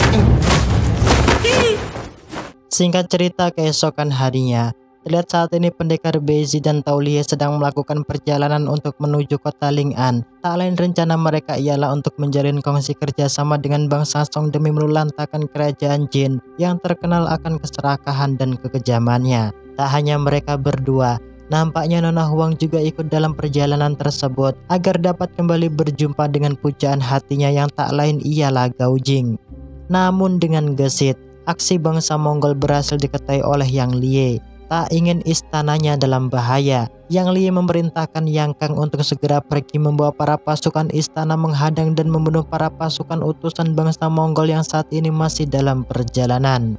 Singkat cerita, keesokan harinya, terlihat saat ini pendekar Bezi dan Taulie sedang melakukan perjalanan untuk menuju kota Ling'an. Tak lain rencana mereka ialah untuk menjalin kongsi kerjasama dengan bangsa Song demi melulantakan kerajaan Jin yang terkenal akan keserakahan dan kekejamannya. Tak hanya mereka berdua, nampaknya Nona Huang juga ikut dalam perjalanan tersebut agar dapat kembali berjumpa dengan pujaan hatinya yang tak lain ialah Gao Jing. Namun dengan gesit, aksi bangsa Mongol berhasil diketahui oleh Yang Lie. Tak ingin istananya dalam bahaya, Yang Lie memerintahkan Yang Kang untuk segera pergi membawa para pasukan istana menghadang dan membunuh para pasukan utusan bangsa Mongol yang saat ini masih dalam perjalanan.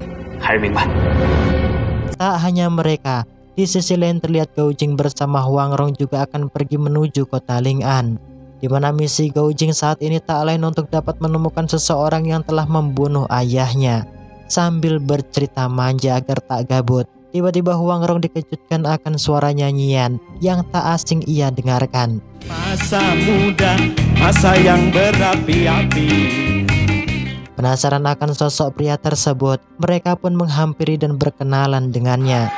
Tak hanya mereka, di sisi lain terlihat Gao Jing bersama Huang Rong juga akan pergi menuju kota Ling'an, di mana misi Gao Jing saat ini tak lain untuk dapat menemukan seseorang yang telah membunuh ayahnya. Sambil bercerita manja agar tak gabut, tiba-tiba Huang Rong dikejutkan akan suara nyanyian yang tak asing ia dengarkan. Masa muda, masa yang berapi-api. Penasaran akan sosok pria tersebut, mereka pun menghampiri dan berkenalan dengannya.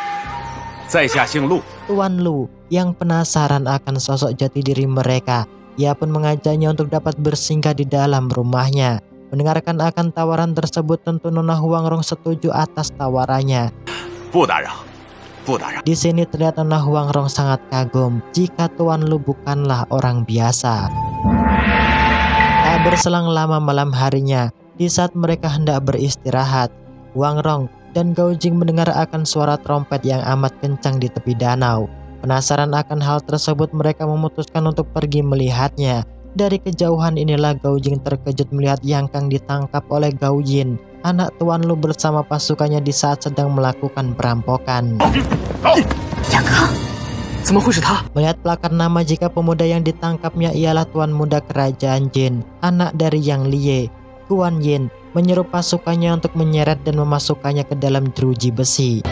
Tuan Lu yang penasaran akan sosok jati diri mereka, ia pun mengajaknya untuk dapat bersinggah di dalam rumahnya. Mendengarkan akan tawaran tersebut, tentu Nona Huang Rong setuju atas tawarannya. Di sini terlihat Nona Huang Rong sangat kagum jika Tuan Lu bukanlah orang biasa. Tak berselang lama malam harinya, di saat mereka hendak beristirahat, Huang Rong dan Gao Jing mendengar akan suara trompet yang amat kencang di tepi danau. Penasaran akan hal tersebut, mereka memutuskan untuk pergi melihatnya. Dari kejauhan inilah Gao Jing terkejut melihat Yang Kang ditangkap oleh Gao Yin, anak Tuan Lu bersama pasukannya di saat sedang melakukan perampokan. Melihat plakar nama jika pemuda yang ditangkapnya ialah Tuan Muda Kerajaan Jin, anak dari Yang Lie, Guan Yin menyuruh pasukannya untuk menyeret dan memasukkannya ke dalam jeruji besi.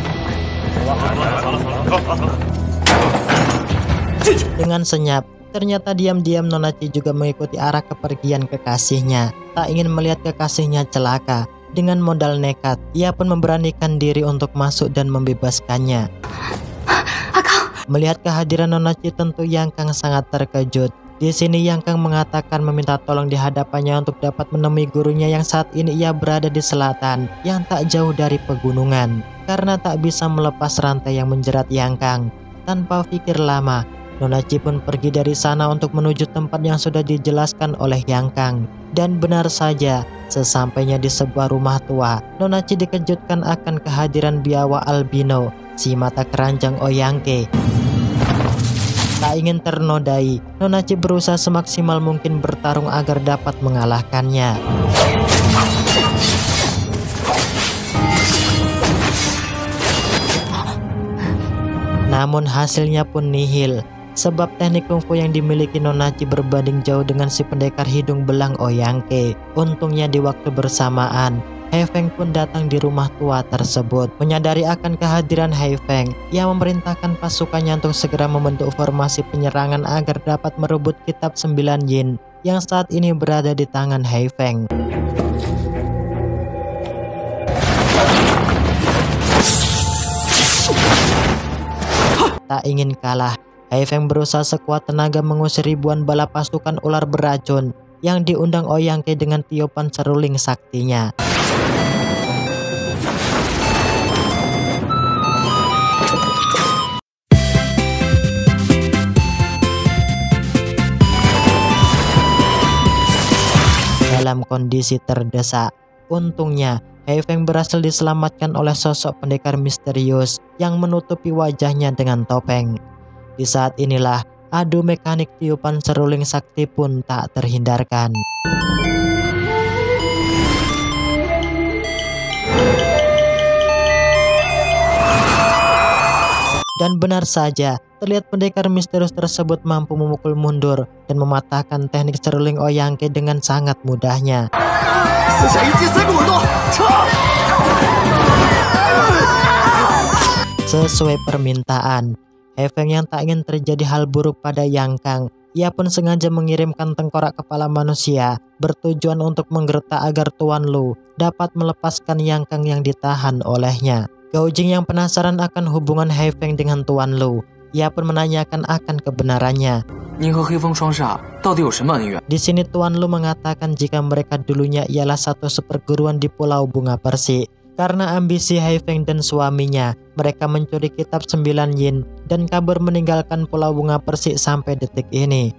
Dengan senyap, ternyata diam-diam Nona Chi juga mengikuti arah kepergian kekasihnya. Tak ingin melihat kekasihnya celaka, dengan modal nekat, ia pun memberanikan diri untuk masuk dan membebaskannya. Melihat kehadiran Nona Chi, tentu Yang Kang sangat terkejut. Di sini Yang Kang mengatakan meminta tolong di hadapannya untuk dapat menemui gurunya yang saat ini ia berada di selatan yang tak jauh dari pegunungan. Karena tak bisa melepas rantai yang menjerat Yang Kang, tanpa pikir lama, Nona Chi pun pergi dari sana untuk menuju tempat yang sudah dijelaskan oleh Yang Kang. Dan benar saja, sesampainya di sebuah rumah tua, Nona Chi dikejutkan akan kehadiran biawa albino, si mata keranjang Oyangke. Tak ingin ternodai, Nona Chi berusaha semaksimal mungkin bertarung agar dapat mengalahkannya. Namun hasilnya pun nihil, sebab teknik kungfu yang dimiliki Nona Chi berbanding jauh dengan si pendekar hidung belang Oyangke. Untungnya di waktu bersamaan, Hai Feng pun datang di rumah tua tersebut. Menyadari akan kehadiran Hai Feng, ia memerintahkan pasukannya untuk segera membentuk formasi penyerangan agar dapat merebut kitab 9 Yin yang saat ini berada di tangan Hai Feng. Tak ingin kalah, Hai Feng berusaha sekuat tenaga mengusir ribuan bala pasukan ular beracun yang diundang Oyangke dengan tiupan seruling saktinya. Dalam kondisi terdesak, untungnya Hai Feng berhasil diselamatkan oleh sosok pendekar misterius yang menutupi wajahnya dengan topeng. Di saat inilah adu mekanik tiupan seruling sakti pun tak terhindarkan. Dan benar saja, terlihat pendekar misterius tersebut mampu memukul mundur dan mematahkan teknik seruling Oyangke dengan sangat mudahnya. Sesuai permintaan, Hai Feng yang tak ingin terjadi hal buruk pada Yang Kang, Ia pun sengaja mengirimkan tengkorak kepala manusia bertujuan untuk menggertak agar Tuan Lu dapat melepaskan Yang Kang yang ditahan olehnya. Gao Jing yang penasaran akan hubungan Hai Feng dengan Tuan Lu, ia pun menanyakan akan kebenarannya. Di sini Tuan Lu mengatakan jika mereka dulunya ialah satu seperguruan di Pulau Bunga Persik. Karena ambisi Hai Feng dan suaminya, mereka mencuri kitab 9 yin dan kabur meninggalkan Pulau Bunga Persik sampai detik ini.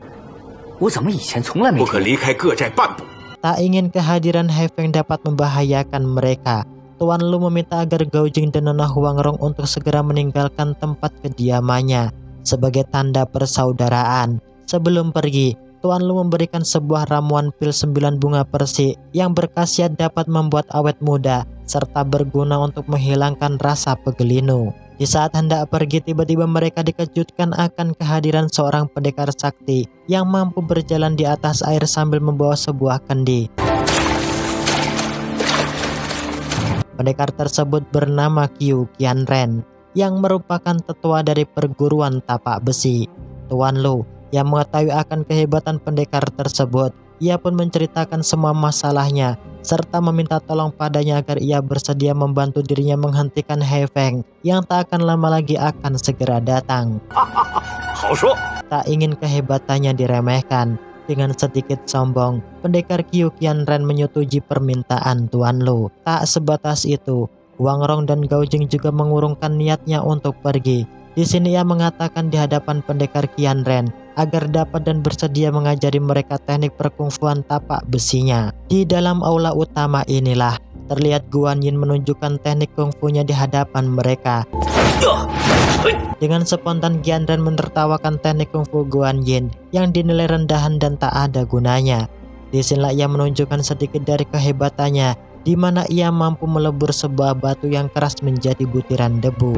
Tak ingin kehadiran Hai Feng dapat membahayakan mereka, Tuan Lu meminta agar Gao Jing dan Nona Huangrong untuk segera meninggalkan tempat kediamannya sebagai tanda persaudaraan. Sebelum pergi, Tuan Lu memberikan sebuah ramuan pil 9 bunga persik yang berkhasiat dapat membuat awet muda serta berguna untuk menghilangkan rasa pegelinu. Di saat hendak pergi, tiba-tiba mereka dikejutkan akan kehadiran seorang pendekar sakti yang mampu berjalan di atas air sambil membawa sebuah kendi. Pendekar tersebut bernama Qiu Qianren yang merupakan tetua dari perguruan tapak besi. Tuan Lu yang mengetahui akan kehebatan pendekar tersebut, ia pun menceritakan semua masalahnya serta meminta tolong padanya agar ia bersedia membantu dirinya menghentikan Hai Feng yang tak akan lama lagi akan segera datang. Tak ingin kehebatannya diremehkan, dengan sedikit sombong, pendekar Qiu Qianren menyetujui permintaan Tuan Lu. Tak sebatas itu, Huangrong dan Gao Jing juga mengurungkan niatnya untuk pergi. Di sini ia mengatakan di hadapan pendekar Qianren agar dapat dan bersedia mengajari mereka teknik perkungfuan tapak besinya. Di dalam aula utama inilah terlihat Guan Yin menunjukkan teknik kungfunya di hadapan mereka. Dengan spontan Qianren menertawakan teknik kungfu Guan Yin yang dinilai rendahan dan tak ada gunanya. Disinilah ia menunjukkan sedikit dari kehebatannya, di mana ia mampu melebur sebuah batu yang keras menjadi butiran debu.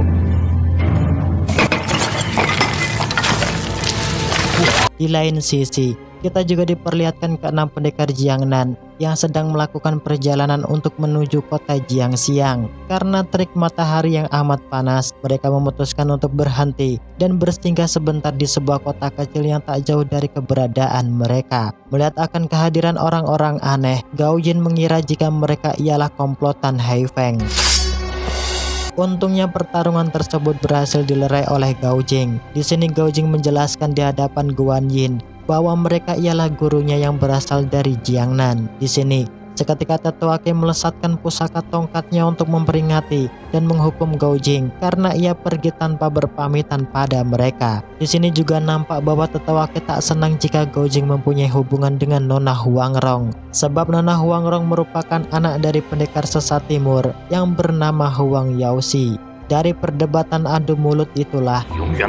Di lain sisi, kita juga diperlihatkan ke-6 pendekar Jiangnan yang sedang melakukan perjalanan untuk menuju kota Jiangxiang. Karena terik matahari yang amat panas, mereka memutuskan untuk berhenti dan bersinggah sebentar di sebuah kota kecil yang tak jauh dari keberadaan mereka. Melihat akan kehadiran orang-orang aneh, Gao Jin mengira jika mereka ialah komplotan Hai Feng. Untungnya pertarungan tersebut berhasil dilerai oleh Gao Jing. Di sini Gao Jing menjelaskan di hadapan Guan Yin bahwa mereka ialah gurunya yang berasal dari Jiangnan. Di sini, seketika tetua Qi melesatkan pusaka tongkatnya untuk memperingati dan menghukum Gao Jing karena ia pergi tanpa berpamitan pada mereka. Di sini juga nampak bahwa tetua Qi tak senang jika Gao Jing mempunyai hubungan dengan Nona Huangrong, sebab Nona Huangrong merupakan anak dari pendekar sesat timur yang bernama Huang Yaoxi. Dari perdebatan adu mulut itulah,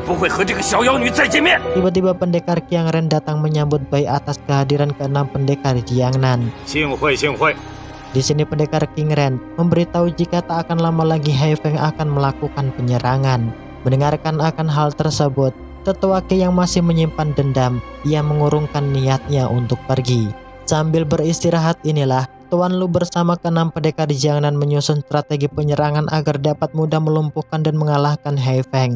tiba-tiba pendekar Qianren datang menyambut baik atas kehadiran ke-6 pendekar Jiangnan. Di sini pendekar Qianren memberitahu jika tak akan lama lagi Hai Feng akan melakukan penyerangan. Mendengarkan akan hal tersebut, tetua Qi yang masih menyimpan dendam, ia mengurungkan niatnya untuk pergi. Sambil beristirahat inilah, Tuan Lu bersama ke-6 pendekar Jiangnan menyusun strategi penyerangan agar dapat mudah melumpuhkan dan mengalahkan Hai Feng.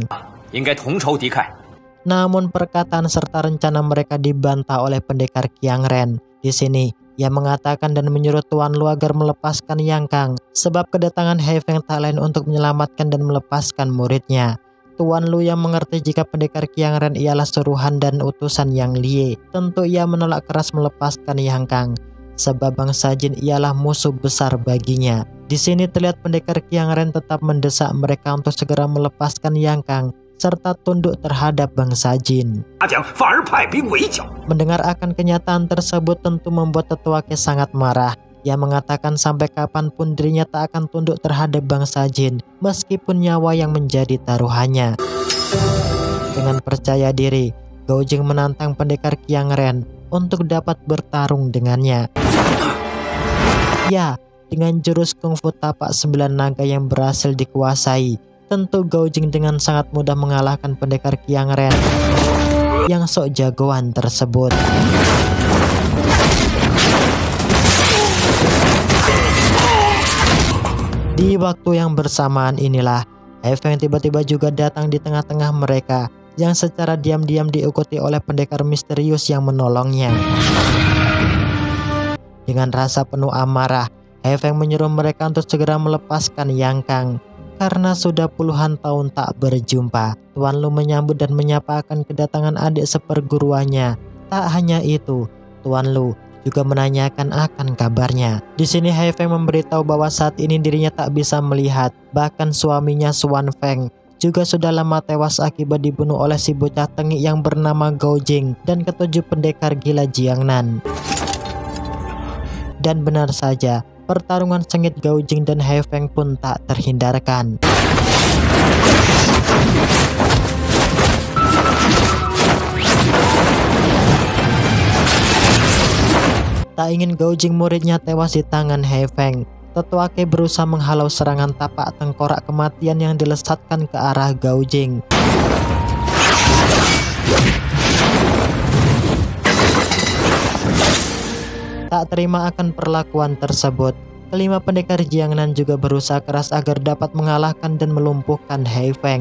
Namun perkataan serta rencana mereka dibantah oleh pendekar Qianren. Di sini, ia mengatakan dan menyuruh Tuan Lu agar melepaskan Yang Kang, sebab kedatangan Hai Feng tak lain untuk menyelamatkan dan melepaskan muridnya. Tuan Lu yang mengerti jika pendekar Qianren ialah suruhan dan utusan Yang Lie, tentu ia menolak keras melepaskan Yang Kang, sebab bangsa Jin ialah musuh besar baginya. Di sini terlihat pendekar Qianren tetap mendesak mereka untuk segera melepaskan Yang Kang serta tunduk terhadap bangsa Jin. Mendengar akan kenyataan tersebut tentu membuat tetua Qi sangat marah. Ia mengatakan sampai kapanpun dirinya tak akan tunduk terhadap bangsa Jin meskipun nyawa yang menjadi taruhannya. Dengan percaya diri, Gao Jing menantang pendekar Qianren untuk dapat bertarung dengannya. Ya, dengan jurus kungfu tapak 9 naga yang berhasil dikuasai, tentu Gao Jing dengan sangat mudah mengalahkan pendekar Qianren yang sok jagoan tersebut. Di waktu yang bersamaan inilah, Hai Feng tiba-tiba juga datang di tengah-tengah mereka. yang secara diam-diam diikuti oleh pendekar misterius yang menolongnya. Dengan rasa penuh amarah, He Feng menyuruh mereka untuk segera melepaskan Yang Kang. Karena sudah puluhan tahun tak berjumpa, Tuan Lu menyambut dan menyapa akan kedatangan adik seperguruannya. Tak hanya itu, Tuan Lu juga menanyakan akan kabarnya. Di sini He Feng memberitahu bahwa saat ini dirinya tak bisa melihat, bahkan suaminya Xuan Feng juga sudah lama tewas akibat dibunuh oleh si bocah tengik yang bernama Gao Jing dan ketujuh pendekar gila Jiangnan. Dan benar saja, pertarungan sengit Gao Jing dan He Feng pun tak terhindarkan. Tak ingin Gao Jing muridnya tewas di tangan He Feng, Tetua Ke berusaha menghalau serangan tapak tengkorak kematian yang dilesatkan ke arah Gao Jing. Tak terima akan perlakuan tersebut, kelima pendekar Jiangnan juga berusaha keras agar dapat mengalahkan dan melumpuhkan He Feng.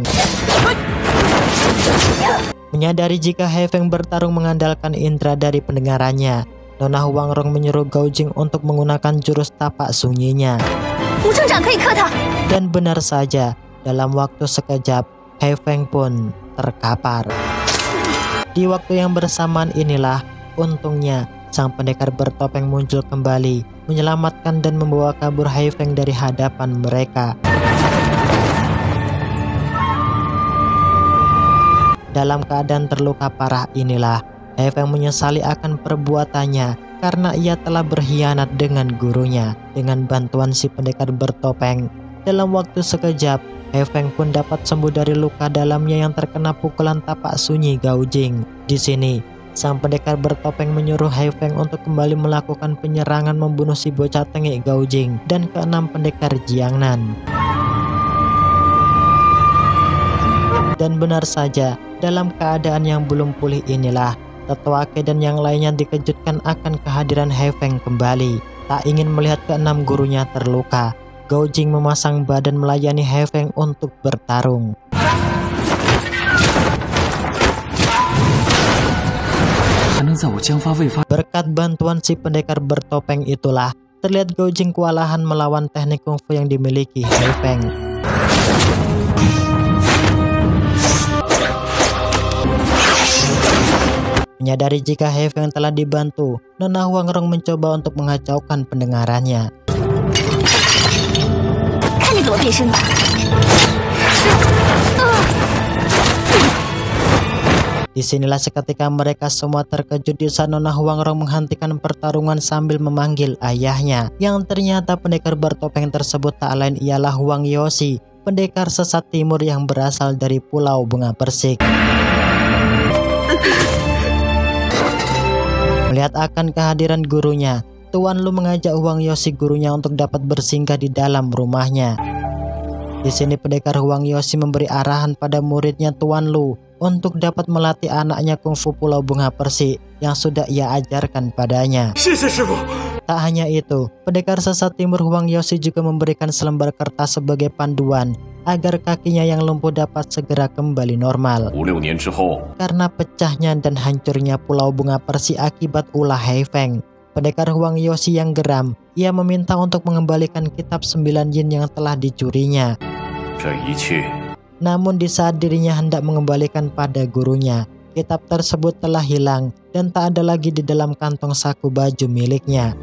Menyadari jika He Feng bertarung mengandalkan indera dari pendengarannya, Nona Huang Rong menyuruh Gao Jing untuk menggunakan jurus tapak sunyinya. Dan benar saja, dalam waktu sekejap, He Feng pun terkapar. Di waktu yang bersamaan inilah, untungnya, sang pendekar bertopeng muncul kembali, menyelamatkan dan membawa kabur He Feng dari hadapan mereka. Dalam keadaan terluka parah inilah, He Feng menyesali akan perbuatannya karena ia telah berkhianat dengan gurunya. Dengan bantuan si pendekar bertopeng, dalam waktu sekejap, He Feng pun dapat sembuh dari luka dalamnya yang terkena pukulan tapak sunyi Gao Jing. Di sini, sang pendekar bertopeng menyuruh He Feng untuk kembali melakukan penyerangan membunuh si bocah tengik Gao Jing dan keenam pendekar Jiangnan. Dan benar saja, dalam keadaan yang belum pulih inilah, Tetua Ke dan yang lainnya dikejutkan akan kehadiran He Feng kembali. Tak ingin melihat keenam gurunya terluka, Gao Jing memasang badan melayani He Feng untuk bertarung. Berkat bantuan si pendekar bertopeng itulah, terlihat Gao Jing kewalahan melawan teknik kungfu yang dimiliki He Feng. Menyadari jika He Feng telah dibantu, Nona Huang Rong mencoba untuk mengacaukan pendengarannya. Disinilah seketika mereka semua terkejut di saat Nona Huang Rong menghentikan pertarungan sambil memanggil ayahnya, yang ternyata pendekar bertopeng tersebut tak lain ialah Huang Yoshi, pendekar sesat timur yang berasal dari Pulau Bunga Persik. Melihat akan kehadiran gurunya, Tuan Lu mengajak Huang Yoshi gurunya untuk dapat bersinggah di dalam rumahnya. Di sini pendekar Huang Yoshi memberi arahan pada muridnya Tuan Lu untuk dapat melatih anaknya kungfu Pulau Bunga Persik yang sudah ia ajarkan padanya. Tak hanya itu, pendekar sesat timur Huang Yoshi juga memberikan selembar kertas sebagai panduan agar kakinya yang lumpuh dapat segera kembali normal. Karena pecahnya dan hancurnya Pulau Bunga Persik akibat ulah He Feng, pendekar Huang Yoshi yang geram, ia meminta untuk mengembalikan kitab 9 yin yang telah dicurinya. Namun di saat dirinya hendak mengembalikan pada gurunya, kitab tersebut telah hilang dan tak ada lagi di dalam kantong saku baju miliknya.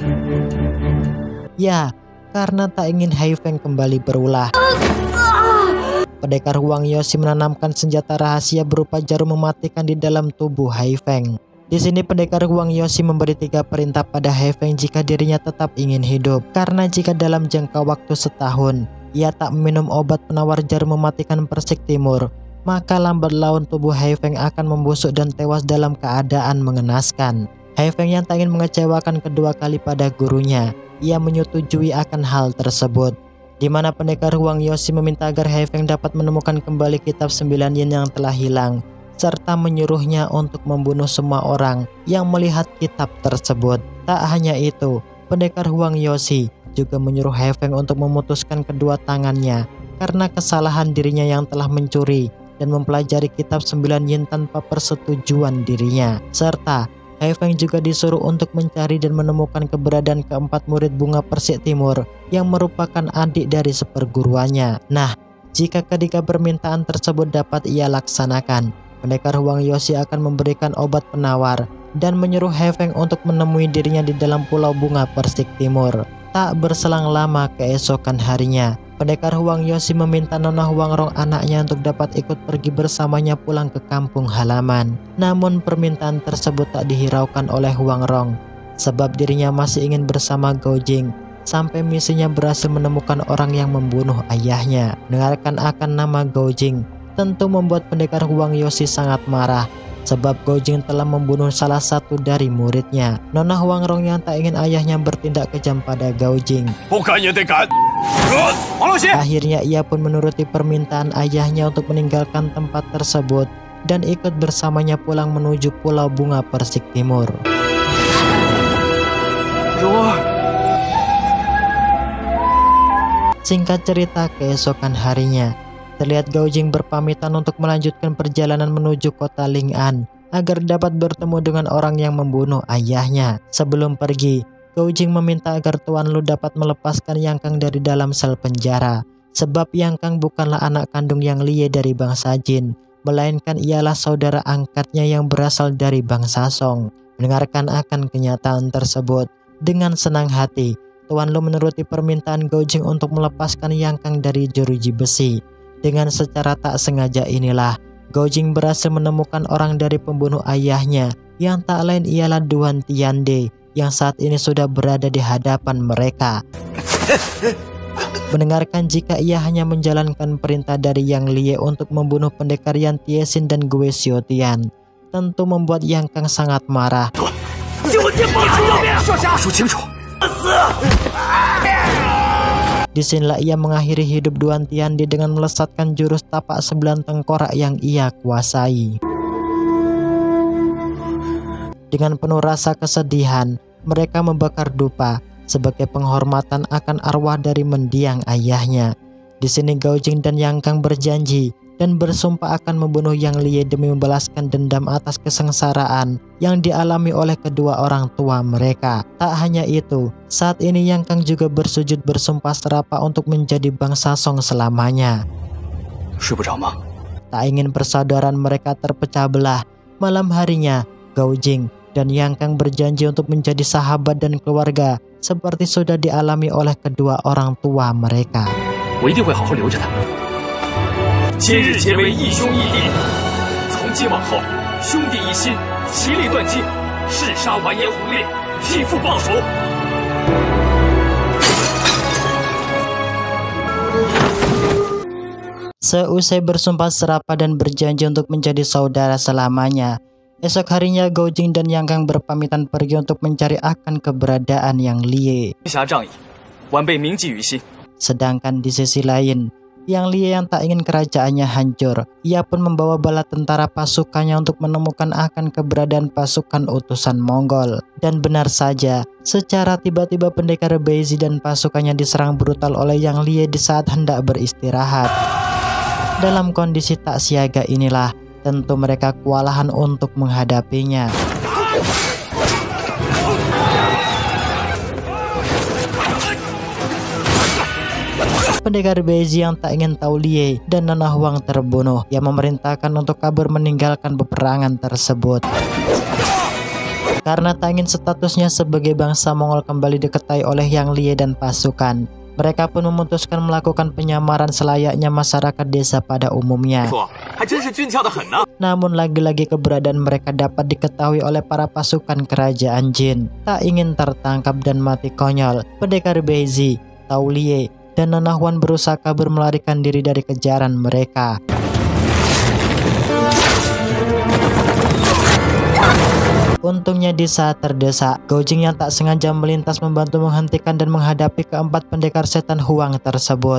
Ya, karena tak ingin He Feng kembali berulah, pendekar Huang Yoshi menanamkan senjata rahasia berupa jarum mematikan di dalam tubuh He Feng. Di sini pendekar Huang Yoshi memberi 3 perintah pada He Feng jika dirinya tetap ingin hidup. Karena jika dalam jangka waktu setahun ia tak meminum obat penawar jarum mematikan Persik Timur, maka lambat laun tubuh He Feng akan membusuk dan tewas dalam keadaan mengenaskan. He Feng yang tak ingin mengecewakan kedua kali pada gurunya, ia menyetujui akan hal tersebut. Di mana pendekar Huang Yoshi meminta agar He Feng dapat menemukan kembali kitab 9 yin yang telah hilang, serta menyuruhnya untuk membunuh semua orang yang melihat kitab tersebut. Tak hanya itu, pendekar Huang Yoshi juga menyuruh He Feng untuk memutuskan kedua tangannya karena kesalahan dirinya yang telah mencuri dan mempelajari kitab 9 yin tanpa persetujuan dirinya. Serta Hai Feng juga disuruh untuk mencari dan menemukan keberadaan keempat murid bunga persik timur yang merupakan adik dari seperguruannya. Nah, jika ketiga permintaan tersebut dapat ia laksanakan, pendekar Huang Yoshi akan memberikan obat penawar dan menyuruh Hai Feng untuk menemui dirinya di dalam pulau bunga persik timur. Tak berselang lama keesokan harinya, pendekar Huang Yoshi meminta Nona Huang Rong anaknya untuk dapat ikut pergi bersamanya pulang ke kampung halaman. Namun permintaan tersebut tak dihiraukan oleh Huang Rong, sebab dirinya masih ingin bersama Gao Jing sampai misinya berhasil menemukan orang yang membunuh ayahnya. Dengarkan akan nama Gao Jing tentu membuat pendekar Huang Yoshi sangat marah, sebab Gao Jing telah membunuh salah satu dari muridnya. Nona Huang Rong yang tak ingin ayahnya bertindak kejam pada Gao Jing. Akhirnya ia pun menuruti permintaan ayahnya untuk meninggalkan tempat tersebut dan ikut bersamanya pulang menuju pulau bunga persik timur. Singkat cerita, keesokan harinya terlihat Gao Jing berpamitan untuk melanjutkan perjalanan menuju kota Ling'an agar dapat bertemu dengan orang yang membunuh ayahnya. Sebelum pergi, Gao Jing meminta agar Tuan Lu dapat melepaskan Yang Kang dari dalam sel penjara, sebab Yang Kang bukanlah anak kandung Yang Lie dari bangsa Jin, melainkan ialah saudara angkatnya yang berasal dari bangsa Song. Mendengarkan akan kenyataan tersebut, dengan senang hati Tuan Lu menuruti permintaan Gao Jing untuk melepaskan Yang Kang dari jeruji besi. Dengan secara tak sengaja inilah Gao Jing berhasil menemukan orang dari pembunuh ayahnya, yang tak lain ialah Duan Tiande yang saat ini sudah berada di hadapan mereka. Mendengarkan jika ia hanya menjalankan perintah dari Yang Lie untuk membunuh pendekar Yan Tiesin dan Gue Xiaotian, tentu membuat Yang Kang sangat marah. Disinilah ia mengakhiri hidup Duan Tiande dengan melesatkan jurus tapak 9 tengkorak yang ia kuasai. Dengan penuh rasa kesedihan, mereka membakar dupa sebagai penghormatan akan arwah dari mendiang ayahnya. Di sini Gao Jing dan Yang Kang berjanji dan bersumpah akan membunuh Yang Lie demi membalaskan dendam atas kesengsaraan yang dialami oleh kedua orang tua mereka. Tak hanya itu, saat ini Yang Kang juga bersujud bersumpah serapah untuk menjadi bangsa Song selamanya. Tak ingin persaudaraan mereka terpecah belah, malam harinya Gao Jing dan Yang Kang berjanji untuk menjadi sahabat dan keluarga seperti sudah dialami oleh kedua orang tua mereka. 今日结为义兄义弟，从今往后兄弟一心，其利断金，誓杀完颜虎烈，替父报仇。 Seusai bersumpah serapah dan berjanji untuk menjadi saudara selamanya, esok harinya Gao Jing dan Yang Kang berpamitan pergi untuk mencari akan keberadaan Yang Lie. Sedangkan di sisi lain, Yang Lie yang tak ingin kerajaannya hancur, ia pun membawa bala tentara pasukannya untuk menemukan akan keberadaan pasukan utusan Mongol. Dan benar saja, secara tiba-tiba pendekar Beizi dan pasukannya diserang brutal oleh Yang Lie di saat hendak beristirahat. Dalam kondisi tak siaga inilah, tentu mereka kewalahan untuk menghadapinya. Pendekar Beizi yang tak ingin tahu Lie dan Nona Huang terbunuh, yang memerintahkan untuk kabur meninggalkan peperangan tersebut. Karena tak ingin statusnya sebagai bangsa Mongol kembali diketahui oleh Yang Lie dan pasukan, mereka pun memutuskan melakukan penyamaran selayaknya masyarakat desa pada umumnya. Namun lagi-lagi keberadaan mereka dapat diketahui oleh para pasukan kerajaan Jin. Tak ingin tertangkap dan mati konyol, pendekar Beizi, Tao Lie, dan Nona Huang berusaha kabur melarikan diri dari kejaran mereka. Untungnya di saat terdesak, Gao Jing yang tak sengaja melintas membantu menghentikan dan menghadapi keempat pendekar setan Huang tersebut.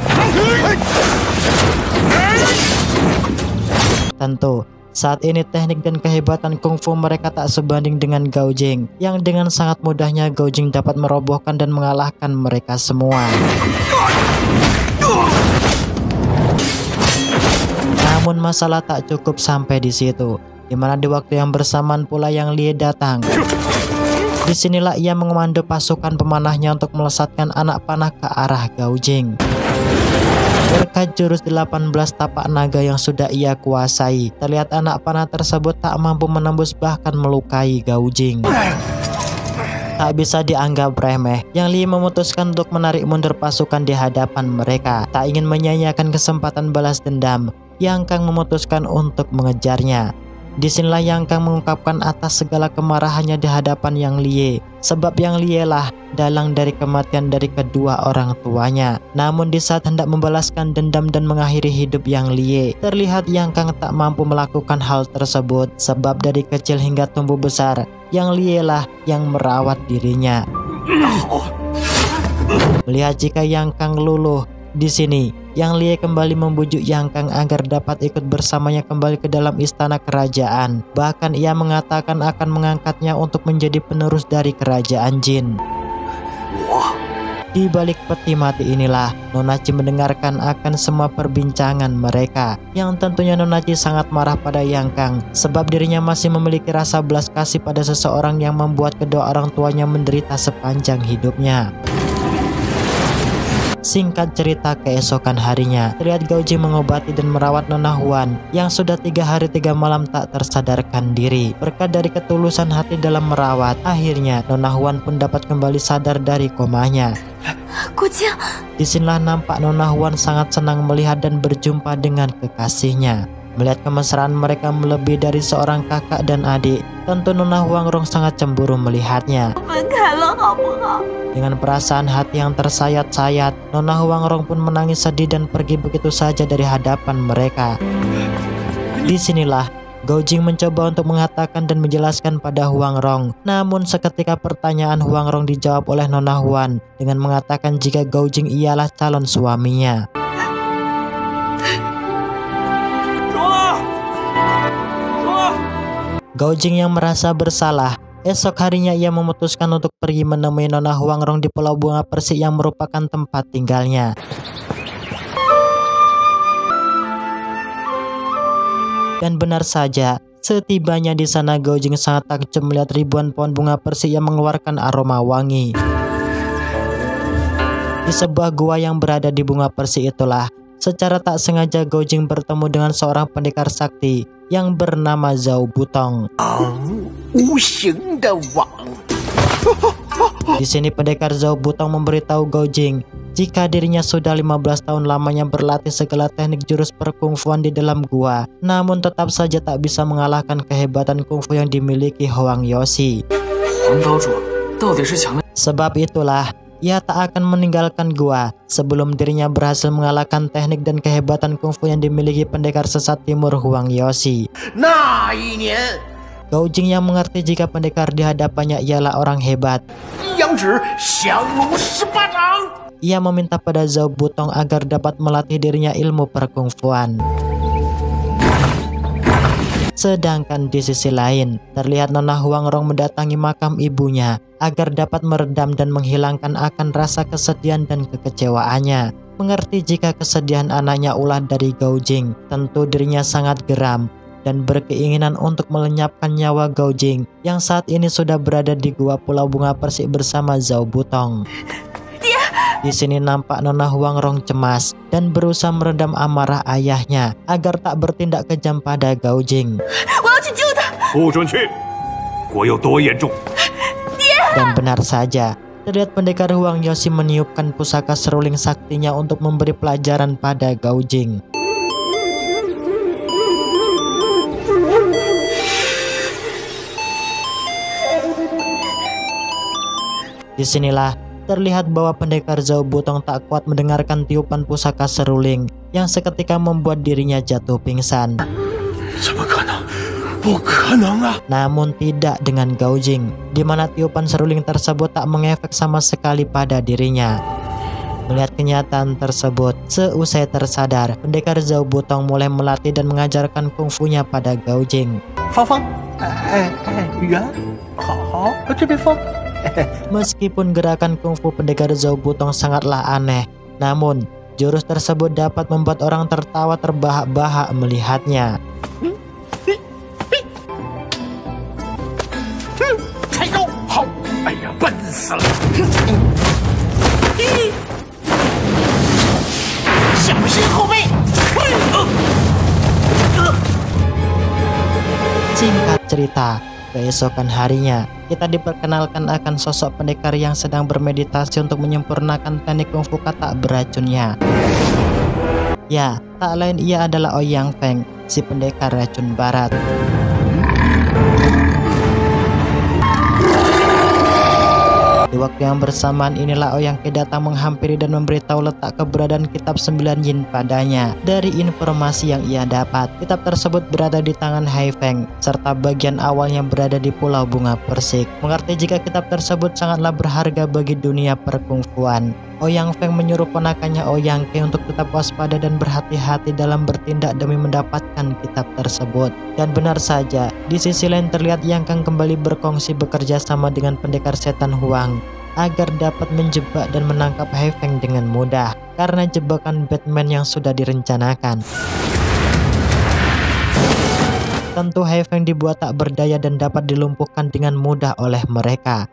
Tentu, saat ini teknik dan kehebatan kungfu mereka tak sebanding dengan Gao Jing, yang dengan sangat mudahnya Gao Jing dapat merobohkan dan mengalahkan mereka semua. Namun masalah tak cukup sampai di situ, dimana di waktu yang bersamaan pula Yang Lie datang. Disinilah ia mengomando pasukan pemanahnya untuk melesatkan anak panah ke arah Gao Jing. Berkat jurus 18 tapak naga yang sudah ia kuasai, terlihat anak panah tersebut tak mampu menembus bahkan melukai Gao Jing. Tak bisa dianggap remeh, Yang Lie memutuskan untuk menarik mundur pasukan di hadapan mereka. Tak ingin menyia-nyiakan kesempatan balas dendam, Yang Kang memutuskan untuk mengejarnya. Disinilah Yang Kang mengungkapkan atas segala kemarahannya di hadapan Yang Lie, sebab Yang Lie lah dalang dari kematian dari kedua orang tuanya. Namun di saat hendak membalaskan dendam dan mengakhiri hidup Yang Lie, terlihat Yang Kang tak mampu melakukan hal tersebut, sebab dari kecil hingga tumbuh besar, Yang Lie lah yang merawat dirinya. Melihat jika Yang Kang luluh, di sini Yang Lie kembali membujuk Yang Kang agar dapat ikut bersamanya kembali ke dalam istana kerajaan. Bahkan ia mengatakan akan mengangkatnya untuk menjadi penerus dari kerajaan Jin. Di balik peti mati inilah Nonachi mendengarkan akan semua perbincangan mereka, yang tentunya Nonachi sangat marah pada Yang Kang sebab dirinya masih memiliki rasa belas kasih pada seseorang yang membuat kedua orang tuanya menderita sepanjang hidupnya. Singkat cerita, keesokan harinya terlihat Gao Jing mengobati dan merawat Nona Huan yang sudah 3 hari 3 malam tak tersadarkan diri. Berkat dari ketulusan hati dalam merawat, akhirnya Nona Huan pun dapat kembali sadar dari komanya. Disinilah nampak Nona Huan sangat senang melihat dan berjumpa dengan kekasihnya. Melihat kemesraan mereka melebihi dari seorang kakak dan adik, tentu Nona Huangrong sangat cemburu melihatnya. Dengan perasaan hati yang tersayat-sayat, Nona Huangrong pun menangis sedih dan pergi begitu saja dari hadapan mereka. Disinilah Gao Jing mencoba untuk mengatakan dan menjelaskan pada Huangrong. Namun seketika pertanyaan Huangrong dijawab oleh Nona Huan dengan mengatakan jika Gao Jing ialah calon suaminya. Gao Jing yang merasa bersalah, esok harinya ia memutuskan untuk pergi menemui Nona Huangrong di Pulau Bunga Persik yang merupakan tempat tinggalnya. Dan benar saja, setibanya di sana Gao Jing sangat takjub melihat ribuan pohon bunga persik yang mengeluarkan aroma wangi. Di sebuah gua yang berada di bunga persik itulah, secara tak sengaja Gao Jing bertemu dengan seorang pendekar sakti yang bernama Zhao Butong. Di sini pendekar Zhao Butong memberitahu Gao Jing jika dirinya sudah 15 tahun lamanya berlatih segala teknik jurus perkungfuan di dalam gua, namun tetap saja tak bisa mengalahkan kehebatan kungfu yang dimiliki Huang Yoshi. Sebab itulah ia tak akan meninggalkan gua sebelum dirinya berhasil mengalahkan teknik dan kehebatan kungfu yang dimiliki pendekar sesat timur Huang Yoshi. Gao Jing yang mengerti jika pendekar di hadapannya ialah orang hebat, ia meminta pada Zhao Butong agar dapat melatih dirinya ilmu perkungfuan. Sedangkan di sisi lain, terlihat Nona Huangrong mendatangi makam ibunya agar dapat meredam dan menghilangkan akan rasa kesedihan dan kekecewaannya. Mengerti jika kesedihan anaknya ulah dari Gao Jing, tentu dirinya sangat geram dan berkeinginan untuk melenyapkan nyawa Gao Jing yang saat ini sudah berada di gua Pulau Bunga Persik bersama Zhao Butong. Di sini nampak Nona Huangrong cemas dan berusaha meredam amarah ayahnya agar tak bertindak kejam pada Gao Jing. Dan benar saja, terlihat pendekar Huang Yoshi meniupkan pusaka seruling saktinya untuk memberi pelajaran pada Gao Jing. Disinilah terlihat bahwa pendekar Zhao Butong tak kuat mendengarkan tiupan pusaka seruling yang seketika membuat dirinya jatuh pingsan. Namun tidak dengan Gao Jing, di mana tiupan seruling tersebut tak mengefek sama sekali pada dirinya. Melihat kenyataan tersebut, seusai tersadar, pendekar Zhao Butong mulai melatih dan mengajarkan kungfunya pada Gao Jing. Meskipun gerakan kungfu pendekar Zhao Butong sangatlah aneh, namun Jurus tersebut dapat membuat orang tertawa terbahak-bahak melihatnya. Singkat cerita, keesokan harinya kita diperkenalkan akan sosok pendekar yang sedang bermeditasi untuk menyempurnakan teknik kungfu kata beracunnya. Ya, tak lain ia adalah Ouyang Feng, si pendekar racun barat. Di waktu yang bersamaan inilah Ouyang Ke datang menghampiri dan memberitahu letak keberadaan kitab 9 yin padanya. Dari informasi yang ia dapat, kitab tersebut berada di tangan Hai Feng, serta bagian awalnya berada di Pulau Bunga Persik. Mengerti jika kitab tersebut sangatlah berharga bagi dunia perkungfuan, Ouyang Feng menyuruh ponakannya Ouyang Ke untuk tetap waspada dan berhati-hati dalam bertindak demi mendapatkan kitab tersebut. Dan benar saja, di sisi lain terlihat Yang Kang kembali berkongsi bekerja sama dengan pendekar setan Huang agar dapat menjebak dan menangkap Hai Feng dengan mudah karena jebakan Batman yang sudah direncanakan. Tentu Hai Feng dibuat tak berdaya dan dapat dilumpuhkan dengan mudah oleh mereka.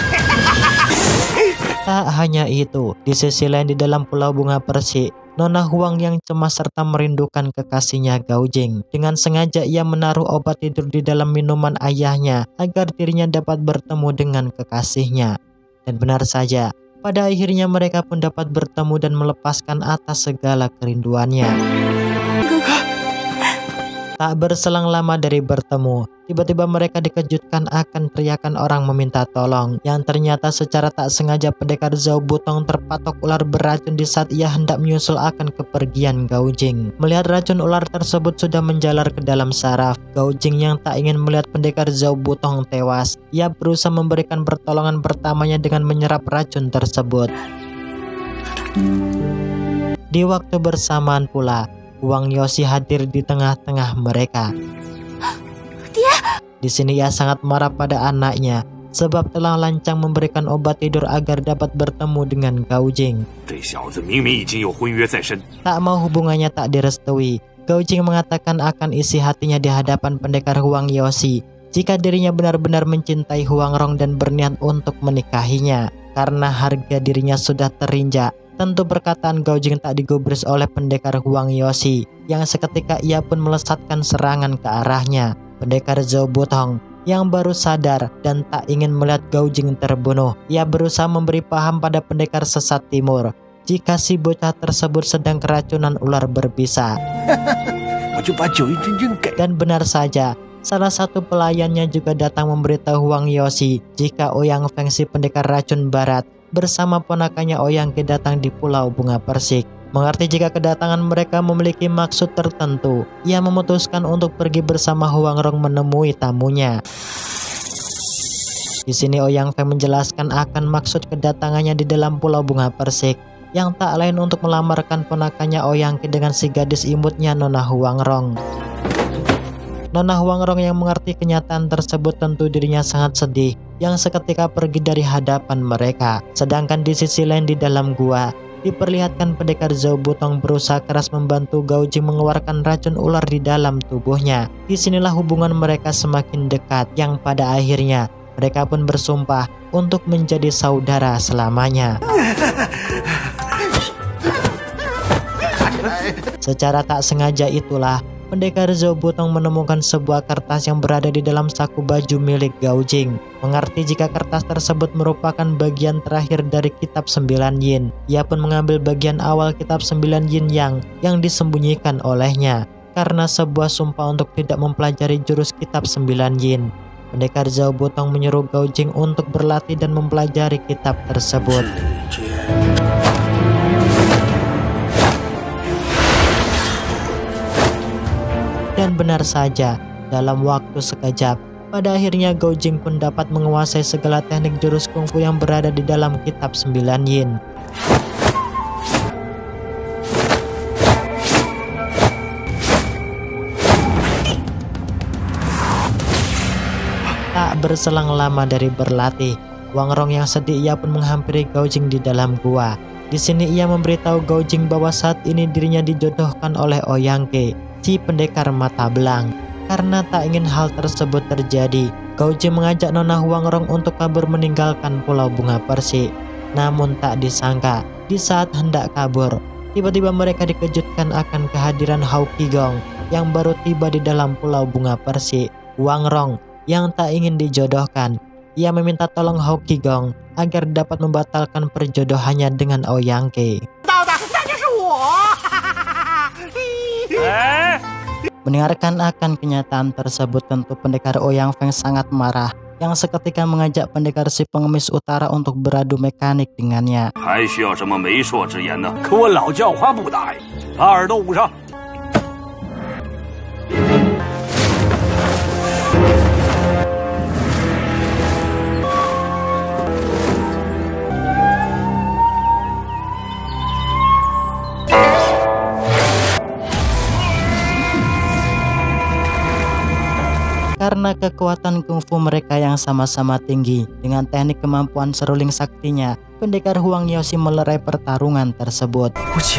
Tak hanya itu, di sisi lain di dalam Pulau Bunga Persik, Nona Huang yang cemas serta merindukan kekasihnya Gao Jing. Dengan sengaja ia menaruh obat tidur di dalam minuman ayahnya agar dirinya dapat bertemu dengan kekasihnya. Dan benar saja, pada akhirnya mereka pun dapat bertemu dan melepaskan atas segala kerinduannya. Tak berselang lama dari bertemu, tiba-tiba mereka dikejutkan akan teriakan orang meminta tolong, yang ternyata secara tak sengaja pendekar Zhao Butong terpatok ular beracun di saat ia hendak menyusul akan kepergian Gao Jing. Melihat racun ular tersebut sudah menjalar ke dalam saraf, Gao Jing yang tak ingin melihat pendekar Zhao Butong tewas, ia berusaha memberikan pertolongan pertamanya dengan menyerap racun tersebut. Di waktu bersamaan pula, Wang Yoshi hadir di tengah-tengah mereka. Di sini ia sangat marah pada anaknya sebab telah lancang memberikan obat tidur agar dapat bertemu dengan Gao Jing. Tak mau hubungannya tak direstui, Gao Jing mengatakan akan isi hatinya di hadapan pendekar Wang Yoshi jika dirinya benar-benar mencintai Huang Rong dan berniat untuk menikahinya. Karena harga dirinya sudah terinjak, tentu perkataan Gao Jing tak digubris oleh pendekar Huang Yoshi, yang seketika ia pun melesatkan serangan ke arahnya. Pendekar Zhao Butong yang baru sadar dan tak ingin melihat Gao Jing terbunuh, ia berusaha memberi paham pada pendekar sesat timur jika si bocah tersebut sedang keracunan ular berbisa. Dan benar saja, salah satu pelayannya juga datang memberitahu Wang Yoshi jika Ouyang Feng si pendekar racun barat bersama ponakannya Ouyang Ke datang di Pulau Bunga Persik. Mengerti jika kedatangan mereka memiliki maksud tertentu, ia memutuskan untuk pergi bersama Huang Rong menemui tamunya. Di sini Ouyang Feng menjelaskan akan maksud kedatangannya di dalam Pulau Bunga Persik, yang tak lain untuk melamarkan ponakannya Ouyang Ke dengan si gadis imutnya Nona Huang Rong. Nona Huang Rong yang mengerti kenyataan tersebut tentu dirinya sangat sedih, yang seketika pergi dari hadapan mereka. Sedangkan di sisi lain di dalam gua, diperlihatkan pendekar Zhao Butong berusaha keras membantu Gao Jing mengeluarkan racun ular di dalam tubuhnya. Disinilah hubungan mereka semakin dekat, yang pada akhirnya mereka pun bersumpah untuk menjadi saudara selamanya. Secara tak sengaja itulah pendekar Zhao Butong menemukan sebuah kertas yang berada di dalam saku baju milik Gao Jing. Mengerti jika kertas tersebut merupakan bagian terakhir dari kitab 9 yin, ia pun mengambil bagian awal kitab 9 yin yang disembunyikan olehnya karena sebuah sumpah untuk tidak mempelajari jurus kitab 9 yin. Pendekar Zhao Butong menyuruh Gao Jing untuk berlatih dan mempelajari kitab tersebut. Dan benar saja, dalam waktu sekejap, pada akhirnya Gao Jing pun dapat menguasai segala teknik jurus kungfu yang berada di dalam kitab 9 yin. Tak berselang lama dari berlatih, Huang Rong yang sedih ia pun menghampiri Gao Jing di dalam gua. Di sini ia memberitahu Gao Jing bahwa saat ini dirinya dijodohkan oleh Ouyang Ke, si pendekar mata belang. Karena tak ingin hal tersebut terjadi, Gao Jing mengajak Nona Huangrong untuk kabur meninggalkan Pulau Bunga Persik. Namun tak disangka, di saat hendak kabur, tiba-tiba mereka dikejutkan akan kehadiran Hao Qigong yang baru tiba di dalam Pulau Bunga Persik. Huangrong yang tak ingin dijodohkan, ia meminta tolong Hao Qigong agar dapat membatalkan perjodohannya dengan Ouyang Ke. Mendengarkan akan kenyataan tersebut, tentu pendekar Ouyang Feng sangat marah, yang seketika mengajak pendekar si pengemis utara untuk beradu mekanik dengannya. Karena kekuatan kungfu mereka yang sama-sama tinggi, dengan teknik kemampuan seruling saktinya, pendekar Huang Yaoxi melerai pertarungan tersebut.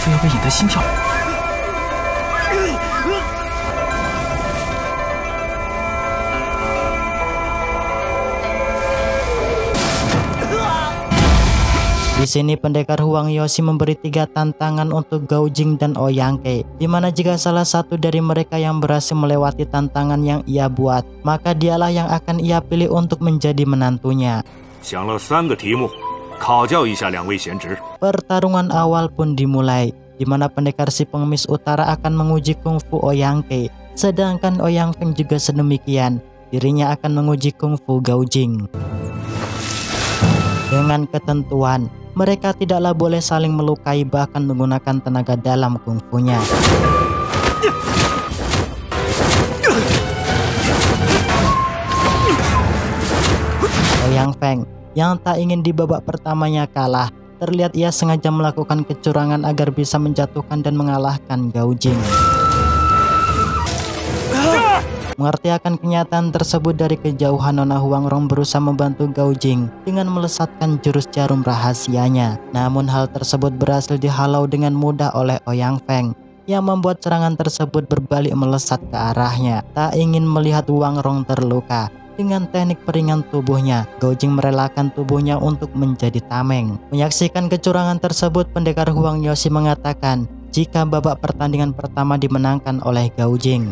Di sini pendekar Huang Yaoxi memberi 3 tantangan untuk Gao Jing dan Ouyang Ke, di mana jika salah satu dari mereka yang berhasil melewati tantangan yang ia buat, maka dialah yang akan ia pilih untuk menjadi menantunya. Pertarungan awal pun dimulai, di mana pendekar si pengemis utara akan menguji kungfu Ouyang Ke, sedangkan Ouyang Feng juga sedemikian, dirinya akan menguji kungfu Gao Jing. Dengan ketentuan, mereka tidaklah boleh saling melukai bahkan menggunakan tenaga dalam kungfunya. Ouyang Feng yang tak ingin di babak pertamanya kalah, terlihat ia sengaja melakukan kecurangan agar bisa menjatuhkan dan mengalahkan Gao Jing. Mengerti akan kenyataan tersebut, dari kejauhan Nona Huangrong berusaha membantu Gao Jing dengan melesatkan jurus jarum rahasianya. Namun hal tersebut berhasil dihalau dengan mudah oleh Ouyang Feng, yang membuat serangan tersebut berbalik melesat ke arahnya. Tak ingin melihat Huangrong terluka, dengan teknik peringan tubuhnya, Gao Jing merelakan tubuhnya untuk menjadi tameng. Menyaksikan kecurangan tersebut, pendekar Huang Yaoxi mengatakan jika babak pertandingan pertama dimenangkan oleh Gao Jing,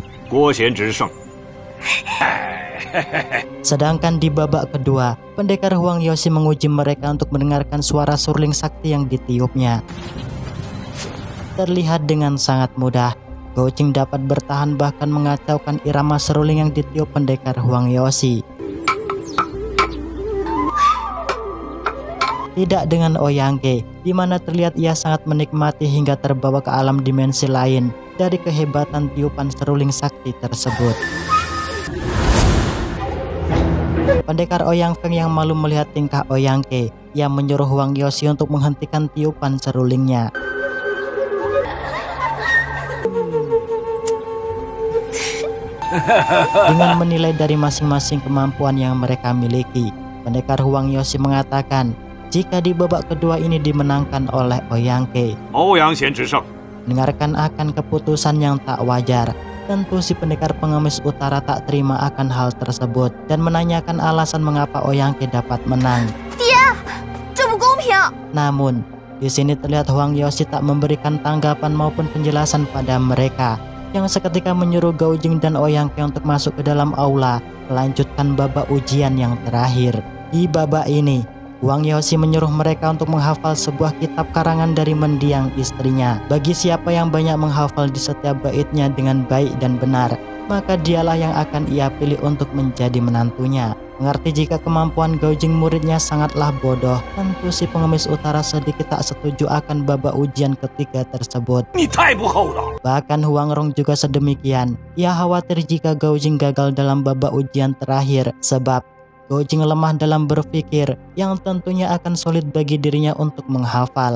sedangkan di babak kedua, pendekar Huang Yaoxi menguji mereka untuk mendengarkan suara suruling sakti yang ditiupnya. Terlihat dengan sangat mudah, Gao Jing dapat bertahan bahkan mengacaukan irama seruling yang ditiup pendekar Huang Yaoxi. Tidak dengan Ouyang Ke, di mana terlihat ia sangat menikmati hingga terbawa ke alam dimensi lain dari kehebatan tiupan seruling sakti tersebut. Pendekar Ouyang Feng yang malu melihat tingkah Ouyang Ke, ia menyuruh Huang Yaoxi untuk menghentikan tiupan serulingnya. Dengan menilai dari masing-masing kemampuan yang mereka miliki, pendekar Huang Yaoxi mengatakan jika di babak kedua ini dimenangkan oleh Ouyang Ke, dengarkan akan keputusan yang tak wajar. Tentu si pendekar pengemis utara tak terima akan hal tersebut dan menanyakan alasan mengapa Ouyang Ke dapat menang. Namun, di sini terlihat Huang Yaoxi tak memberikan tanggapan maupun penjelasan pada mereka, yang seketika menyuruh Gao Jing dan Ouyang Ke untuk masuk ke dalam aula, melanjutkan babak ujian yang terakhir. Di babak ini, Huang Yaoxi menyuruh mereka untuk menghafal sebuah kitab karangan dari mendiang istrinya. Bagi siapa yang banyak menghafal di setiap baitnya dengan baik dan benar, maka dialah yang akan ia pilih untuk menjadi menantunya. Mengerti jika kemampuan Gao Jing muridnya sangatlah bodoh, tentu si pengemis utara sedikit tak setuju akan babak ujian ketiga tersebut. Bahkan Huangrong juga sedemikian. Ia khawatir jika Gao Jing gagal dalam babak ujian terakhir, sebab Gao Jing lemah dalam berpikir, yang tentunya akan sulit bagi dirinya untuk menghafal.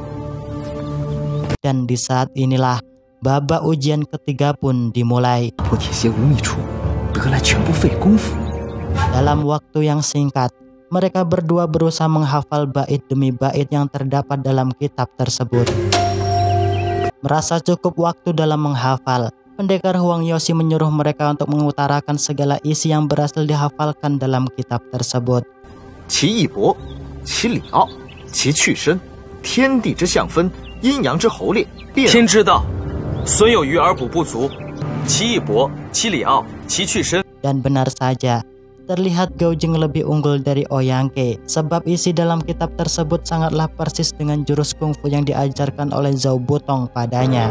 Dan di saat inilah babak ujian ketiga pun dimulai. Dalam waktu yang singkat, mereka berdua berusaha menghafal bait demi bait yang terdapat dalam kitab tersebut. Merasa cukup waktu dalam menghafal, pendekar Huang Yoshi menyuruh mereka untuk mengutarakan segala isi yang berhasil dihafalkan dalam kitab tersebut. 其义薄，其里奥，其去深，天地之象分，阴阳之候列，天知道，损有余而补不足。其义薄，其里奥，其去深。 Dan benar saja, terlihat Gao Jing lebih unggul dari Ouyang Ke, sebab isi dalam kitab tersebut sangatlah persis dengan jurus kungfu yang diajarkan oleh Zhao Butong padanya.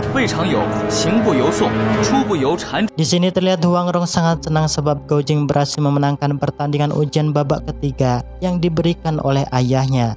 Di sini terlihat Huang Rong sangat senang sebab Gao Jing berhasil memenangkan pertandingan ujian babak ketiga yang diberikan oleh ayahnya.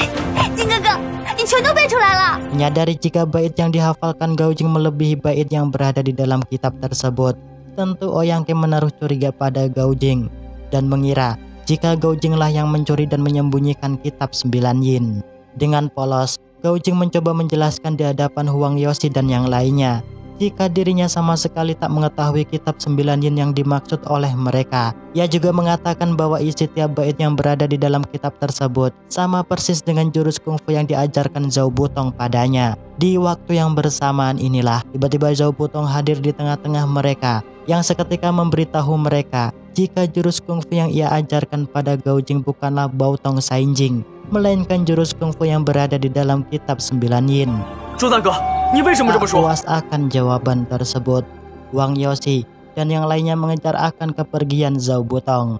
Menyadari jika bait yang dihafalkan Gao Jing melebihi bait yang berada di dalam kitab tersebut, tentu Ouyang Ke menaruh curiga pada Gao Jing dan mengira jika Gao Jing lah yang mencuri dan menyembunyikan kitab 9 yin. Dengan polos, Gao Jing mencoba menjelaskan di hadapan Huang Yoshi dan yang lainnya jika dirinya sama sekali tak mengetahui kitab 9 yin yang dimaksud oleh mereka. Ia juga mengatakan bahwa isi tiap bait yang berada di dalam kitab tersebut sama persis dengan jurus kungfu yang diajarkan Zhao Butong padanya. Di waktu yang bersamaan inilah tiba-tiba Zhao Butong hadir di tengah-tengah mereka yang seketika memberitahu mereka jika jurus kungfu yang ia ajarkan pada Gao Jing bukanlah Baotong Sainjing, melainkan jurus kungfu yang berada di dalam kitab 9 yin. Tak puas akan jawaban tersebut, Huang Yoshi dan yang lainnya mengejar akan kepergian Zhao Butong.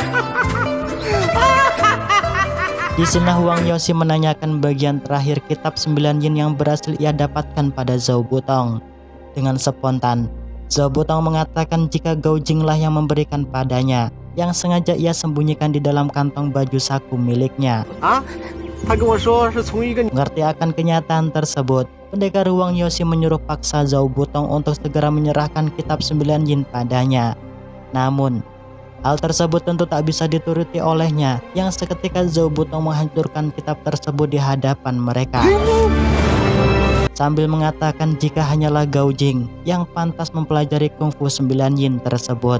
Di sini Huang Yoshi menanyakan bagian terakhir kitab 9 yin yang berhasil ia dapatkan pada Zhao Butong. Dengan spontan, Zhao Butong mengatakan jika Gao Jing lah yang memberikan padanya, yang sengaja ia sembunyikan di dalam kantong baju saku miliknya. Mengerti akan kenyataan tersebut, pendekar Huang Yoshi menyuruh paksa Zhao Butong untuk segera menyerahkan kitab 9 yin padanya. Namun, hal tersebut tentu tak bisa dituruti olehnya, yang seketika Zhao Butong menghancurkan kitab tersebut di hadapan mereka. Sambil mengatakan jika hanyalah Gao Jing yang pantas mempelajari kungfu 9 yin tersebut.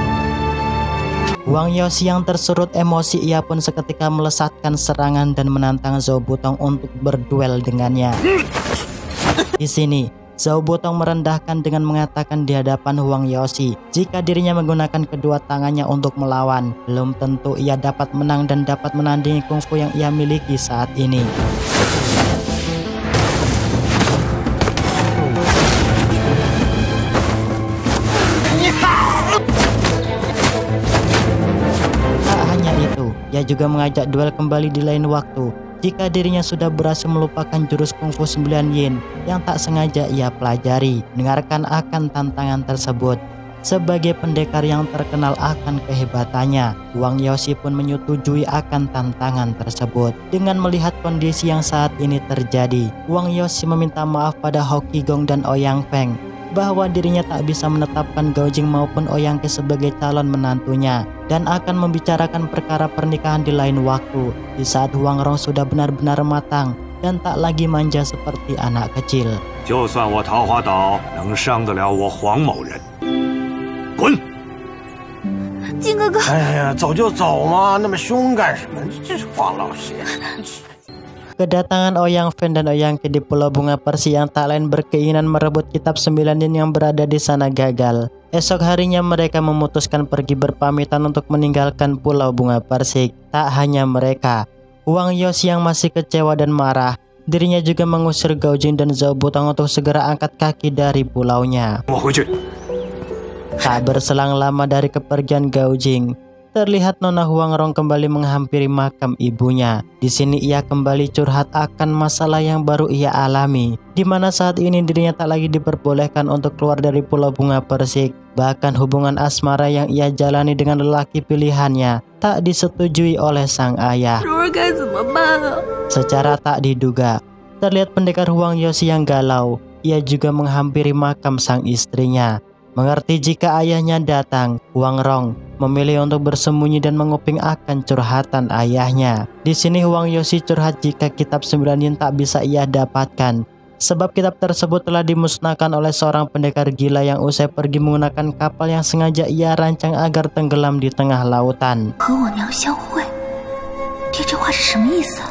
Huang Yoshi yang tersurut emosi, ia pun seketika melesatkan serangan dan menantang Zhao Butong untuk berduel dengannya. Di sini, Zhao Butong merendahkan dengan mengatakan di hadapan Huang Yoshi jika dirinya menggunakan kedua tangannya untuk melawan, belum tentu ia dapat menang dan dapat menandingi kungfu yang ia miliki saat ini. Ia juga mengajak duel kembali di lain waktu jika dirinya sudah berhasil melupakan jurus kungfu 9 yin yang tak sengaja ia pelajari. Dengarkan akan tantangan tersebut. Sebagai pendekar yang terkenal akan kehebatannya, Huang Yoshi pun menyetujui akan tantangan tersebut. Dengan melihat kondisi yang saat ini terjadi, Huang Yoshi meminta maaf pada Hoki Gong dan Ouyang Feng bahwa dirinya tak bisa menetapkan Gao Jing maupun Ouyang Ke sebagai calon menantunya dan akan membicarakan perkara pernikahan di lain waktu di saat Huang Rong sudah benar-benar matang dan tak lagi manja seperti anak kecil. Kedatangan Ouyang Feng dan Ouyang Ke di Pulau Bunga Persi yang tak lain berkeinginan merebut kitab 9 yin yang berada di sana gagal. Esok harinya mereka memutuskan pergi berpamitan untuk meninggalkan Pulau Bunga Persik. Tak hanya mereka, Huang Yoshi yang masih kecewa dan marah, dirinya juga mengusir Gao Jing dan Zhao Butong untuk segera angkat kaki dari pulaunya. Tak berselang lama dari kepergian Gao Jing, terlihat Nona Huang Rong kembali menghampiri makam ibunya. Di sini ia kembali curhat akan masalah yang baru ia alami, di mana saat ini dirinya tak lagi diperbolehkan untuk keluar dari Pulau Bunga Persik. Bahkan hubungan asmara yang ia jalani dengan lelaki pilihannya tak disetujui oleh sang ayah. Secara tak diduga, terlihat pendekar Huang Yoshi yang galau. Ia juga menghampiri makam sang istrinya. Mengerti jika ayahnya datang, Huang Rong memilih untuk bersembunyi dan menguping akan curhatan ayahnya. Di sini Huang Yoshi curhat jika kitab 9 yin tak bisa ia dapatkan, sebab kitab tersebut telah dimusnahkan oleh seorang pendekar gila yang usai pergi menggunakan kapal yang sengaja ia rancang agar tenggelam di tengah lautan. 爹这话是什么意思？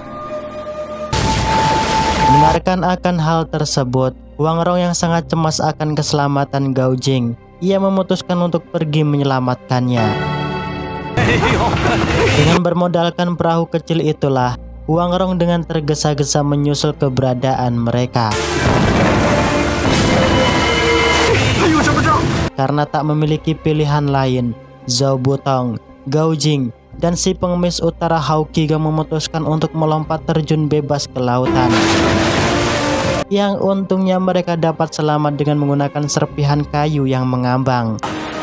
Mendengarkan akan hal tersebut, Huang Rong yang sangat cemas akan keselamatan Gao Jing, ia memutuskan untuk pergi menyelamatkannya. Dengan bermodalkan perahu kecil itulah, Huang Rong dengan tergesa-gesa menyusul keberadaan mereka. Karena tak memiliki pilihan lain, Zhao Butong, Gao Jing, dan si pengemis utara Hao Qigong memutuskan untuk melompat terjun bebas ke lautan. Yang untungnya mereka dapat selamat dengan menggunakan serpihan kayu yang mengambang.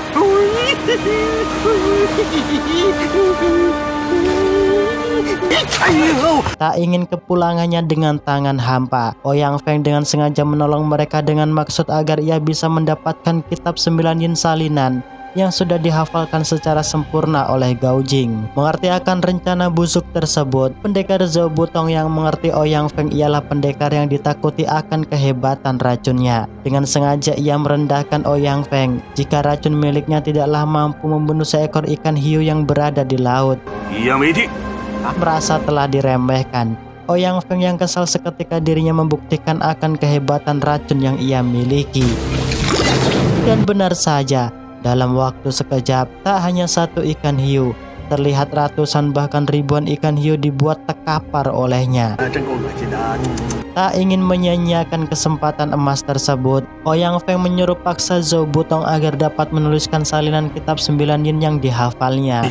Tak ingin kepulangannya dengan tangan hampa, Ouyang Feng dengan sengaja menolong mereka dengan maksud agar ia bisa mendapatkan kitab 9 yin salinan yang sudah dihafalkan secara sempurna oleh Gao Jing. Mengerti akan rencana busuk tersebut, pendekar Zhao Butong yang mengerti Ouyang Feng ialah pendekar yang ditakuti akan kehebatan racunnya. Dengan sengaja ia merendahkan Ouyang Feng jika racun miliknya tidaklah mampu membunuh seekor ikan hiu yang berada di laut. Merasa telah diremehkan, Ouyang Feng yang kesal seketika dirinya membuktikan akan kehebatan racun yang ia miliki. Dan benar saja, dalam waktu sekejap, tak hanya satu ikan hiu, terlihat ratusan bahkan ribuan ikan hiu dibuat terkapar olehnya. Tak ingin menyia-nyiakan kesempatan emas tersebut, Ouyang Feng menyuruh paksa Zhao Butong agar dapat menuliskan salinan kitab 9 yin yang dihafalnya.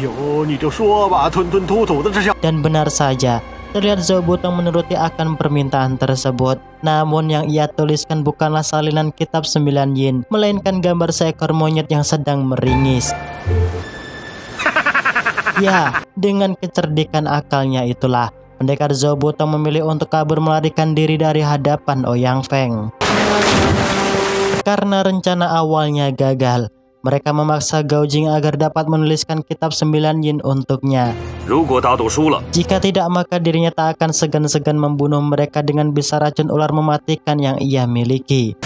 Dan benar saja, terlihat Zhao Butong menuruti akan permintaan tersebut. Namun yang ia tuliskan bukanlah salinan kitab 9 yin, melainkan gambar seekor monyet yang sedang meringis. Ya, dengan kecerdikan akalnya itulah, pendekar Zhao Butong memilih untuk kabur melarikan diri dari hadapan Ouyang Feng. Karena rencana awalnya gagal, mereka memaksa Gao Jing agar dapat menuliskan kitab 9 yin untuknya. Jika tidak, maka dirinya tak akan segan-segan membunuh mereka dengan bisa racun ular mematikan yang ia miliki.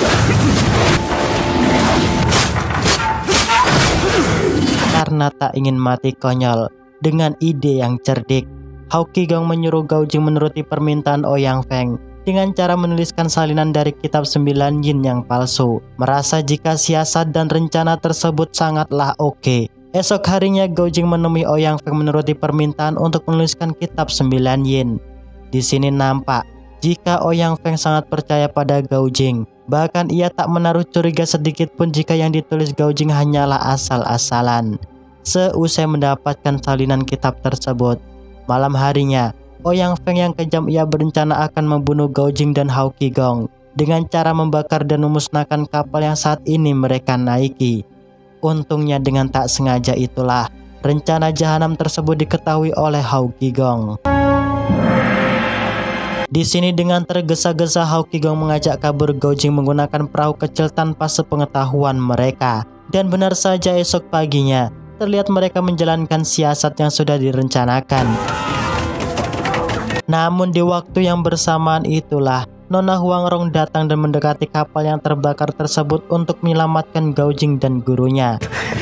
Karena tak ingin mati konyol, dengan ide yang cerdik, Hao Qigong menyuruh Gao Jing menuruti permintaan Ouyang Feng dengan cara menuliskan salinan dari kitab 9 yin yang palsu. Merasa jika siasat dan rencana tersebut sangatlah oke. Esok harinya Gao Jing menemui Ouyang Feng menuruti permintaan untuk menuliskan kitab 9 yin. Di sini nampak jika Ouyang Feng sangat percaya pada Gao Jing. Bahkan ia tak menaruh curiga sedikit pun jika yang ditulis Gao Jing hanyalah asal-asalan. Seusai mendapatkan salinan kitab tersebut, malam harinya Ouyang Feng yang kejam ia berencana akan membunuh Gao Jing dan Hao Qigong dengan cara membakar dan memusnahkan kapal yang saat ini mereka naiki. Untungnya dengan tak sengaja itulah rencana jahanam tersebut diketahui oleh Hao Qigong. Di sini dengan tergesa-gesa Hao Qigong mengajak kabur Gao Jing menggunakan perahu kecil tanpa sepengetahuan mereka. Dan benar saja esok paginya terlihat mereka menjalankan siasat yang sudah direncanakan. Namun di waktu yang bersamaan itulah Nona Huang Rong datang dan mendekati kapal yang terbakar tersebut untuk menyelamatkan Gao Jing dan gurunya.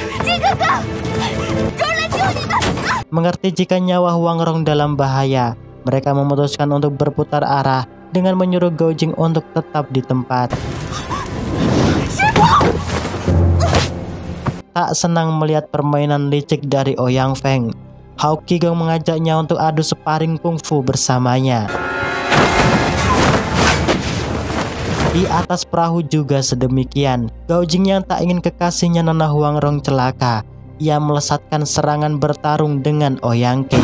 Mengerti jika nyawa Huang Rong dalam bahaya, mereka memutuskan untuk berputar arah dengan menyuruh Gao Jing untuk tetap di tempat. Tak senang melihat permainan licik dari Ouyang Feng, Hao Qigong mengajaknya untuk adu sparring kungfu bersamanya. Di atas perahu juga sedemikian. Gao Jing yang tak ingin kekasihnya Nona Huang Rong celaka, ia melesatkan serangan bertarung dengan Ouyang Ke.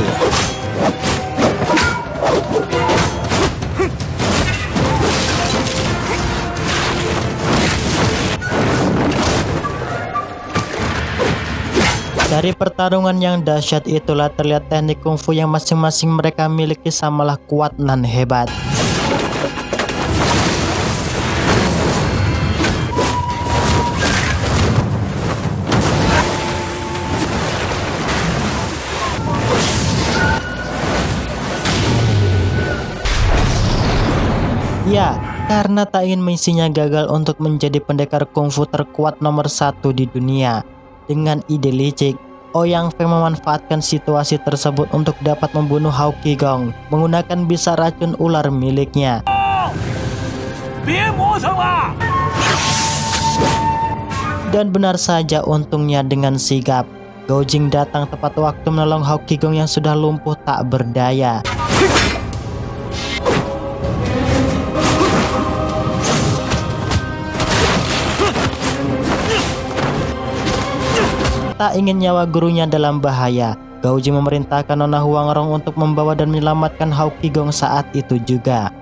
Dari pertarungan yang dahsyat itulah terlihat teknik kungfu yang masing-masing mereka miliki samalah kuat dan hebat. Ya, karena tak ingin misinya gagal untuk menjadi pendekar kungfu terkuat nomor 1 di dunia. Dengan ide licik, Ouyang Feng memanfaatkan situasi tersebut untuk dapat membunuh Hao Qigong menggunakan bisa racun ular miliknya. Dan benar saja, untungnya dengan sigap Gao Jing datang tepat waktu menolong Hao Qigong yang sudah lumpuh tak berdaya. Tak ingin nyawa gurunya dalam bahaya, Gao Jing memerintahkan Nona Huangrong untuk membawa dan menyelamatkan Hao Qigong saat itu juga.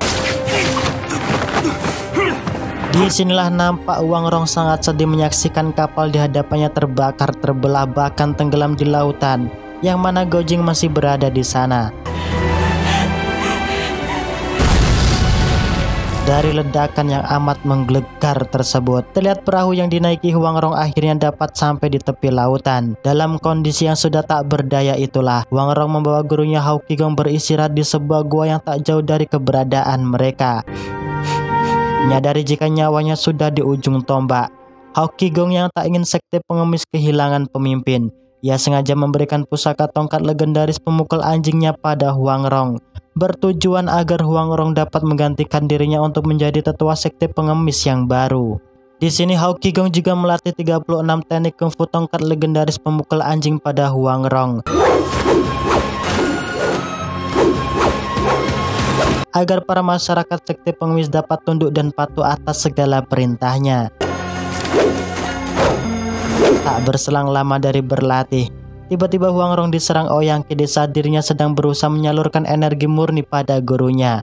Disinilah nampak Huangrong sangat sedih menyaksikan kapal di hadapannya terbakar, terbelah, bahkan tenggelam di lautan, yang mana Gao Jing masih berada di sana. Dari ledakan yang amat menggelegar tersebut, terlihat perahu yang dinaiki Huangrong akhirnya dapat sampai di tepi lautan. Dalam kondisi yang sudah tak berdaya itulah, Huangrong membawa gurunya Hao Qigong beristirahat di sebuah gua yang tak jauh dari keberadaan mereka. Menyadari jika nyawanya sudah di ujung tombak, Hao Qigong yang tak ingin sekte pengemis kehilangan pemimpin, ia sengaja memberikan pusaka tongkat legendaris pemukul anjingnya pada Huangrong, bertujuan agar Huangrong dapat menggantikan dirinya untuk menjadi tetua sekte pengemis yang baru. Di sini Hao Qigong juga melatih 36 teknik kungfu tongkat legendaris pemukul anjing pada Huangrong, agar para masyarakat sekte pengemis dapat tunduk dan patuh atas segala perintahnya. Tak berselang lama dari berlatih, tiba-tiba Huangrong diserang Ouyang Ke di saat dirinya sedang berusaha menyalurkan energi murni pada gurunya.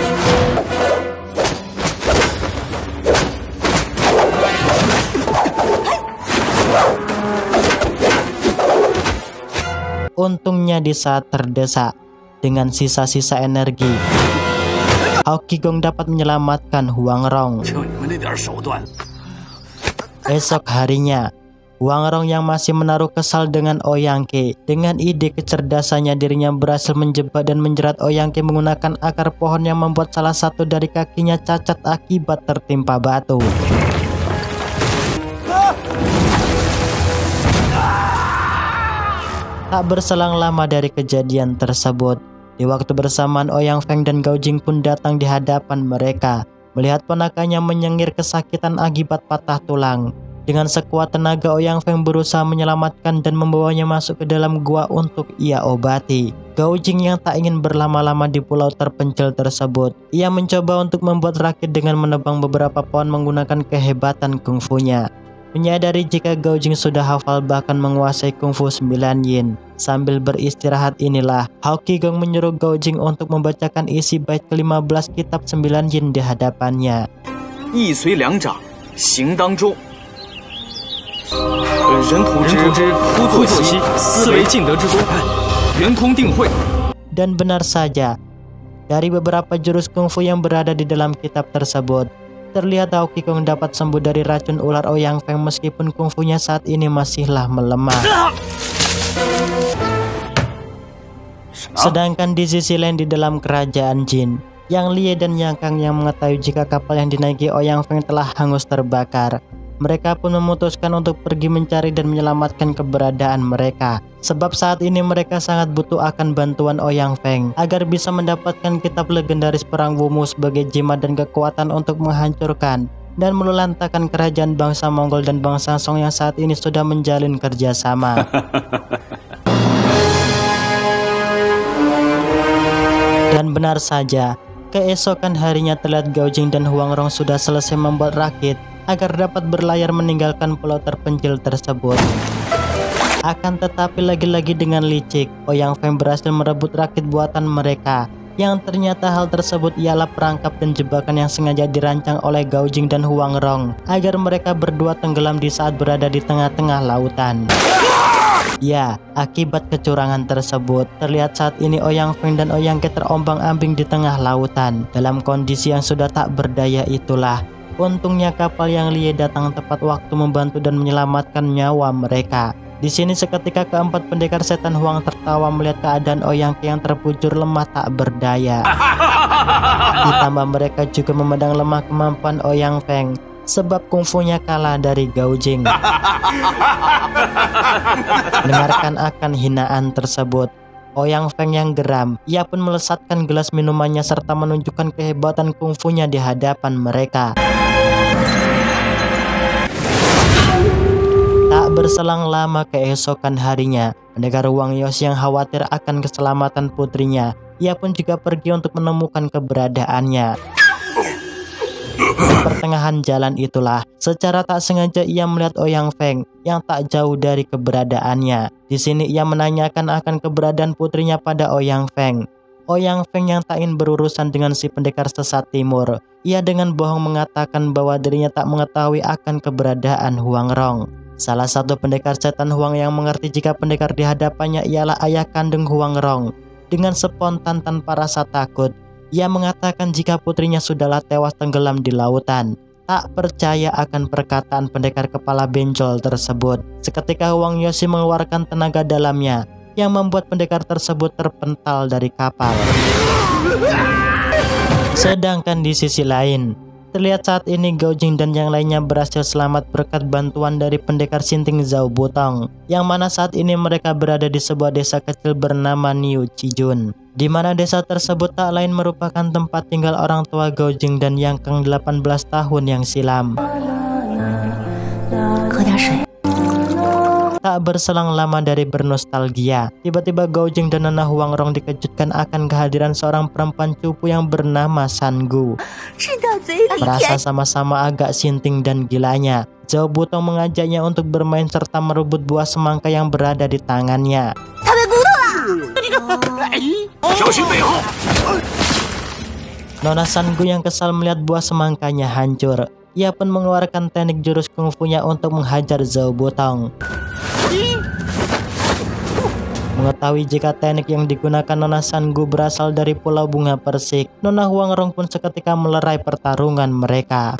Untungnya di saat terdesak dengan sisa-sisa energi, Hao Qigong dapat menyelamatkan Huangrong. Esok harinya, Huangrong yang masih menaruh kesal dengan Ouyang Ke, dengan ide kecerdasannya dirinya berhasil menjebak dan menjerat Ouyang Ke menggunakan akar pohon yang membuat salah satu dari kakinya cacat akibat tertimpa batu. Tak berselang lama dari kejadian tersebut, di waktu bersamaan Ouyang Feng dan Gao Jing pun datang di hadapan mereka, melihat ponakannya menyengir kesakitan akibat patah tulang. Dengan sekuat tenaga Ouyang Feng berusaha menyelamatkan dan membawanya masuk ke dalam gua untuk ia obati. Gao Jing yang tak ingin berlama-lama di pulau terpencil tersebut, ia mencoba untuk membuat rakit dengan menebang beberapa pohon menggunakan kehebatan kungfunya. Menyadari jika Gao Jing sudah hafal bahkan menguasai kungfu 9 yin, sambil beristirahat inilah Hao Qigong menyuruh Gao Jing untuk membacakan isi bait ke-15 kitab 9 yin di hadapannya. Yi cui两掌，行当中。人图之夫作息，思维尽德之功，圆通定慧。 Dan benar saja, dari beberapa jurus kungfu yang berada di dalam kitab tersebut, terlihat Hao Qigong dapat sembuh dari racun ular Ouyang Feng meskipun kungfunya saat ini masihlah melemah. Sedangkan di sisi lain di dalam kerajaan jin, Yang Lie dan Yang Kang yang mengetahui jika kapal yang dinaiki Ouyang Feng telah hangus terbakar, mereka pun memutuskan untuk pergi mencari dan menyelamatkan keberadaan mereka. Sebab saat ini mereka sangat butuh akan bantuan Ouyang Feng agar bisa mendapatkan kitab legendaris perang Wumu sebagai jimat dan kekuatan untuk menghancurkan dan melulantakan kerajaan bangsa Mongol dan bangsa Song yang saat ini sudah menjalin kerjasama. Dan benar saja, keesokan harinya terlihat Gao Jing dan Huangrong sudah selesai membuat rakit agar dapat berlayar meninggalkan pulau terpencil tersebut. Akan tetapi lagi-lagi dengan licik, Ouyang Feng berhasil merebut rakit buatan mereka, yang ternyata hal tersebut ialah perangkap dan jebakan yang sengaja dirancang oleh Gao Jing dan Huangrong agar mereka berdua tenggelam di saat berada di tengah-tengah lautan. Ya, akibat kecurangan tersebut, terlihat saat ini Ouyang Feng dan Ouyang Ke terombang-ambing di tengah lautan. Dalam kondisi yang sudah tak berdaya itulah, untungnya kapal Yang Lie datang tepat waktu membantu dan menyelamatkan nyawa mereka. Di sini seketika keempat pendekar setan Huang tertawa melihat keadaan Ouyang Ke yang terbujur lemah tak berdaya. Ditambah mereka juga memandang lemah kemampuan Ouyang Feng. sebab kungfunya kalah dari Gao Jing. Mendengarkan akan hinaan tersebut, Ouyang Feng yang geram, ia pun melesatkan gelas minumannya serta menunjukkan kehebatan kungfunya di hadapan mereka. Tak berselang lama keesokan harinya, pendekar Wang Yos yang khawatir akan keselamatan putrinya, ia pun juga pergi untuk menemukan keberadaannya. Di pertengahan jalan itulah, secara tak sengaja ia melihat Ouyang Feng yang tak jauh dari keberadaannya. Di sini ia menanyakan akan keberadaan putrinya pada Ouyang Feng. Ouyang Feng yang tak ingin berurusan dengan si pendekar sesat timur, ia dengan bohong mengatakan bahwa dirinya tak mengetahui akan keberadaan Huang Rong. Salah satu pendekar setan Huang yang mengerti jika pendekar di hadapannya ialah ayah kandung Huang Rong. Dengan spontan tanpa rasa takut, ia mengatakan jika putrinya sudahlah tewas tenggelam di lautan. Tak percaya akan perkataan pendekar kepala benjol tersebut. Seketika Wang Yoshi mengeluarkan tenaga dalamnya yang membuat pendekar tersebut terpental dari kapal. Sedangkan di sisi lain, terlihat saat ini Gao Jing dan yang lainnya berhasil selamat berkat bantuan dari pendekar Sinting Zhao Butong, yang mana saat ini mereka berada di sebuah desa kecil bernama Niu Chijun, di mana desa tersebut tak lain merupakan tempat tinggal orang tua Gao Jing dan Yang Kang 18 tahun yang silam. Tak berselang lama dari bernostalgia, tiba-tiba Gao Jing dan Nona Huang Rong dikejutkan akan kehadiran seorang perempuan cupu yang bernama San Gu. Merasa sama-sama agak sinting dan gilanya, Zhao Butong mengajaknya untuk bermain serta merebut buah semangka yang berada di tangannya. Nona San Gu yang kesal melihat buah semangkanya hancur. Ia pun mengeluarkan teknik jurus kungfunya untuk menghajar Zhao Butong. Mengetahui jika teknik yang digunakan Nona San Gu berasal dari Pulau Bunga Persik, Nona Huang Rong pun seketika melerai pertarungan mereka.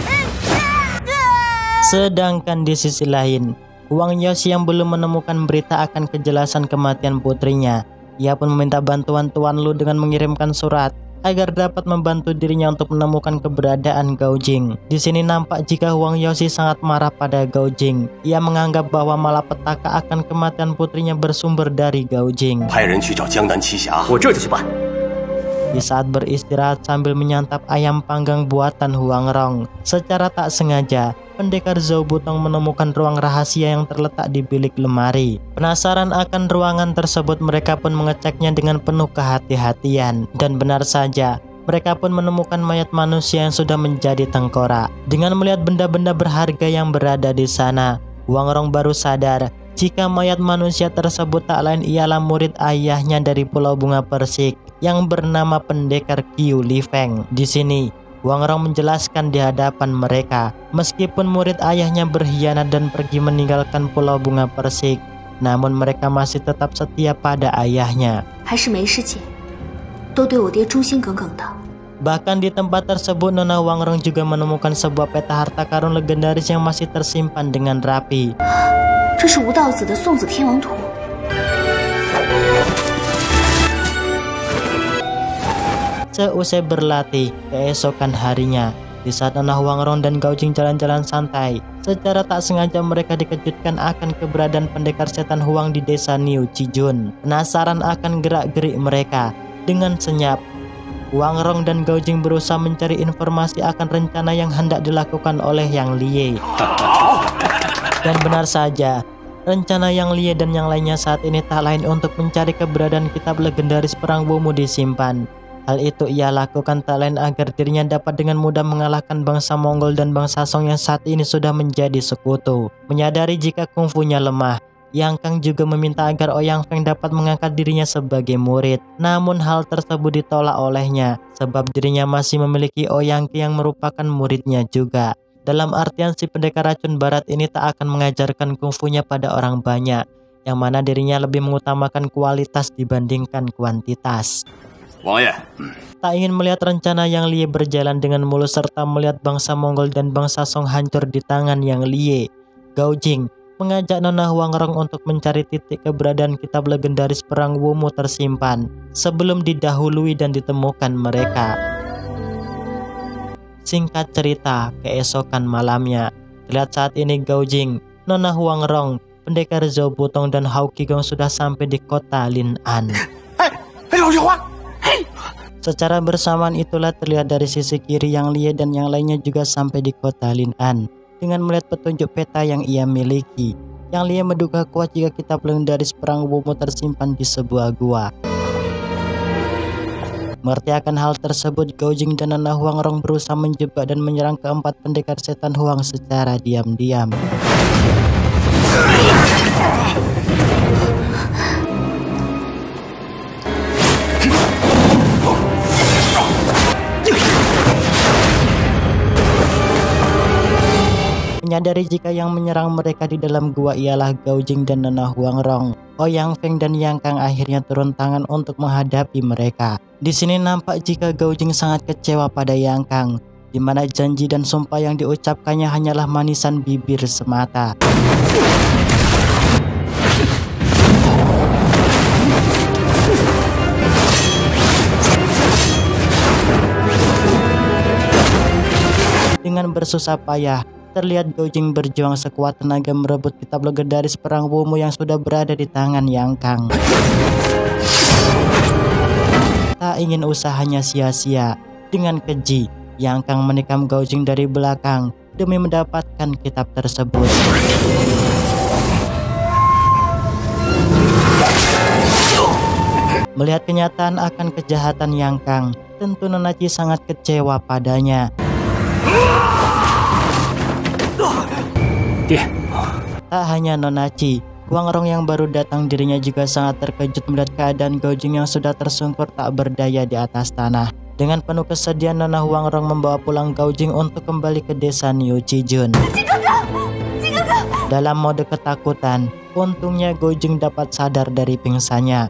Sedangkan di sisi lain, Wang Yoshi yang belum menemukan berita akan kejelasan kematian putrinya, ia pun meminta bantuan Tuan Lu dengan mengirimkan surat agar dapat membantu dirinya untuk menemukan keberadaan Gao Jing. Di sini nampak jika Wang Yoshi sangat marah pada Gao Jing. Ia menganggap bahwa malapetaka akan kematian putrinya bersumber dari Gao Jing. Di saat beristirahat sambil menyantap ayam panggang buatan Huang Rong, secara tak sengaja pendekar Zhao Butong menemukan ruang rahasia yang terletak di bilik lemari. Penasaran akan ruangan tersebut, mereka pun mengeceknya dengan penuh kehati-hatian. Dan benar saja, mereka pun menemukan mayat manusia yang sudah menjadi tengkorak. Dengan melihat benda-benda berharga yang berada di sana, Huang Rong baru sadar jika mayat manusia tersebut tak lain ialah murid ayahnya dari Pulau Bunga Persik yang bernama pendekar Qiu Li Feng. Di sini Huang Rong menjelaskan di hadapan mereka, meskipun murid ayahnya berkhianat dan pergi meninggalkan Pulau Bunga Persik, namun mereka masih tetap setia pada ayahnya. Bahkan di tempat tersebut, Nona Huang Rong juga menemukan sebuah peta harta karun legendaris yang masih tersimpan dengan rapi. Seusai berlatih, keesokan harinya, di saat Nona Huang Rong dan Gao Jing jalan-jalan santai, secara tak sengaja mereka dikejutkan akan keberadaan pendekar setan Huang di desa Niu Chijun. Penasaran akan gerak-gerik mereka, dengan senyap, Huang Rong dan Gao Jing berusaha mencari informasi akan rencana yang hendak dilakukan oleh Yang Liye. Dan benar saja, rencana Yang Liye dan yang lainnya saat ini tak lain untuk mencari keberadaan kitab legendaris perang Wumu disimpan. Hal itu ia lakukan tak lain agar dirinya dapat dengan mudah mengalahkan bangsa Mongol dan bangsa Song yang saat ini sudah menjadi sekutu. Menyadari jika kungfunya lemah, Yang Kang juga meminta agar Ouyang Feng dapat mengangkat dirinya sebagai murid. Namun hal tersebut ditolak olehnya, sebab dirinya masih memiliki Ouyang Ke yang merupakan muridnya juga. Dalam artian si pendekar racun barat ini tak akan mengajarkan kungfunya pada orang banyak, yang mana dirinya lebih mengutamakan kualitas dibandingkan kuantitas. Tak ingin melihat rencana Yang Liye berjalan dengan mulus serta melihat bangsa Mongol dan bangsa Song hancur di tangan Yang Liye, Gao Jing mengajak Nona Huang Rong untuk mencari titik keberadaan kitab legendaris perang Wumu tersimpan sebelum didahului dan ditemukan mereka. Singkat cerita, keesokan malamnya, terlihat saat ini Gao Jing, Nona Huang Rong, pendekar Zhao Butong dan Hao Qigong sudah sampai di kota Lin'an. Secara bersamaan itulah terlihat dari sisi kiri Yang Lie dan yang lainnya juga sampai di kota Lin'an. Dengan melihat petunjuk peta yang ia miliki, Yang Lie menduga kuat jika kitab legendaris perang Wumu tersimpan di sebuah gua. Mengerti akan hal tersebut, Gao Jing dan Nona Huang Rong berusaha menjebak dan menyerang keempat pendekar setan Huang secara diam-diam. Menyadari jika yang menyerang mereka di dalam gua ialah Gao Jing dan Nona Huang Rong, Ouyang Feng dan Yang Kang akhirnya turun tangan untuk menghadapi mereka. Di sini nampak jika Gao Jing sangat kecewa pada Yang Kang, di mana janji dan sumpah yang diucapkannya hanyalah manisan bibir semata. Dengan bersusah payah, terlihat Gao Jing berjuang sekuat tenaga merebut kitab legendaris perang Wumu yang sudah berada di tangan Yang Kang. Tak ingin usahanya sia-sia, dengan keji, Yang Kang menikam Gao Jing dari belakang demi mendapatkan kitab tersebut. Melihat kenyataan akan kejahatan Yang Kang, tentu Nona Qi sangat kecewa padanya. Tak hanya Nona Qi, Huang Rong yang baru datang dirinya juga sangat terkejut melihat keadaan Gao Jing yang sudah tersungkur tak berdaya di atas tanah. Dengan penuh kesedihan, Nona Huang Rong membawa pulang Gao Jing untuk kembali ke desa Niu Qijun. Dalam mode ketakutan, untungnya Gao Jing dapat sadar dari pingsannya.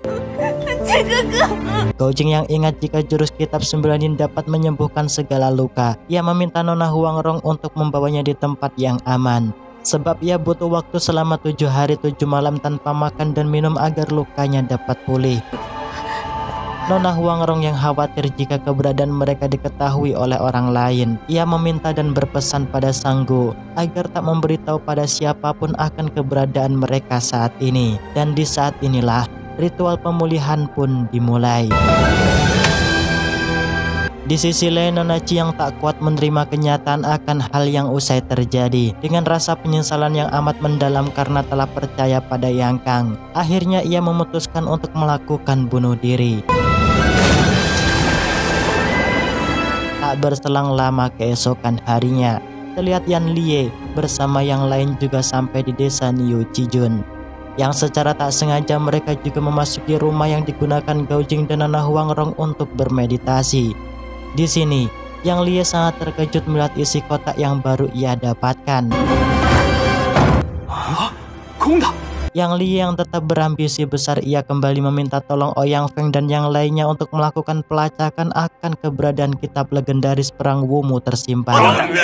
Gao Jing yang ingat jika jurus kitab 9 yin dapat menyembuhkan segala luka, ia meminta Nona Huang Rong untuk membawanya di tempat yang aman. Sebab ia butuh waktu selama 7 hari 7 malam tanpa makan dan minum agar lukanya dapat pulih. Nona Huang Rong yang khawatir jika keberadaan mereka diketahui oleh orang lain, ia meminta dan berpesan pada Sang Gu agar tak memberitahu pada siapapun akan keberadaan mereka saat ini. Dan di saat inilah ritual pemulihan pun dimulai. Di sisi lain, Nona Qi yang tak kuat menerima kenyataan akan hal yang usai terjadi. Dengan rasa penyesalan yang amat mendalam karena telah percaya pada Yang Kang, akhirnya ia memutuskan untuk melakukan bunuh diri. Tak berselang lama keesokan harinya, terlihat Yan Lie bersama yang lain juga sampai di desa Niu Qijun. Yang secara tak sengaja mereka juga memasuki rumah yang digunakan Gao Jing dan Nona Huang Rong untuk bermeditasi. Di sini, Yang Lie sangat terkejut melihat isi kotak yang baru ia dapatkan. Yang Lie yang tetap berambisi besar, ia kembali meminta tolong Ouyang Feng dan yang lainnya untuk melakukan pelacakan akan keberadaan kitab legendaris perang Wumu tersimpan.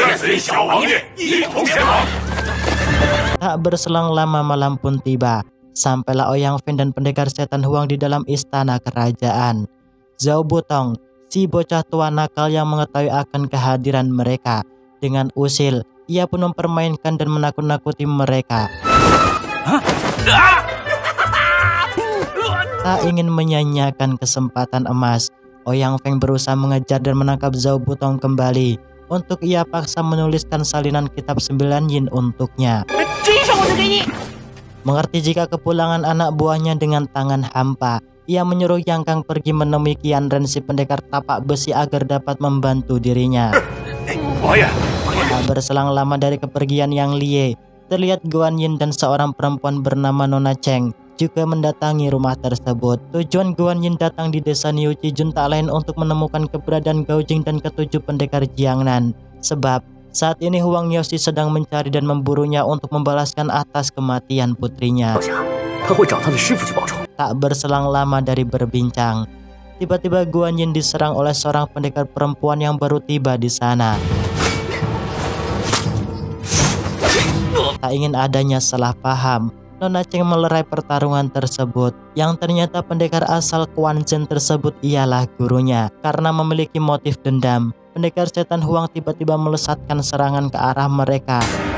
Tak berselang lama malam pun tiba. Sampailah Ouyang Feng dan pendekar setan Huang di dalam istana kerajaan. Zhao Butong, si bocah tua nakal yang mengetahui akan kehadiran mereka, dengan usil, ia pun mempermainkan dan menakut-nakuti mereka. Tak ingin menyanyiakan kesempatan emas, Ouyang Feng berusaha mengejar dan menangkap Zhao Butong kembali. Untuk ia paksa menuliskan salinan kitab 9 yin untuknya. Mengerti jika kepulangan anak buahnya dengan tangan hampa, ia menyuruh Yang Kang pergi menemui Qian Ren si pendekar tapak besi agar dapat membantu dirinya. Tak berselang lama dari kepergian Yang Lie, terlihat Guan Yin dan seorang perempuan bernama Nona Cheng juga mendatangi rumah tersebut. Tujuan Guan Yin datang di desa Niu Qijun tak lain untuk menemukan keberadaan Gao Jing dan ketujuh pendekar Jiangnan. Sebab saat ini Huang Yaoxi sedang mencari dan memburunya untuk membalaskan atas kematian putrinya. Tak berselang lama dari berbincang, tiba-tiba Guan Yin diserang oleh seorang pendekar perempuan yang baru tiba di sana. Tak ingin adanya salah paham, Nona Cheng melerai pertarungan tersebut, yang ternyata pendekar asal Quan Zhen tersebut ialah gurunya. Karena memiliki motif dendam, pendekar setan Huang tiba-tiba melesatkan serangan ke arah mereka.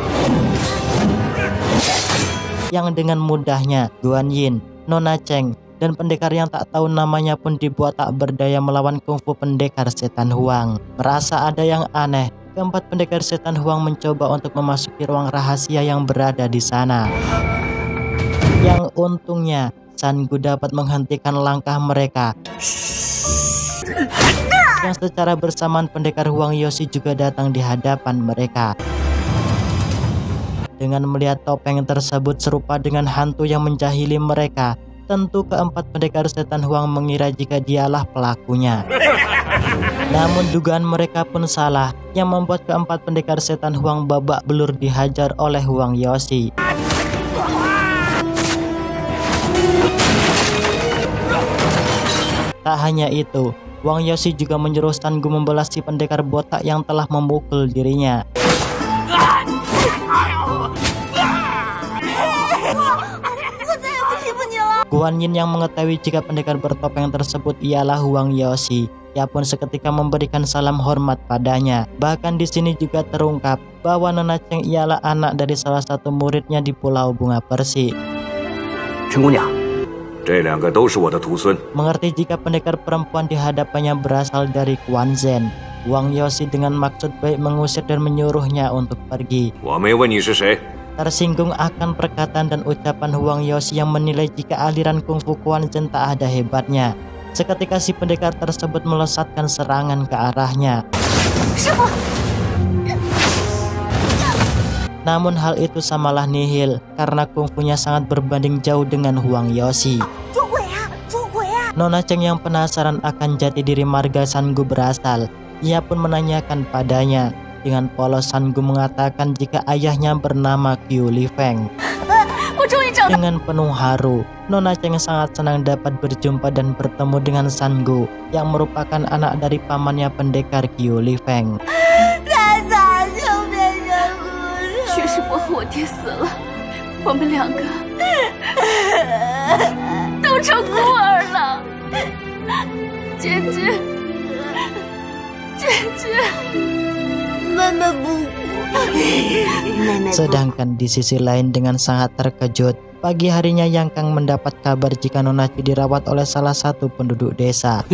Yang dengan mudahnya Guan Yin, Nona Cheng, dan pendekar yang tak tahu namanya pun dibuat tak berdaya melawan kungfu pendekar setan Huang. Merasa ada yang aneh, keempat pendekar setan Huang mencoba untuk memasuki ruang rahasia yang berada di sana. Yang untungnya San Gu dapat menghentikan langkah mereka. Yang secara bersamaan pendekar Huang Yoshi juga datang di hadapan mereka. Dengan melihat topeng tersebut serupa dengan hantu yang menjahili mereka, tentu keempat pendekar setan Huang mengira jika dialah pelakunya. Namun dugaan mereka pun salah, yang membuat keempat pendekar setan Huang babak belur dihajar oleh Huang Yoshi. Tak hanya itu, Huang Yoshi juga menyuruh San Gu membalas si pendekar botak yang telah memukul dirinya. Guan Yin yang mengetahui jika pendekar bertopeng tersebut ialah Huang Yoshi, ia pun seketika memberikan salam hormat padanya. Bahkan di sini juga terungkap bahwa Nona Cheng ialah anak dari salah satu muridnya di Pulau Bunga Persi. Mengerti jika pendekar perempuan di hadapannya berasal dari Quan Zhen, Huang Yoshi dengan maksud baik mengusir dan menyuruhnya untuk pergi. Tersinggung akan perkataan dan ucapan Huang Yoshi yang menilai jika aliran kungfu Quan Zhen tak ada hebatnya. Seketika si pendekar tersebut melesatkan serangan ke arahnya. Namun hal itu samalah nihil karena kungfunya sangat berbanding jauh dengan Huang Yoshi. Nona Cheng yang penasaran akan jati diri marga San Gu berasal, ia pun menanyakan padanya. Dengan polos San Gu mengatakan jika ayahnya bernama Qiu Li Feng. Dengan penuh haru, Nona Cheng sangat senang dapat berjumpa dan bertemu dengan San Gu yang merupakan anak dari pamannya pendekar Qiu Li Feng. Sedangkan di sisi lain dengan sangat terkejut, pagi harinya Yang Kang mendapat kabar jika Nona Chi dirawat oleh salah satu penduduk desa.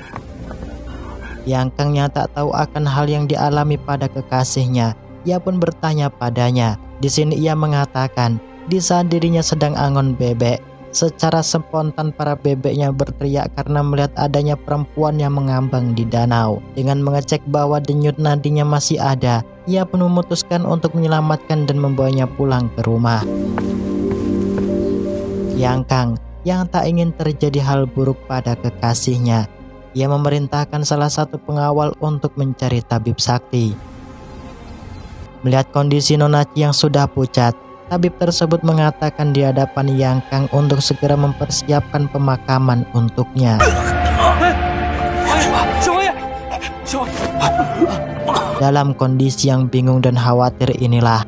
Yang Kang yang tak tahu akan hal yang dialami pada kekasihnya, ia pun bertanya padanya. Di sini ia mengatakan, di saat dirinya sedang angon bebek, secara spontan para bebeknya berteriak karena melihat adanya perempuan yang mengambang di danau. Dengan mengecek bahwa denyut nadinya masih ada, ia pun memutuskan untuk menyelamatkan dan membawanya pulang ke rumah. Yang Kang yang tak ingin terjadi hal buruk pada kekasihnya, ia memerintahkan salah satu pengawal untuk mencari tabib sakti. Melihat kondisi Nona Chi yang sudah pucat, tabib tersebut mengatakan di hadapan Yang Kang untuk segera mempersiapkan pemakaman untuknya. Dalam kondisi yang bingung dan khawatir inilah,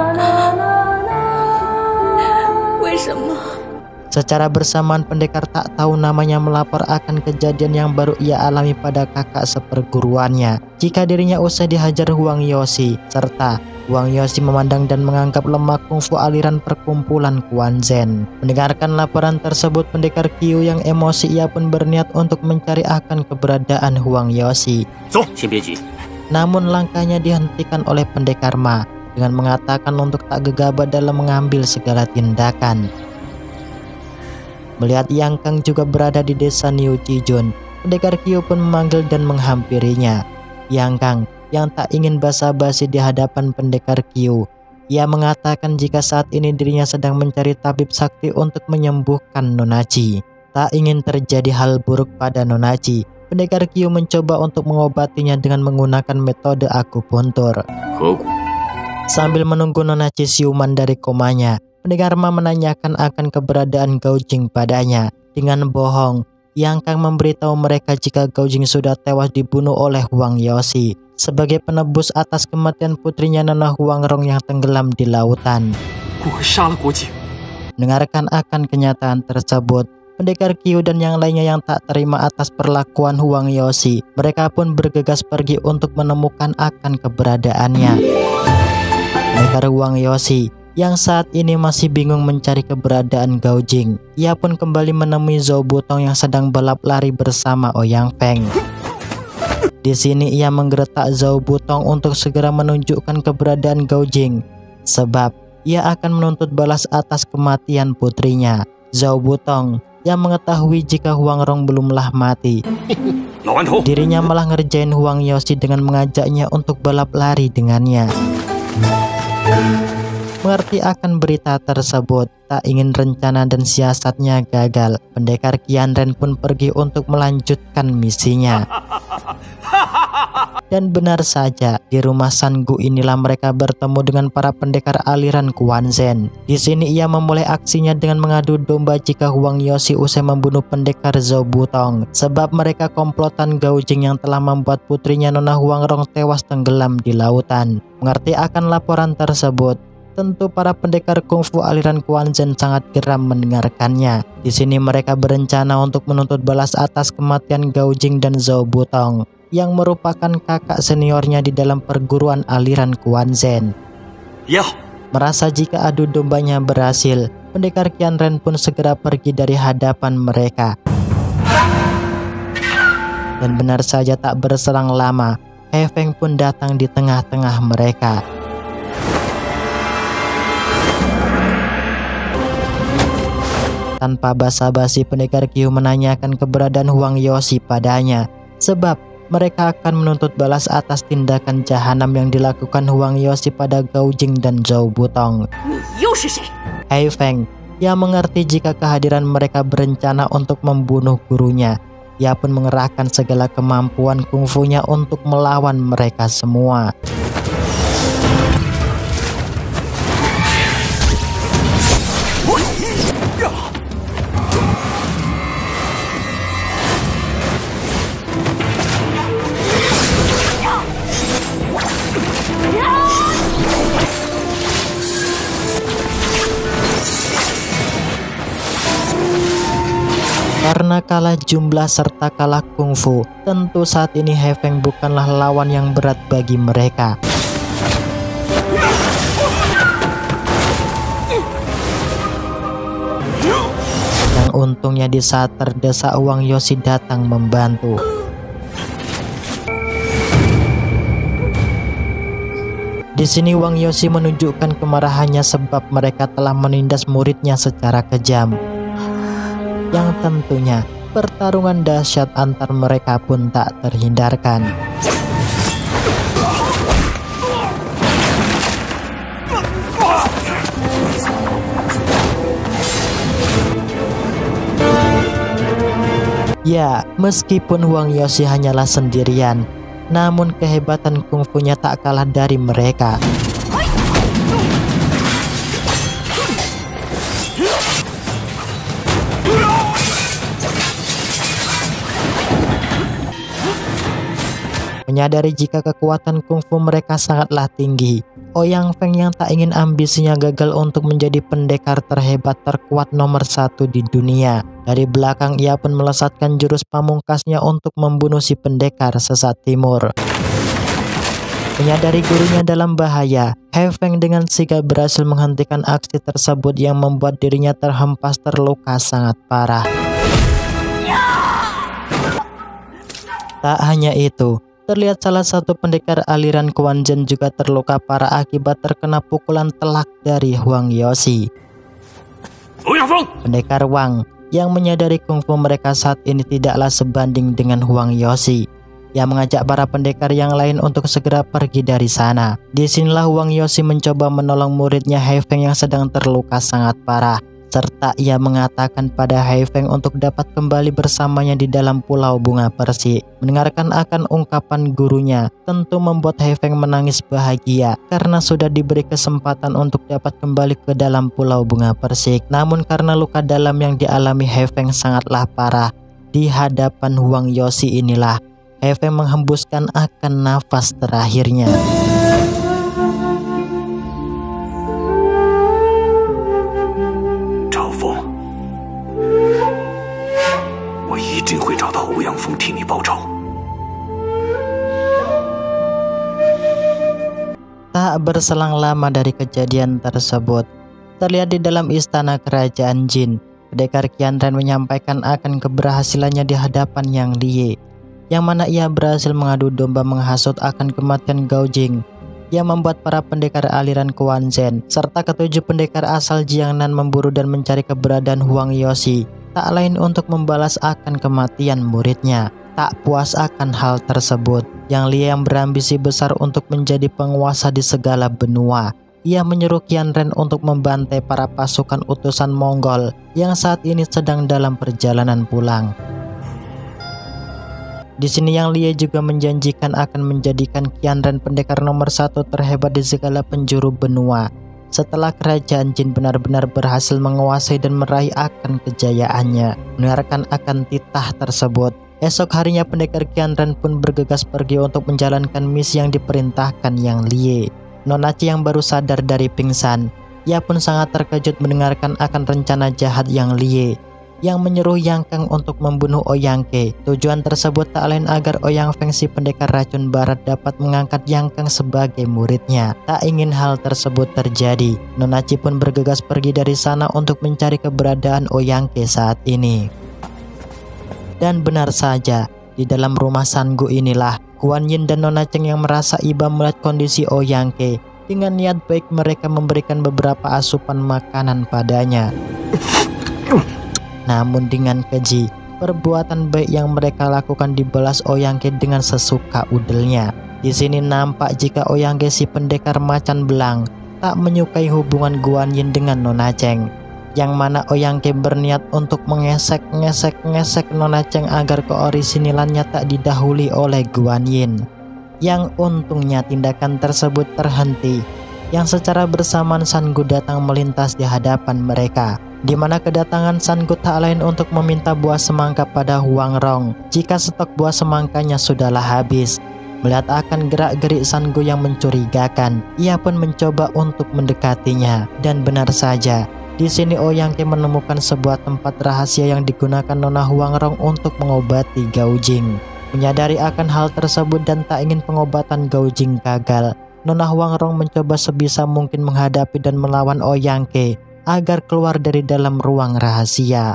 secara bersamaan pendekar tak tahu namanya melapor akan kejadian yang baru ia alami pada kakak seperguruannya, jika dirinya usai dihajar Huang Yoshi, serta Huang Yoshi memandang dan menganggap lemah kungfu aliran perkumpulan Quan Zhen. Mendengarkan laporan tersebut, pendekar Qiu yang emosi ia pun berniat untuk mencari akan keberadaan Huang Yoshi. Namun langkahnya dihentikan oleh pendekar Ma dengan mengatakan untuk tak gegabah dalam mengambil segala tindakan. Melihat Yang Kang juga berada di desa Niu Chijun, pendekar Qiu pun memanggil dan menghampirinya. Yang Kang yang tak ingin basa-basi di hadapan pendekar Qiu, ia mengatakan jika saat ini dirinya sedang mencari tabib sakti untuk menyembuhkan Nona Chi. Tak ingin terjadi hal buruk pada Nona Chi, pendekar Qiu mencoba untuk mengobatinya dengan menggunakan metode akupuntur. Sambil menunggu Nona Chi siuman dari komanya, pendekar Ma menanyakan akan keberadaan Gao Jing padanya. Dengan bohong, Yang Kang memberitahu mereka jika Gao Jing sudah tewas dibunuh oleh Huang Yoshi sebagai penebus atas kematian putrinya Nona Huang Rong yang tenggelam di lautan. Mendengarkan akan kenyataan tersebut, Pendekar Qiu dan yang lainnya yang tak terima atas perlakuan Huang Yoshi, mereka pun bergegas pergi untuk menemukan akan keberadaannya. Pendekar Huang Yoshi yang saat ini masih bingung mencari keberadaan Gao Jing, ia pun kembali menemui Zhou Butong yang sedang balap lari bersama Ouyang Feng. Di sini ia menggeretak Zhou Butong untuk segera menunjukkan keberadaan Gao Jing, sebab ia akan menuntut balas atas kematian putrinya. Zhou Butong yang mengetahui jika Huang Rong belumlah mati, dirinya malah ngerjain Huang Yoshi dengan mengajaknya untuk balap lari dengannya. Mengerti akan berita tersebut, tak ingin rencana dan siasatnya gagal, pendekar Qianren pun pergi untuk melanjutkan misinya. Dan benar saja, di rumah San Gu inilah mereka bertemu dengan para pendekar aliran Quan Zhen. Di sini ia memulai aksinya dengan mengadu domba jika Huang Yoshi usai membunuh pendekar Zhou Butong, sebab mereka komplotan Gao Jing yang telah membuat putrinya Nona Huang Rong tewas tenggelam di lautan. Mengerti akan laporan tersebut, tentu para pendekar kungfu aliran Quan Zhen sangat geram mendengarkannya. Di sini mereka berencana untuk menuntut balas atas kematian Gao Jing dan Zhou Butong, yang merupakan kakak seniornya di dalam perguruan aliran Quan Zhen. Merasa jika adu dombanya berhasil, pendekar Qianren pun segera pergi dari hadapan mereka. Dan benar saja tak berselang lama, He Feng pun datang di tengah-tengah mereka. Tanpa basa-basi, pendekar Qiu menanyakan keberadaan Huang Yoshi padanya, sebab mereka akan menuntut balas atas tindakan jahanam yang dilakukan Huang Yoshi pada Gao Jing dan Zhou Butong. He Feng yang mengerti jika kehadiran mereka berencana untuk membunuh gurunya, ia pun mengerahkan segala kemampuan kungfunya untuk melawan mereka semua. Karena kalah jumlah serta kalah kungfu, tentu saat ini He Feng bukanlah lawan yang berat bagi mereka. Yang untungnya di saat terdesak Huang Yoshi datang membantu. Di sini Huang Yoshi menunjukkan kemarahannya sebab mereka telah menindas muridnya secara kejam. Yang tentunya pertarungan dahsyat antar mereka pun tak terhindarkan. Ya, meskipun Huang Yoshi hanyalah sendirian, namun kehebatan kungfunya tak kalah dari mereka. Menyadari jika kekuatan kungfu mereka sangatlah tinggi, Ouyang Feng yang tak ingin ambisinya gagal untuk menjadi pendekar terhebat terkuat nomor 1 di dunia. Dari belakang ia pun melesatkan jurus pamungkasnya untuk membunuh si pendekar sesat timur. Menyadari gurunya dalam bahaya, He Feng dengan sigap berhasil menghentikan aksi tersebut yang membuat dirinya terhempas terluka sangat parah. Tak hanya itu, terlihat salah satu pendekar aliran Quan Zhen juga terluka parah akibat terkena pukulan telak dari Huang Yoshi. Pendekar Wang yang menyadari kungfu mereka saat ini tidaklah sebanding dengan Huang Yoshi, yang mengajak para pendekar yang lain untuk segera pergi dari sana. Disinilah Huang Yoshi mencoba menolong muridnya He Feng yang sedang terluka sangat parah, serta ia mengatakan pada He Feng untuk dapat kembali bersamanya di dalam Pulau Bunga Persik. Mendengarkan akan ungkapan gurunya tentu membuat He Feng menangis bahagia karena sudah diberi kesempatan untuk dapat kembali ke dalam Pulau Bunga Persik. Namun karena luka dalam yang dialami He Feng sangatlah parah, di hadapan Huang Yoshi inilah He Feng menghembuskan akan nafas terakhirnya. 替你报仇。 Tak berselang lama dari kejadian tersebut, terlihat di dalam istana kerajaan Jin, pendekar Qianren menyampaikan akan keberhasilannya di hadapan Yang Lie, yang mana ia berhasil mengadu domba menghasut akan kematian Gao Jing, yang membuat para pendekar aliran Quan Zhen serta ketujuh pendekar asal Jiangnan memburu dan mencari keberadaan Huang Yoshi, tak lain untuk membalas akan kematian muridnya. Tak puas akan hal tersebut, Yang Lie yang berambisi besar untuk menjadi penguasa di segala benua, ia menyuruh Qianren untuk membantai para pasukan utusan Mongol yang saat ini sedang dalam perjalanan pulang. Di sini Yang Lie juga menjanjikan akan menjadikan Qianren pendekar nomor 1 terhebat di segala penjuru benua setelah kerajaan Jin benar-benar berhasil menguasai dan meraih akan kejayaannya. Mendengarkan akan titah tersebut, esok harinya pendekar Qianren pun bergegas pergi untuk menjalankan misi yang diperintahkan Yang Lie. Nona Ci yang baru sadar dari pingsan, ia pun sangat terkejut mendengarkan akan rencana jahat Yang Lie yang menyuruh Yang Kang untuk membunuh Ouyang Ke. Tujuan tersebut tak lain agar Ouyang Feng si pendekar racun barat dapat mengangkat Yang Kang sebagai muridnya. Tak ingin hal tersebut terjadi, Nona Ci pun bergegas pergi dari sana untuk mencari keberadaan Ouyang Ke saat ini. Dan benar saja, di dalam rumah Sangu inilah Guan Yin dan Nona Cheng yang merasa iba melihat kondisi Ouyang Ke. Dengan niat baik mereka memberikan beberapa asupan makanan padanya. Namun dengan keji, perbuatan baik yang mereka lakukan dibalas Ouyang Ke dengan sesuka udelnya. Di sini nampak jika Ouyang Ke si pendekar macan belang tak menyukai hubungan Guan Yin dengan Nona Cheng, yang mana Ouyang Ke berniat untuk mengesek Nona Cheng agar keorisinilannya tak didahului oleh Guan Yin. Yang untungnya tindakan tersebut terhenti, yang secara bersamaan Sangu datang melintas di hadapan mereka, di mana kedatangan Sangu tak lain untuk meminta buah semangka pada Huang Rong jika stok buah semangkanya sudahlah habis. Melihat akan gerak-gerik Sangu yang mencurigakan, ia pun mencoba untuk mendekatinya. Dan benar saja, di sini Ouyang Ke menemukan sebuah tempat rahasia yang digunakan Nona Huang Rong untuk mengobati Gao Jing. Menyadari akan hal tersebut dan tak ingin pengobatan Gao Jing gagal, Nona Huang Rong mencoba sebisa mungkin menghadapi dan melawan Ouyang Ke agar keluar dari dalam ruang rahasia.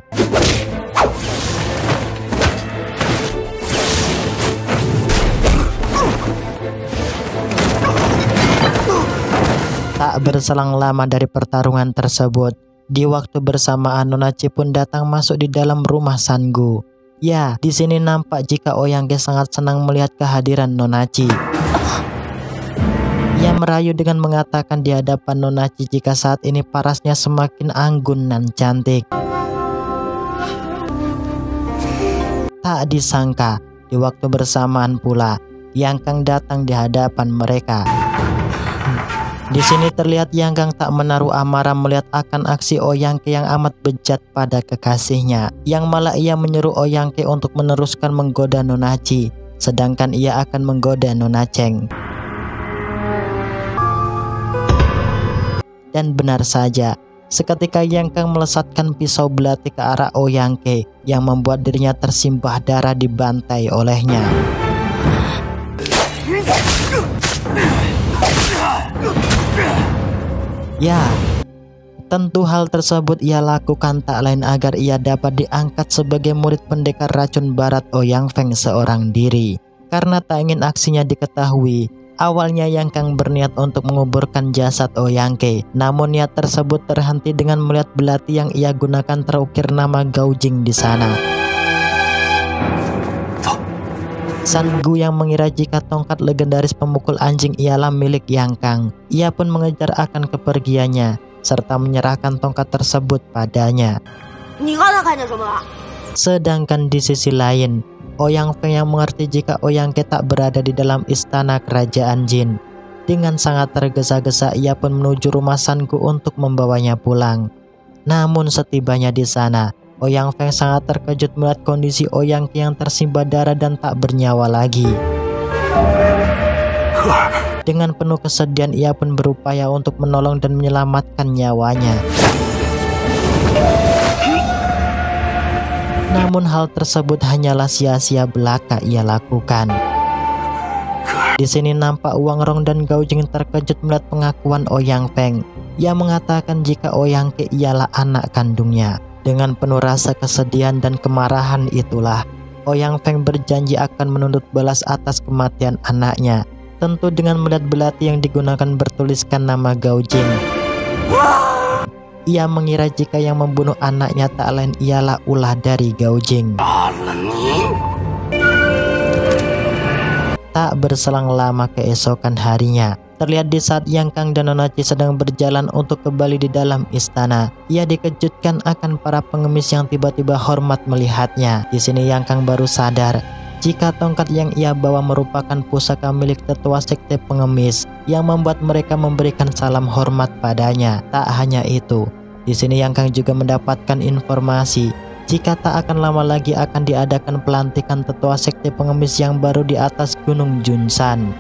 Tak berselang lama dari pertarungan tersebut, di waktu bersamaan Nona Ci pun datang masuk di dalam rumah Sangu. Ya, di sini nampak jika Ouyang Ke sangat senang melihat kehadiran Nona Ci. Ia merayu dengan mengatakan di hadapan Nona Ci jika saat ini parasnya semakin anggun dan cantik. Tak disangka, di waktu bersamaan pula, Yang Kang datang di hadapan mereka. Di sini terlihat Yang Kang tak menaruh amarah melihat akan aksi Ouyang Ke yang amat bejat pada kekasihnya, yang malah ia menyuruh Ouyang Ke untuk meneruskan menggoda Nona Ci, sedangkan ia akan menggoda Nona Cheng. Dan benar saja, seketika Yang Kang melesatkan pisau belati ke arah Ouyang Ke yang membuat dirinya tersimbah darah dibantai olehnya. Ya, tentu hal tersebut ia lakukan tak lain agar ia dapat diangkat sebagai murid pendekar racun barat Ouyang Feng seorang diri. Karena tak ingin aksinya diketahui, awalnya Yang Kang berniat untuk menguburkan jasad Ouyang Ke, namun niat tersebut terhenti dengan melihat belati yang ia gunakan terukir nama Gao Jing di sana. Sangu yang mengira jika tongkat legendaris pemukul anjing ialah milik Yang Kang, ia pun mengejar akan kepergiannya serta menyerahkan tongkat tersebut padanya. Sedangkan di sisi lain, Ouyang Feng yang mengerti jika Ouyang Ke tak berada di dalam istana kerajaan Jin, dengan sangat tergesa-gesa ia pun menuju rumah Sangu untuk membawanya pulang. Namun setibanya di sana, Ouyang Feng sangat terkejut melihat kondisi Ouyang Ke yang tersimbah darah dan tak bernyawa lagi. Dengan penuh kesedihan ia pun berupaya untuk menolong dan menyelamatkan nyawanya. Namun hal tersebut hanyalah sia-sia belaka ia lakukan. Di sini nampak Wang Rong dan Gao Jing terkejut melihat pengakuan Ouyang Feng. Ia mengatakan jika Ouyang Ke ialah anak kandungnya. Dengan penuh rasa kesedihan dan kemarahan itulah Ouyang Feng berjanji akan menuntut balas atas kematian anaknya. Tentu dengan melihat belati yang digunakan bertuliskan nama Gao Jing. Ia mengira jika yang membunuh anaknya tak lain ialah ulah dari Gao Jing. Tak berselang lama keesokan harinya, terlihat di saat Yang Kang dan Nona Chi sedang berjalan untuk kembali di dalam istana, ia dikejutkan akan para pengemis yang tiba-tiba hormat melihatnya. Di sini Yang Kang baru sadar jika tongkat yang ia bawa merupakan pusaka milik tetua sekte pengemis yang membuat mereka memberikan salam hormat padanya. Tak hanya itu, di sini Yang Kang juga mendapatkan informasi jika tak akan lama lagi akan diadakan pelantikan tetua sekte pengemis yang baru di atas Gunung Junsan.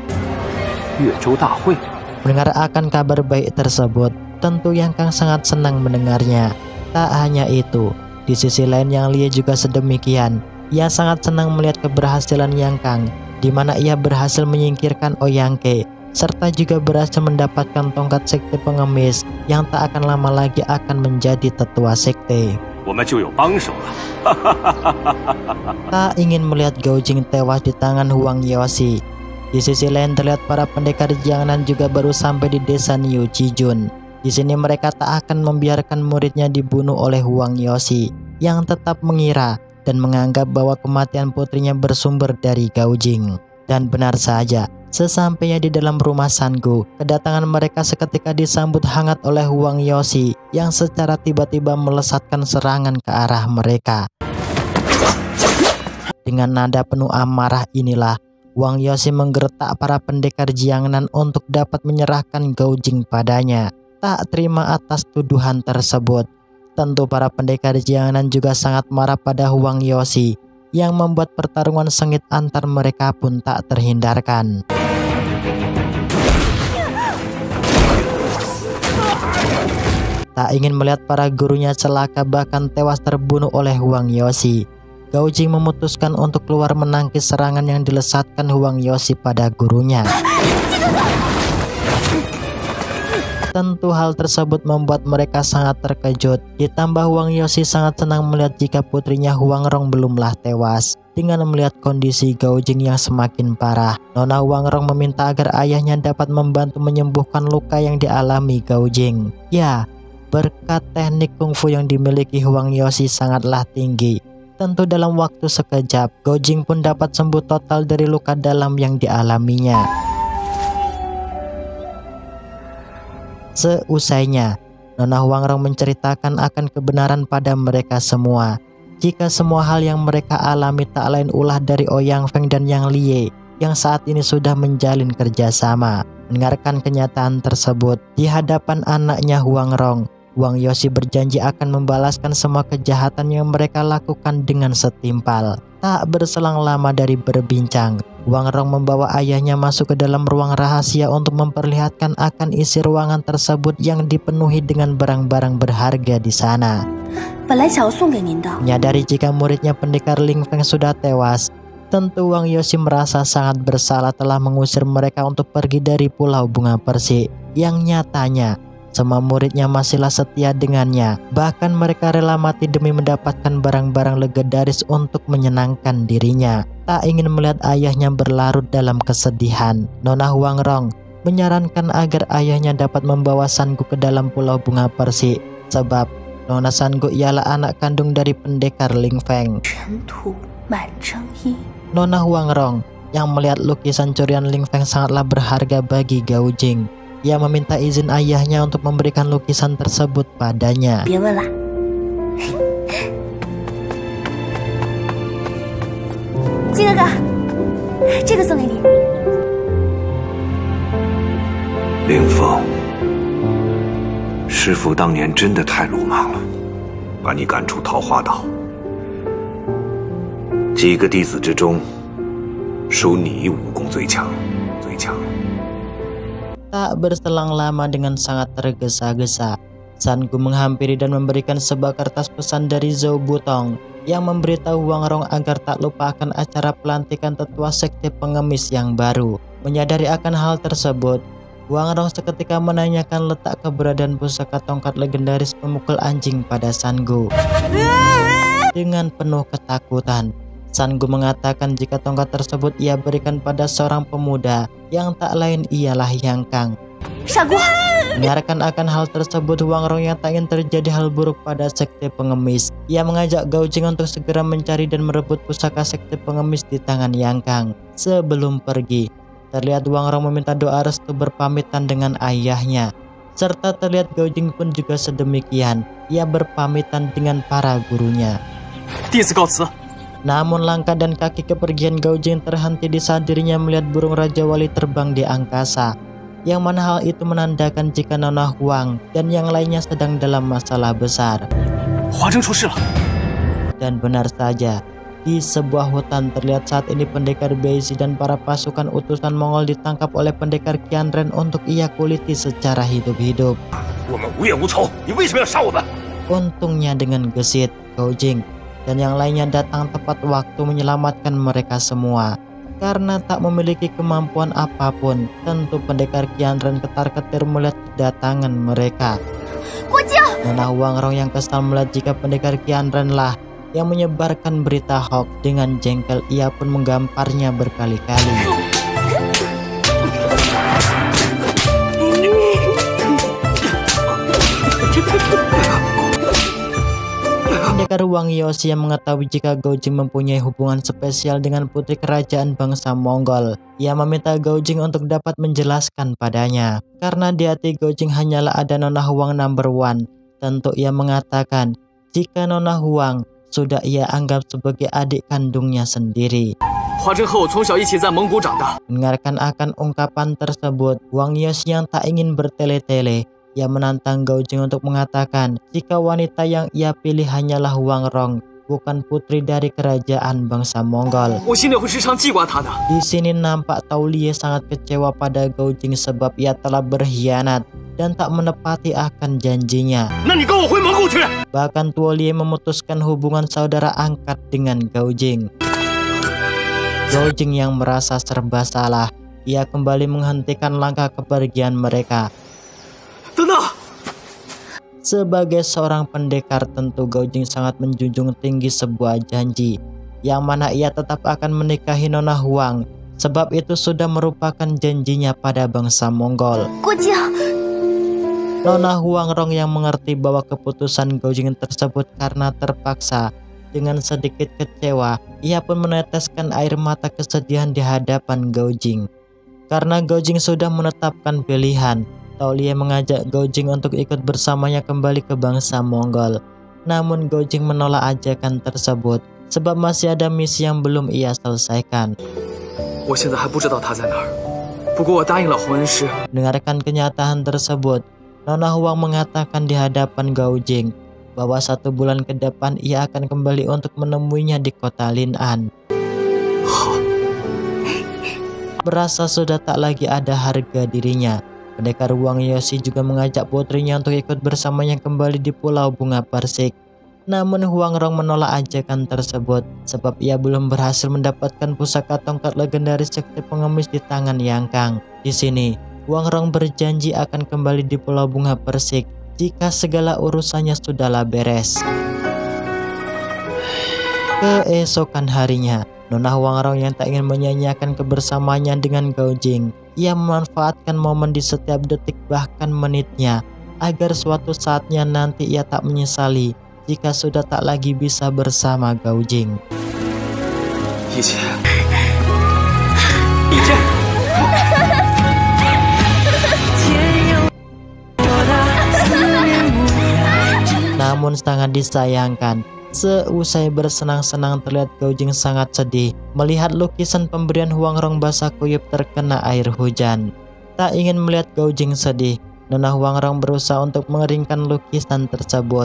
Mendengar akan kabar baik tersebut, tentu Yang Kang sangat senang mendengarnya. Tak hanya itu, di sisi lain Yang Lie juga sedemikian. Ia sangat senang melihat keberhasilan Yang Kang, di mana ia berhasil menyingkirkan Ouyang Ke, serta juga berhasil mendapatkan tongkat sekte pengemis yang tak akan lama lagi akan menjadi tetua sekte. Tak ingin melihat Gao Jing tewas di tangan Huang Yoshi. Di sisi lain terlihat para pendekar Jiangnan juga baru sampai di desa Niu Chijun. Di sini mereka tak akan membiarkan muridnya dibunuh oleh Huang Yoshi yang tetap mengira dan menganggap bahwa kematian putrinya bersumber dari Gao Jing. Dan benar saja, sesampainya di dalam rumah Sangu, kedatangan mereka seketika disambut hangat oleh Huang Yoshi yang secara tiba-tiba melesatkan serangan ke arah mereka. Dengan nada penuh amarah inilah Huang Yoshi menggertak para pendekar Jiangnan untuk dapat menyerahkan Gao Jing padanya. Tak terima atas tuduhan tersebut, tentu para pendekar Jiangnan juga sangat marah pada Huang Yoshi yang membuat pertarungan sengit antar mereka pun tak terhindarkan. Tak ingin melihat para gurunya celaka bahkan tewas terbunuh oleh Huang Yoshi, Gao Jing memutuskan untuk keluar menangkis serangan yang dilesatkan Huang Yoshi pada gurunya. Tentu hal tersebut membuat mereka sangat terkejut. Ditambah Huang Yoshi sangat senang melihat jika putrinya Huang Rong belumlah tewas. Dengan melihat kondisi Gao Jing yang semakin parah, Nona Huang Rong meminta agar ayahnya dapat membantu menyembuhkan luka yang dialami Gao Jing. Ya, berkat teknik kungfu yang dimiliki Huang Yoshi sangatlah tinggi. Tentu dalam waktu sekejap, Gao Jing pun dapat sembuh total dari luka dalam yang dialaminya. Seusainya, Nona Huang Rong menceritakan akan kebenaran pada mereka semua. Jika semua hal yang mereka alami tak lain ulah dari Ouyang Feng dan Yang Lie yang saat ini sudah menjalin kerjasama. Mendengarkan kenyataan tersebut di hadapan anaknya Huang Rong, Huang Yoshi berjanji akan membalaskan semua kejahatan yang mereka lakukan dengan setimpal. Tak berselang lama dari berbincang, Huang Rong membawa ayahnya masuk ke dalam ruang rahasia untuk memperlihatkan akan isi ruangan tersebut yang dipenuhi dengan barang-barang berharga di sana. Menyadari jika muridnya pendekar Ling Feng sudah tewas, tentu Huang Yoshi merasa sangat bersalah telah mengusir mereka untuk pergi dari Pulau Bunga Persik yang nyatanya semua muridnya masihlah setia dengannya. Bahkan mereka rela mati demi mendapatkan barang-barang legendaris untuk menyenangkan dirinya. Tak ingin melihat ayahnya berlarut dalam kesedihan, Nona Huang Rong menyarankan agar ayahnya dapat membawa Sangu ke dalam Pulau Bunga Persik. Sebab Nona Sangu ialah anak kandung dari pendekar Ling Feng. Nona Huang Rong yang melihat lukisan curian Ling Feng sangatlah berharga bagi Gao Jing. Ia meminta izin ayahnya untuk memberikan lukisan tersebut padanya. Ling Feng, 师父当年真的太鲁莽了，把你赶出桃花岛。几个弟子之中，属你武功最强，最强。 Tak berselang lama dengan sangat tergesa-gesa, Sangu menghampiri dan memberikan sebuah kertas pesan dari Zhou Butong. yang memberitahu Wang Rong agar tak lupa akan acara pelantikan tetua sekte pengemis yang baru. Menyadari akan hal tersebut, Wang Rong seketika menanyakan letak keberadaan pusaka tongkat legendaris pemukul anjing pada San Gu. Dengan penuh ketakutan, San Gu mengatakan jika tongkat tersebut ia berikan pada seorang pemuda yang tak lain ialah Yang Kang. Mendengarkan akan hal tersebut, Wang Rong yang tak ingin terjadi hal buruk pada sekte pengemis, ia mengajak Gao Jing untuk segera mencari dan merebut pusaka sekte pengemis di tangan Yang Kang. Sebelum pergi, terlihat Wang Rong meminta doa restu berpamitan dengan ayahnya, serta terlihat Gao Jing pun juga sedemikian. Ia berpamitan dengan para gurunya. Namun langkah dan kaki kepergian Gao Jing terhenti di saat dirinya melihat burung Raja Wali terbang di angkasa, yang mana hal itu menandakan jika Nona Huang dan yang lainnya sedang dalam masalah besar. Dan benar saja, di sebuah hutan terlihat saat ini pendekar Beizi dan para pasukan utusan Mongol ditangkap oleh pendekar Qianren untuk ia kuliti secara hidup-hidup. Untungnya dengan gesit, Gao Jing dan yang lainnya datang tepat waktu menyelamatkan mereka semua. Karena tak memiliki kemampuan apapun, tentu pendekar Qianren ketar-ketir melihat kedatangan mereka. Nona Wang Rong yang kesal melihat jika pendekar Qianren lah yang menyebarkan berita hoax. Dengan jengkel ia pun menggamparnya berkali-kali. Pendekar Wang Yoshi yang mengetahui jika Gao Jing mempunyai hubungan spesial dengan putri kerajaan bangsa Mongol, ia meminta Gao Jing untuk dapat menjelaskan padanya. Karena di hati Gao Jing hanyalah ada Nona Huang number 1, tentu ia mengatakan jika Nona Huang sudah ia anggap sebagai adik kandungnya sendiri. Mendengarkan akan ungkapan tersebut, Wang Yoshi yang tak ingin bertele-tele, ia menantang Gao Jing untuk mengatakan jika wanita yang ia pilih hanyalah Wang Rong, bukan putri dari kerajaan bangsa Mongol. Di sini nampak Tao Liye sangat kecewa pada Gao Jing sebab ia telah berkhianat dan tak menepati akan janjinya. Bahkan Tuo Liye memutuskan hubungan saudara angkat dengan Gao Jing. Gao Jing yang merasa serba salah, ia kembali menghentikan langkah kepergian mereka. Sebagai seorang pendekar, tentu Gao Jing sangat menjunjung tinggi sebuah janji, yang mana ia tetap akan menikahi Nona Huang, sebab itu sudah merupakan janjinya pada bangsa Mongol. Nona Huang Rong yang mengerti bahwa keputusan Gao Jing tersebut karena terpaksa, dengan sedikit kecewa, ia pun meneteskan air mata kesedihan di hadapan Gao Jing. Karena Gao Jing sudah menetapkan pilihan, Tao Liye mengajak Gao Jing untuk ikut bersamanya kembali ke bangsa Mongol. Namun Gao Jing menolak ajakan tersebut sebab masih ada misi yang belum ia selesaikan. Dengarkan kenyataan tersebut, Nona Huang mengatakan di hadapan Gao Jing bahwa 1 bulan ke depan ia akan kembali untuk menemuinya di kota Lin'an. Berasa sudah tak lagi ada harga dirinya, pendekar Wang Yoshi juga mengajak putrinya untuk ikut bersamanya kembali di Pulau Bunga Persik. Namun Huang Rong menolak ajakan tersebut sebab ia belum berhasil mendapatkan pusaka tongkat legendaris sekte pengemis di tangan Yang Kang. Di sini, Huang Rong berjanji akan kembali di Pulau Bunga Persik jika segala urusannya sudahlah beres. Keesokan harinya, Nona Huang Rong yang tak ingin menyanyiakan kebersamaannya dengan Gao Jing, ia memanfaatkan momen di setiap detik bahkan menitnya agar suatu saatnya nanti ia tak menyesali jika sudah tak lagi bisa bersama Gao Jing. Namun sangat disayangkan, seusai bersenang-senang terlihat Gao Jing sangat sedih melihat lukisan pemberian Huang Rong basah kuyup terkena air hujan. Tak ingin melihat Gao Jing sedih, Nona Huang Rong berusaha untuk mengeringkan lukisan tersebut.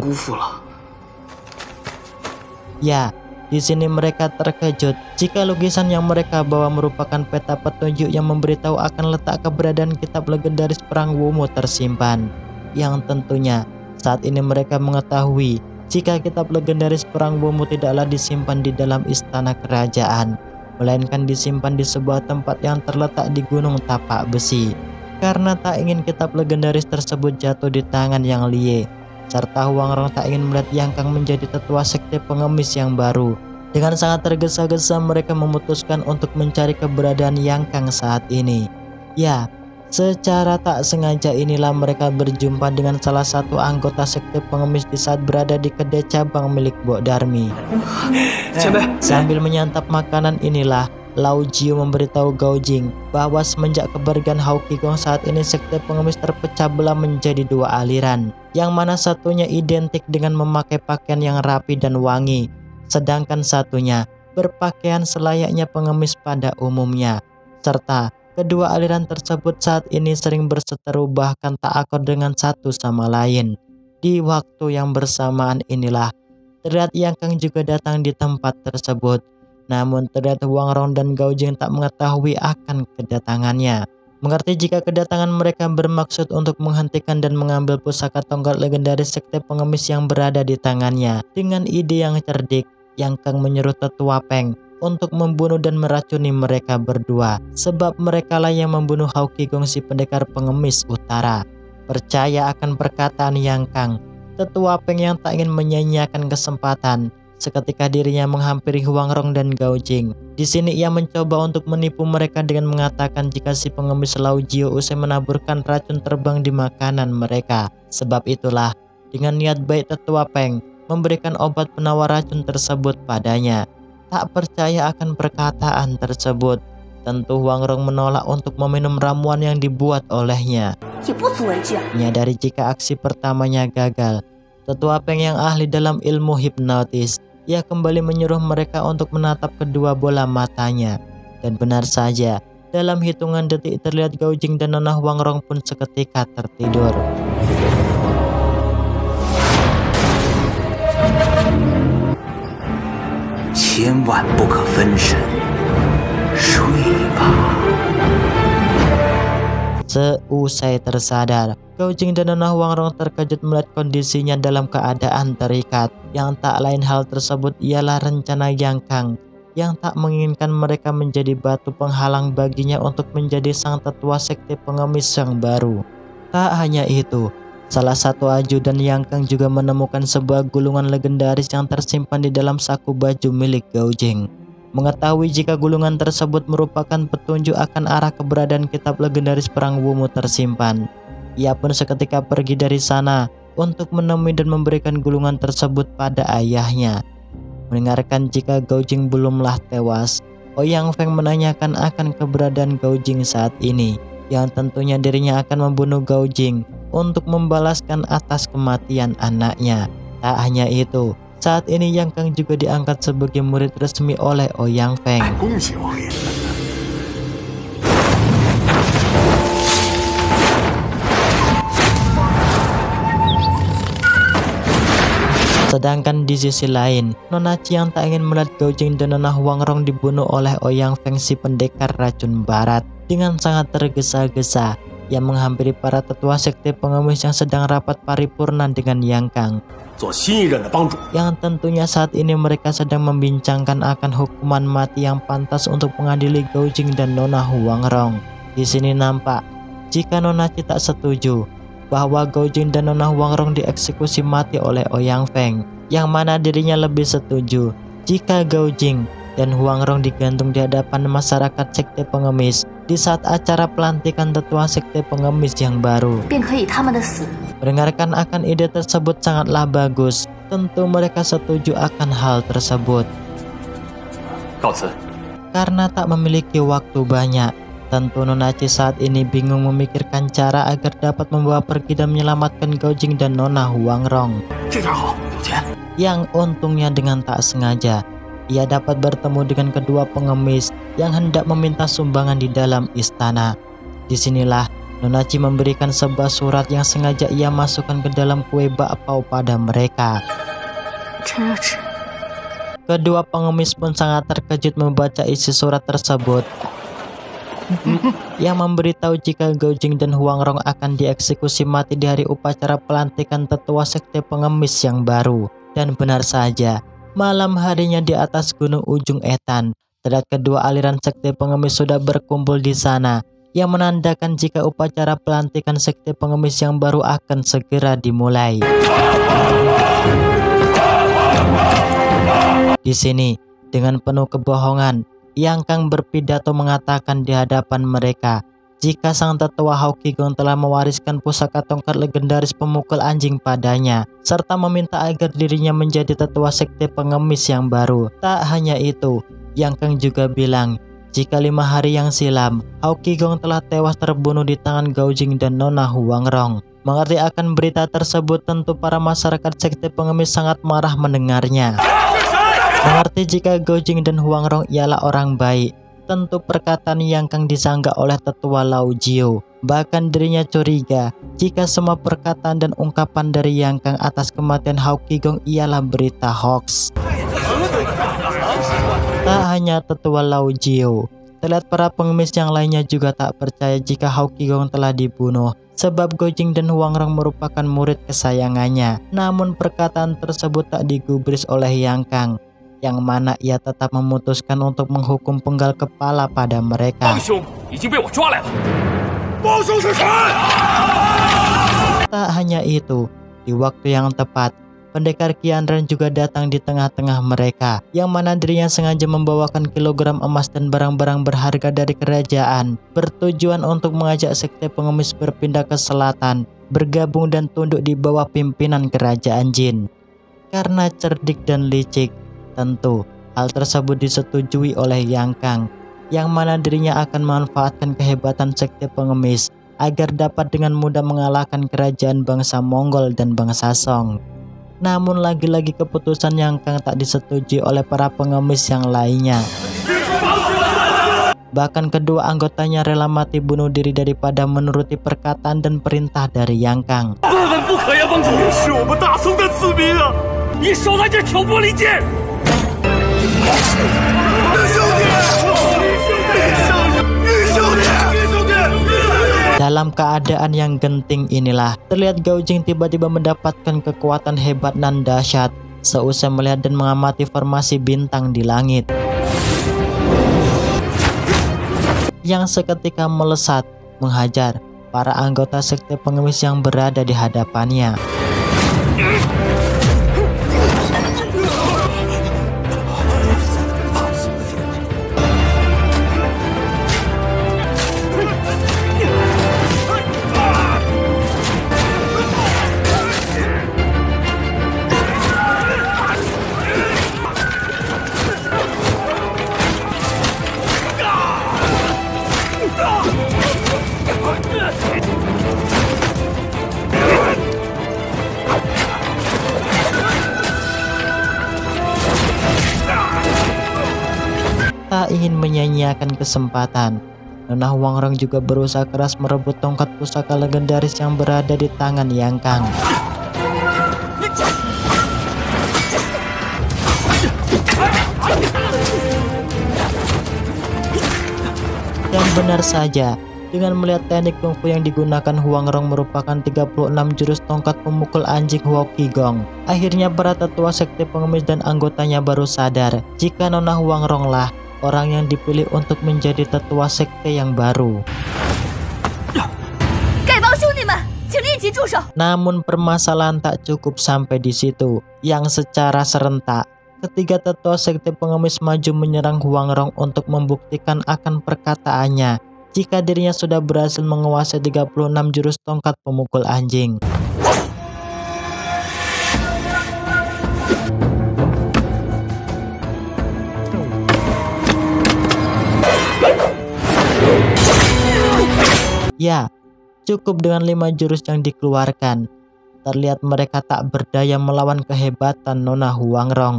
Ya, di sini mereka terkejut jika lukisan yang mereka bawa merupakan peta petunjuk yang memberitahu akan letak keberadaan kitab legendaris perang Wu Mu tersimpan. Yang tentunya saat ini mereka mengetahui jika kitab legendaris perang Wumu tidaklah disimpan di dalam istana kerajaan, melainkan disimpan di sebuah tempat yang terletak di Gunung Tapak Besi. Karena tak ingin kitab legendaris tersebut jatuh di tangan Yang Lie, serta Huang Rong tak ingin melihat Yang Kang menjadi tetua sekte pengemis yang baru. Dengan sangat tergesa-gesa mereka memutuskan untuk mencari keberadaan Yang Kang saat ini. Ya, secara tak sengaja inilah mereka berjumpa dengan salah satu anggota sekte pengemis di saat berada di kedai cabang milik Bok Darmi. Sambil menyantap makanan inilah Lao Jiu memberitahu Gao Jing bahwa semenjak kepergian Hao Qigong saat ini sekte pengemis terpecah belah menjadi dua aliran, yang mana satunya identik dengan memakai pakaian yang rapi dan wangi, sedangkan satunya berpakaian selayaknya pengemis pada umumnya, serta kedua aliran tersebut saat ini sering berseteru bahkan tak akur dengan satu sama lain. Di waktu yang bersamaan inilah terlihat Yang Kang juga datang di tempat tersebut. Namun terlihat Huang Rong dan Gao Jing tak mengetahui akan kedatangannya. Mengerti jika kedatangan mereka bermaksud untuk menghentikan dan mengambil pusaka tongkat legendaris sekte pengemis yang berada di tangannya. Dengan ide yang cerdik, Yang Kang menyuruh tetua Peng untuk membunuh dan meracuni mereka berdua, sebab merekalah yang membunuh Hao Qigong si pendekar pengemis utara. Percaya akan perkataan Yang Kang, tetua Peng yang tak ingin menyia-nyiakan kesempatan, seketika dirinya menghampiri Huang Rong dan Gao Jing. Di sini ia mencoba untuk menipu mereka dengan mengatakan jika si pengemis Lao Jiu usai menaburkan racun terbang di makanan mereka. Sebab itulah dengan niat baik tetua Peng memberikan obat penawar racun tersebut padanya. Tak percaya akan perkataan tersebut, tentu Huang Rong menolak untuk meminum ramuan yang dibuat olehnya. Menyadari jika aksi pertamanya gagal, tetua Peng yang ahli dalam ilmu hipnotis, ia kembali menyuruh mereka untuk menatap kedua bola matanya. Dan benar saja, dalam hitungan detik terlihat Gao Jing dan Nona Huang Rong pun seketika tertidur. Seusai tersadar, Gao Jing dan Nona Huang Rong terkejut melihat kondisinya dalam keadaan terikat. Yang tak lain hal tersebut ialah rencana Yang Kang yang tak menginginkan mereka menjadi batu penghalang baginya untuk menjadi sang tetua sekte pengemis yang baru. Tak hanya itu, salah satu ajudan Yang Kang juga menemukan sebuah gulungan legendaris yang tersimpan di dalam saku baju milik Gao Jing. Mengetahui jika gulungan tersebut merupakan petunjuk akan arah keberadaan kitab legendaris perang Wumu tersimpan, ia pun seketika pergi dari sana untuk menemui dan memberikan gulungan tersebut pada ayahnya. Mendengarkan jika Gao Jing belumlah tewas, Ouyang Feng menanyakan akan keberadaan Gao Jing saat ini, yang tentunya dirinya akan membunuh Gao Jing untuk membalaskan atas kematian anaknya. Tak hanya itu, saat ini Yang Kang juga diangkat sebagai murid resmi oleh Ouyang Feng. Sedangkan di sisi lain, Nona Chi yang tak ingin melihat Gao Jing dan Nona Huang Rong dibunuh oleh Ouyang Feng si pendekar racun barat, dengan sangat tergesa-gesa ia menghampiri para tetua sekte pengemis yang sedang rapat paripurna dengan Yang Kang, yang tentunya saat ini mereka sedang membincangkan akan hukuman mati yang pantas untuk mengadili Gao Jing dan Nona Huang Rong. Di sini nampak jika Nona Chi tak setuju bahwa Gao Jing dan Nona Huang Rong dieksekusi mati oleh Ouyang Feng, yang mana dirinya lebih setuju jika Gao Jing dan Huang Rong digantung di hadapan masyarakat sekte pengemis di saat acara pelantikan tetua sekte pengemis yang baru. Mendengarkan akan ide tersebut sangatlah bagus, tentu mereka setuju akan hal tersebut. Karena tak memiliki waktu banyak, tentu Nona Chi saat ini bingung memikirkan cara agar dapat membawa pergi dan menyelamatkan Gao Jing dan Nona Huang Rong. Yang untungnya dengan tak sengaja, ia dapat bertemu dengan kedua pengemis yang hendak meminta sumbangan di dalam istana. Disinilah Nona Chi memberikan sebuah surat yang sengaja ia masukkan ke dalam kue bakpao pada mereka. Kedua pengemis pun sangat terkejut membaca isi surat tersebut, yang memberitahu jika Gao Jing dan Huang Rong akan dieksekusi mati di hari upacara pelantikan tetua sekte pengemis yang baru. Dan benar saja, malam harinya di atas gunung ujung Etan, terlihat kedua aliran sekte pengemis sudah berkumpul di sana, yang menandakan jika upacara pelantikan sekte pengemis yang baru akan segera dimulai. Di sini, dengan penuh kebohongan, Yang Kang berpidato mengatakan di hadapan mereka, jika sang tetua Haokigong telah mewariskan pusaka tongkat legendaris pemukul anjing padanya, serta meminta agar dirinya menjadi tetua sekte pengemis yang baru. Tak hanya itu, Yang Kang juga bilang, jika 5 hari yang silam, Haokigong telah tewas terbunuh di tangan Gaojing dan Nona Huangrong. Mengerti akan berita tersebut, tentu para masyarakat sekte pengemis sangat marah mendengarnya. Mengerti jika Gaojing dan Huangrong ialah orang baik, tentu perkataan Yang Kang disanggah oleh tetua Lao Jiu. Bahkan dirinya curiga jika semua perkataan dan ungkapan dari Yang Kang atas kematian Haokigong ialah berita hoax. Tak hanya tetua Lao Jiu, terlihat para pengemis yang lainnya juga tak percaya jika Haokigong telah dibunuh, sebab Gaojing dan Huangrong merupakan murid kesayangannya. Namun perkataan tersebut tak digubris oleh Yang Kang, yang mana ia tetap memutuskan untuk menghukum penggal kepala pada mereka. Tak hanya itu, di waktu yang tepat, pendekar Qianren juga datang di tengah-tengah mereka, yang mana dirinya sengaja membawakan kilogram emas dan barang-barang berharga dari kerajaan, bertujuan untuk mengajak sekte pengemis berpindah ke selatan, bergabung dan tunduk di bawah pimpinan kerajaan Jin. Karena cerdik dan licik, tentu hal tersebut disetujui oleh Yang Kang, yang mana dirinya akan memanfaatkan kehebatan sekte pengemis agar dapat dengan mudah mengalahkan kerajaan bangsa Mongol dan bangsa Song. Namun lagi-lagi keputusan Yang Kang tak disetujui oleh para pengemis yang lainnya. Bahkan kedua anggotanya rela mati bunuh diri daripada menuruti perkataan dan perintah dari Yang Kang. Dalam keadaan yang genting inilah, terlihat Gaojing tiba-tiba mendapatkan kekuatan hebat dan dahsyat seusai melihat dan mengamati formasi bintang di langit, yang seketika melesat menghajar para anggota sekte pengemis yang berada di hadapannya. Tak ingin menyia-nyiakan kesempatan, Nona Huangrong juga berusaha keras merebut tongkat pusaka legendaris yang berada di tangan Yang Kang. Dan benar saja, dengan melihat teknik kungfu yang digunakan Huangrong merupakan 36 jurus tongkat pemukul anjing Haokigong, akhirnya para tetua sekte pengemis dan anggotanya baru sadar jika Nona Huangrong lah orang yang dipilih untuk menjadi tetua sekte yang baru. Namun permasalahan tak cukup sampai di situ, yang secara serentak ketiga tetua sekte pengemis maju menyerang Huangrong untuk membuktikan akan perkataannya jika dirinya sudah berhasil menguasai 36 jurus tongkat pemukul anjing. Ya, cukup dengan 5 jurus yang dikeluarkan. Terlihat mereka tak berdaya melawan kehebatan Nona Huangrong.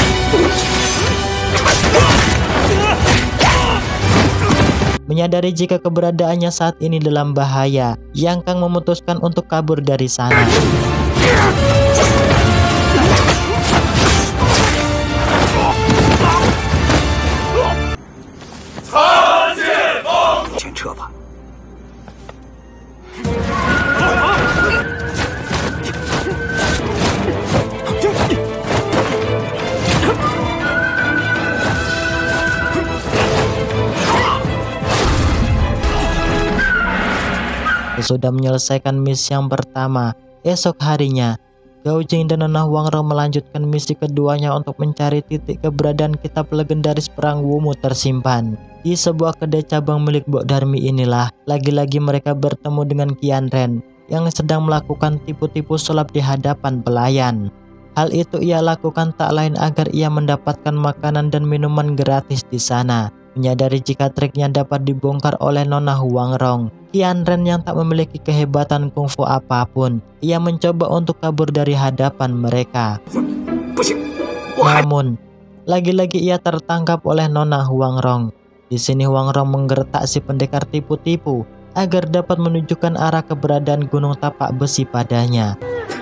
Menyadari jika keberadaannya saat ini dalam bahaya, Yang Kang memutuskan untuk kabur dari sana. Sesudah menyelesaikan misi yang pertama, esok harinya Gao Jing dan Nona Huang Rong melanjutkan misi keduanya untuk mencari titik keberadaan kitab legendaris perang Wumu tersimpan. Di sebuah kedai cabang milik Bok Darmi inilah, lagi-lagi mereka bertemu dengan Qian Ren yang sedang melakukan tipu-tipu sulap di hadapan pelayan. Hal itu ia lakukan tak lain agar ia mendapatkan makanan dan minuman gratis di sana. Menyadari jika triknya dapat dibongkar oleh Nona Huang Rong, Qian Ren yang tak memiliki kehebatan kungfu apapun, ia mencoba untuk kabur dari hadapan mereka. Namun, lagi-lagi ia tertangkap oleh Nona Huang Rong. Di sini Huang Rong menggertak si pendekar tipu-tipu agar dapat menunjukkan arah keberadaan gunung tapak besi padanya.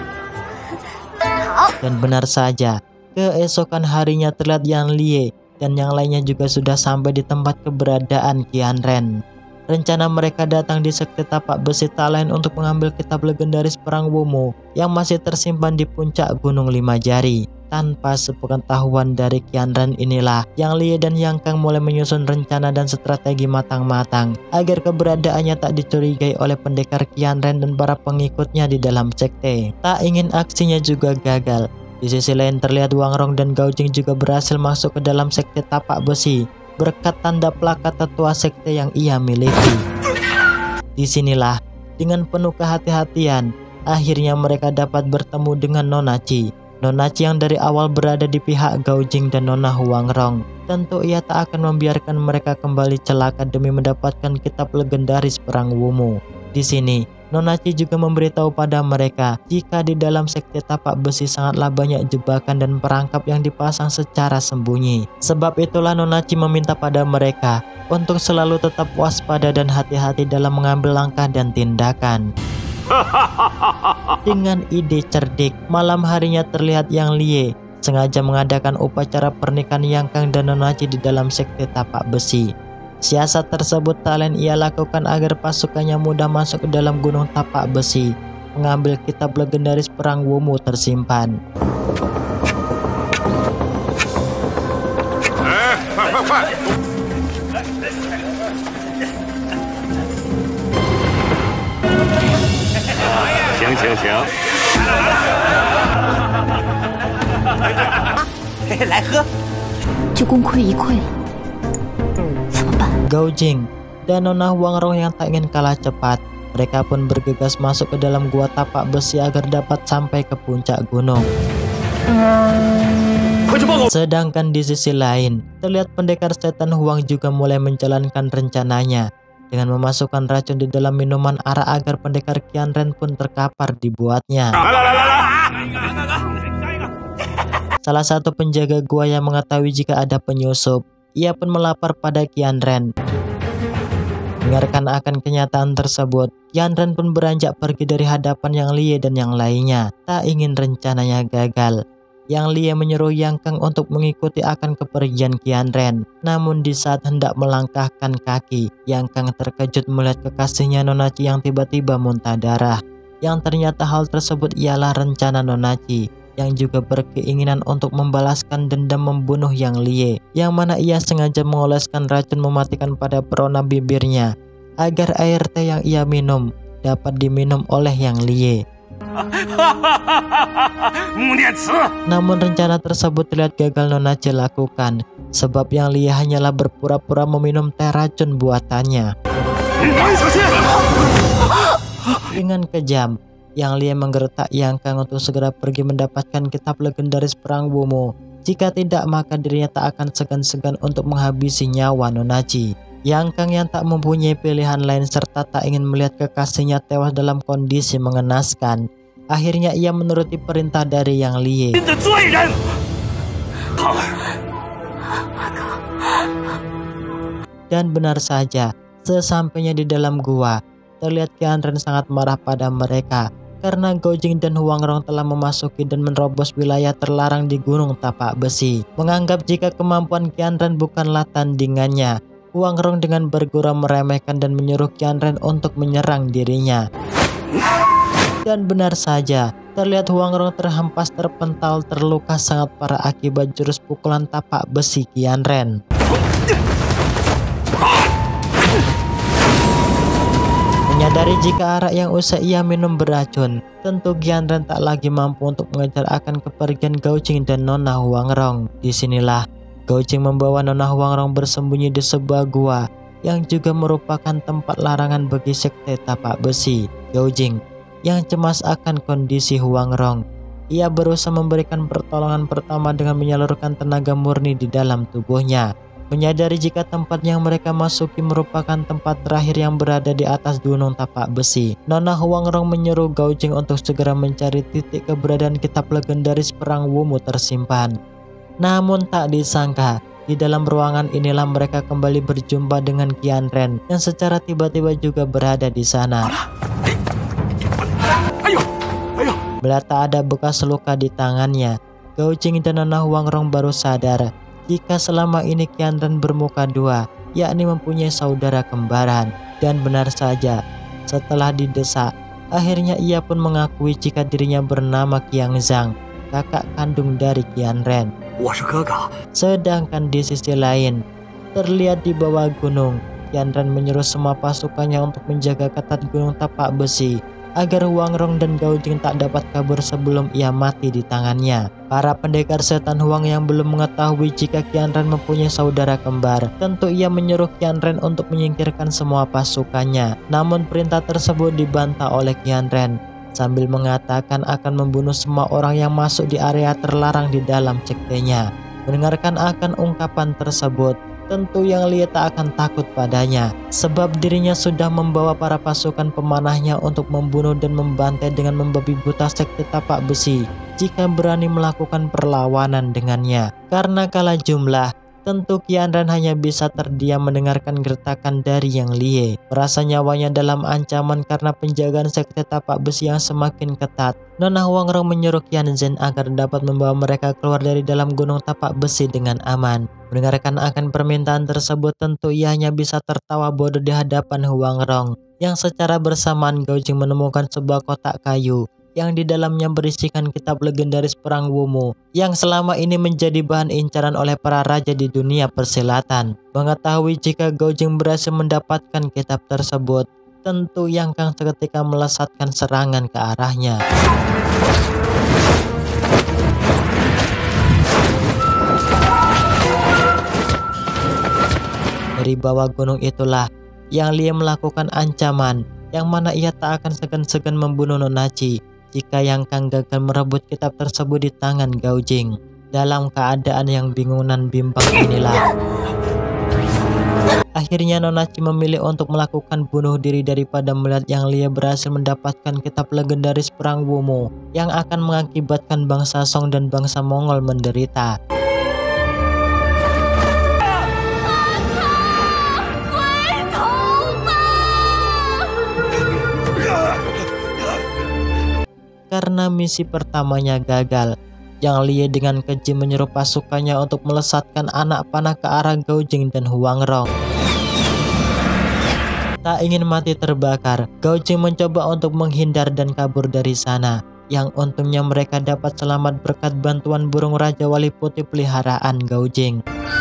Dan benar saja, keesokan harinya terlihat Yang Lie dan yang lainnya juga sudah sampai di tempat keberadaan Qian Ren. Rencana mereka datang di sekte tapak besi tak lain untuk mengambil kitab legendaris perang Wumu yang masih tersimpan di puncak Gunung Lima Jari. Tanpa sepengetahuan dari Qian Ren inilah, Yang Lie dan Yang Kang mulai menyusun rencana dan strategi matang-matang agar keberadaannya tak dicurigai oleh pendekar Qian Ren dan para pengikutnya di dalam sekte. Tak ingin aksinya juga gagal. Di sisi lain terlihat Huang Rong dan Gao Jing juga berhasil masuk ke dalam sekte tapak besi berkat tanda plakat tetua sekte yang ia miliki. Disinilah, dengan penuh kehati-hatian, akhirnya mereka dapat bertemu dengan Nona Qi. Nona Qi yang dari awal berada di pihak Gao Jing dan Nona Huang Rong. Tentu ia tak akan membiarkan mereka kembali celaka demi mendapatkan kitab legendaris perang Wumu. Di sini, Nona Qi juga memberitahu pada mereka jika di dalam sekte tapak besi sangatlah banyak jebakan dan perangkap yang dipasang secara sembunyi. Sebab itulah Nona Qi meminta pada mereka untuk selalu tetap waspada dan hati-hati dalam mengambil langkah dan tindakan. Dengan ide cerdik, malam harinya terlihat Yang Lie sengaja mengadakan upacara pernikahan Yang Kang dan Nona Qi di dalam sekte tapak besi. Siasat tersebut tak lain ia lakukan agar pasukannya mudah masuk ke dalam gunung tapak besi, mengambil kitab legendaris perang Wumu tersimpan. Gao Jing dan Nona Huang Rong yang tak ingin kalah cepat, mereka pun bergegas masuk ke dalam gua tapak besi agar dapat sampai ke puncak gunung. Sedangkan di sisi lain, terlihat pendekar setan Huang juga mulai menjalankan rencananya dengan memasukkan racun di dalam minuman arah agar pendekar Qian Ren pun terkapar dibuatnya. Salah satu penjaga gua yang mengetahui jika ada penyusup, ia pun melapor pada Qian Ren. Dengarkan akan kenyataan tersebut, Qian Ren pun beranjak pergi dari hadapan Yang Lie dan yang lainnya. Tak ingin rencananya gagal, Yang Lie menyuruh Yang Kang untuk mengikuti akan kepergian Qian Ren. Namun di saat hendak melangkahkan kaki, Yang Kang terkejut melihat kekasihnya Nona Qi yang tiba-tiba muntah darah. Yang ternyata hal tersebut ialah rencana Nona Qi yang juga berkeinginan untuk membalaskan dendam membunuh Yang Lie, yang mana ia sengaja mengoleskan racun mematikan pada perona bibirnya agar air teh yang ia minum dapat diminum oleh Yang Lie. Namun rencana tersebut terlihat gagal Nona Qi lakukan, sebab Yang Lie hanyalah berpura-pura meminum teh racun buatannya. Dengan kejam, Yang Lie menggertak Yang Kang untuk segera pergi mendapatkan kitab legendaris perang Wumu. Jika tidak, maka dirinya tak akan segan-segan untuk menghabisi nyawa Nona Qi. Yang Kang yang tak mempunyai pilihan lain serta tak ingin melihat kekasihnya tewas dalam kondisi mengenaskan, akhirnya ia menuruti perintah dari Yang Lie. Dan benar saja, sesampainya di dalam gua, terlihat Qian Ren sangat marah pada mereka karena Gao Jing dan Huang Rong telah memasuki dan menerobos wilayah terlarang di gunung tapak besi. Menganggap jika kemampuan Qian Ren bukanlah tandingannya, Huang Rong dengan bergurau meremehkan dan menyuruh Qian Ren untuk menyerang dirinya. Dan benar saja, terlihat Huang Rong terhempas, terpental, terluka sangat parah akibat jurus pukulan tapak besi Qian Ren. Menyadari jika arak yang usai ia minum beracun, tentu Qianren tak lagi mampu untuk mengejar akan kepergian Gaojing dan Nona Huangrong. Disinilah Gaojing membawa Nona Huangrong bersembunyi di sebuah gua yang juga merupakan tempat larangan bagi sekte tapak besi. Gaojing yang cemas akan kondisi Huangrong, ia berusaha memberikan pertolongan pertama dengan menyalurkan tenaga murni di dalam tubuhnya. Menyadari jika tempat yang mereka masuki merupakan tempat terakhir yang berada di atas gunung tapak besi, Nona Huangrong menyuruh Gaojing untuk segera mencari titik keberadaan kitab legendaris perang Wumu tersimpan. Namun tak disangka, di dalam ruangan inilah mereka kembali berjumpa dengan Qianren yang secara tiba-tiba juga berada di sana. Melihat tak ada bekas luka di tangannya, Gaojing dan Nona Huangrong baru sadar jika selama ini Qianren bermuka dua, yakni mempunyai saudara kembaran. Dan benar saja, setelah didesak, akhirnya ia pun mengakui jika dirinya bernama Qianzhang, kakak kandung dari Qianren. Sedangkan di sisi lain, terlihat di bawah gunung, Qianren menyuruh semua pasukannya untuk menjaga ketat gunung tapak besi agar Huangrong dan Gaojing tak dapat kabur sebelum ia mati di tangannya. Para pendekar setan Huang yang belum mengetahui jika Qianren mempunyai saudara kembar, tentu ia menyuruh Qianren untuk menyingkirkan semua pasukannya. Namun perintah tersebut dibantah oleh Qianren sambil mengatakan akan membunuh semua orang yang masuk di area terlarang di dalam sektenya. Mendengarkan akan ungkapan tersebut, tentu Yang Lie tak akan takut padanya, sebab dirinya sudah membawa para pasukan pemanahnya untuk membunuh dan membantai dengan membabi buta sekte tapak besi jika berani melakukan perlawanan dengannya. Karena kalah jumlah, tentu Qianren hanya bisa terdiam mendengarkan gertakan dari Yang Lie. Merasa nyawanya dalam ancaman karena penjagaan sekte tapak besi yang semakin ketat, Nona Huangrong menyuruh Qianzhen agar dapat membawa mereka keluar dari dalam gunung tapak besi dengan aman. Mendengarkan akan permintaan tersebut, tentu ia hanya bisa tertawa bodoh di hadapan Huangrong, yang secara bersamaan Gaojing menemukan sebuah kotak kayu yang di dalamnya berisikan kitab legendaris perang Wumu yang selama ini menjadi bahan incaran oleh para raja di dunia persilatan. Mengetahui jika Gaojing berhasil mendapatkan kitab tersebut, tentu Yang Kang seketika melesatkan serangan ke arahnya. Dari bawah gunung itulah Yang Lie melakukan ancaman yang mana ia tak akan segan-segan membunuh Nonachi jika Yang Kang gagal merebut kitab tersebut di tangan Gaojing. Dalam keadaan yang bingung dan bimbang inilah, akhirnya Nonachi memilih untuk melakukan bunuh diri daripada melihat Yang Lie berhasil mendapatkan kitab legendaris perang Wumu yang akan mengakibatkan bangsa Song dan bangsa Mongol menderita. Karena misi pertamanya gagal, Yang Lie dengan keji menyuruh pasukannya untuk melesatkan anak panah ke arah Gaojing dan Huangrong. Tak ingin mati terbakar, Gaojing mencoba untuk menghindar dan kabur dari sana. Yang untungnya mereka dapat selamat berkat bantuan burung Raja Wali Putih peliharaan Gaojing.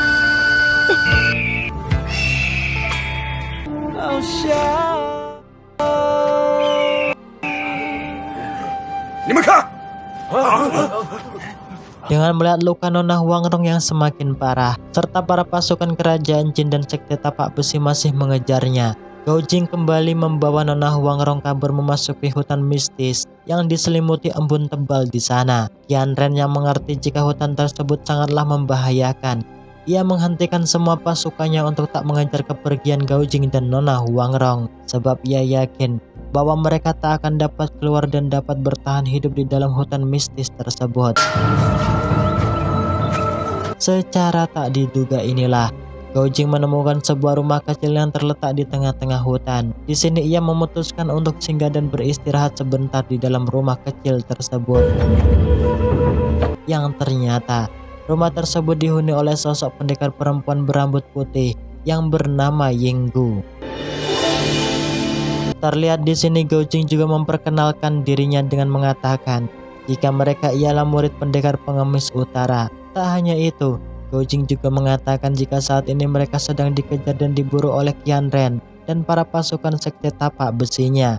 Dengan melihat luka Nona Huangrong yang semakin parah, serta para pasukan kerajaan Jin dan sekte tapak besi masih mengejarnya, Gaojing kembali membawa Nona Huangrong kabur memasuki hutan mistis yang diselimuti embun tebal di sana. Qianren yang mengerti jika hutan tersebut sangatlah membahayakan, ia menghentikan semua pasukannya untuk tak mengejar kepergian Gaojing dan Nona Huangrong, sebab ia yakin bahwa mereka tak akan dapat keluar dan dapat bertahan hidup di dalam hutan mistis tersebut. Secara tak diduga inilah, Gaojing menemukan sebuah rumah kecil yang terletak di tengah-tengah hutan. Di sini ia memutuskan untuk singgah dan beristirahat sebentar di dalam rumah kecil tersebut. Yang ternyata, rumah tersebut dihuni oleh sosok pendekar perempuan berambut putih yang bernama Yinggu. Terlihat di sini Gaojing juga memperkenalkan dirinya dengan mengatakan jika mereka ialah murid pendekar pengemis utara. Tak hanya itu, Gaojing juga mengatakan jika saat ini mereka sedang dikejar dan diburu oleh Qianren dan para pasukan sekte tapak besinya.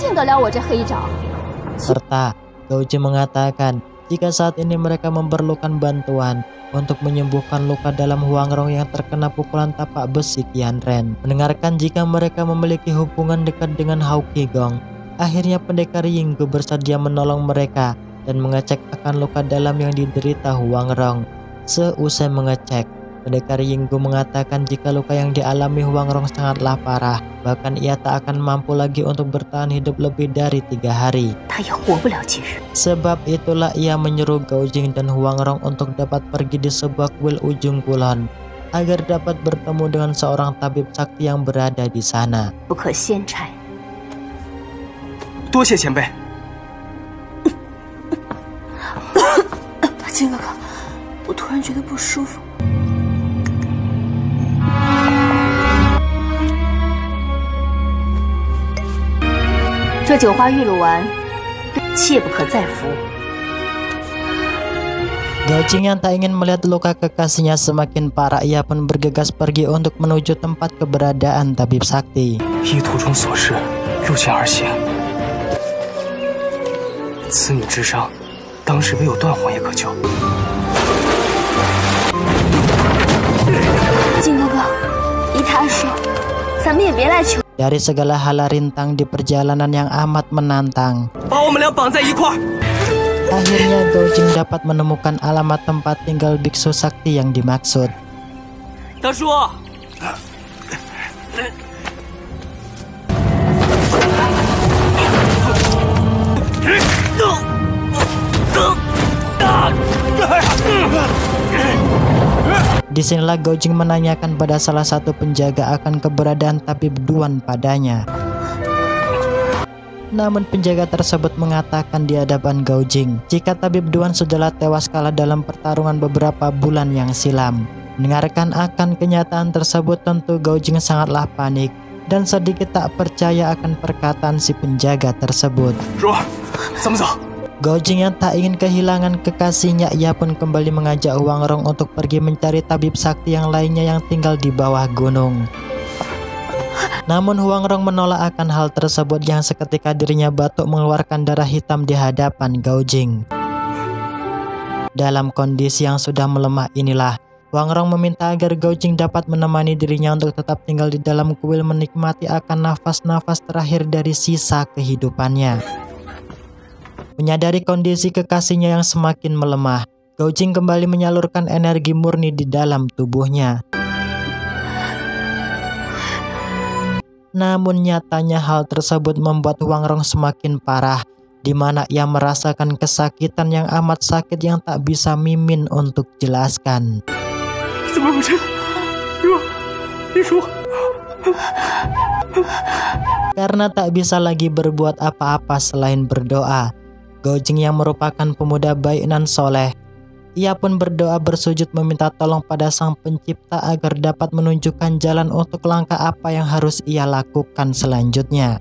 Serta Gaujing mengatakan jika saat ini mereka memerlukan bantuan untuk menyembuhkan luka dalam Huangrong yang terkena pukulan tapak besi Qianren. Mendengarkan jika mereka memiliki hubungan dekat dengan Hao Qigong, akhirnya pendekar Yinggu bersedia menolong mereka dan mengecek akan luka dalam yang diderita Huangrong. Seusai mengecek, pendekar Yinggu mengatakan jika luka yang dialami Huangrong sangatlah parah, bahkan ia tak akan mampu lagi untuk bertahan hidup lebih dari 3 hari. Sebab itulah ia menyuruh Gaujing dan Huangrong untuk dapat pergi di sebuah kuil ujung kulon agar dapat bertemu dengan seorang tabib sakti yang berada di sana. 多谢前辈。 金哥哥，我突然觉得不舒服。这九花玉露丸，切不可再服。 Gaujing yang tak ingin melihat luka kekasihnya semakin parah, ia pun bergegas pergi untuk menuju tempat keberadaan tabib sakti. 依途中所示，入剑而行。此女之伤，当时没有断黄也可救。 金哥哥，依他说，咱们也别来求。 Dari segala hala rintang di perjalanan yang amat menantang, 把我们俩绑在一块儿。 akhirnya Gaujing dapat menemukan alamat tempat tinggal biksu sakti yang dimaksud. 大叔， Disinilah Gaujing menanyakan pada salah satu penjaga akan keberadaan tabib Duan padanya. Namun penjaga tersebut mengatakan di hadapan Gaujing jika tabib Duan sudahlah tewas kalah dalam pertarungan beberapa bulan yang silam. Mendengarkan akan kenyataan tersebut tentu Gaujing sangatlah panik dan sedikit tak percaya akan perkataan si penjaga tersebut. Gaujing yang tak ingin kehilangan kekasihnya, ia pun kembali mengajak Huangrong untuk pergi mencari tabib sakti yang lainnya yang tinggal di bawah gunung. Namun Huangrong menolak akan hal tersebut yang seketika dirinya batuk mengeluarkan darah hitam di hadapan Gaujing. Dalam kondisi yang sudah melemah inilah, Huangrong meminta agar Gaujing dapat menemani dirinya untuk tetap tinggal di dalam kuil menikmati akan nafas-nafas terakhir dari sisa kehidupannya. Menyadari kondisi kekasihnya yang semakin melemah, Gaujing kembali menyalurkan energi murni di dalam tubuhnya. Namun nyatanya hal tersebut membuat Huangrong semakin parah, di mana ia merasakan kesakitan yang amat sakit yang tak bisa Mimin untuk jelaskan. Karena tak bisa lagi berbuat apa-apa selain berdoa, Gaujing yang merupakan pemuda baik nan soleh, ia pun berdoa bersujud meminta tolong pada Sang Pencipta agar dapat menunjukkan jalan untuk langkah apa yang harus ia lakukan selanjutnya.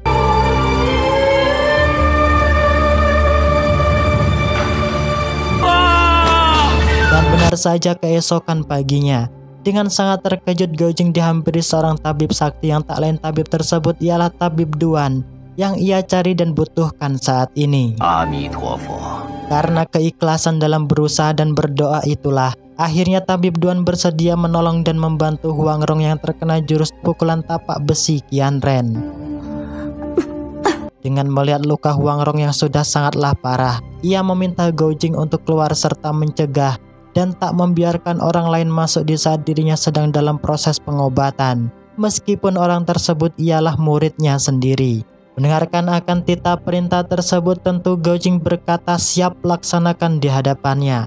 Dan benar saja keesokan paginya, dengan sangat terkejut Gaujing dihampiri seorang tabib sakti yang tak lain tabib tersebut ialah tabib Duan yang ia cari dan butuhkan saat ini. Karena keikhlasan dalam berusaha dan berdoa itulah, akhirnya tabib Duan bersedia menolong dan membantu Huangrong yang terkena jurus pukulan tapak besi Qianren. Dengan melihat luka Huangrong yang sudah sangatlah parah, ia meminta Gaujing untuk keluar serta mencegah dan tak membiarkan orang lain masuk di saat dirinya sedang dalam proses pengobatan, meskipun orang tersebut ialah muridnya sendiri. Mendengarkan akan titah perintah tersebut, tentu Gaujing berkata siap laksanakan di hadapannya.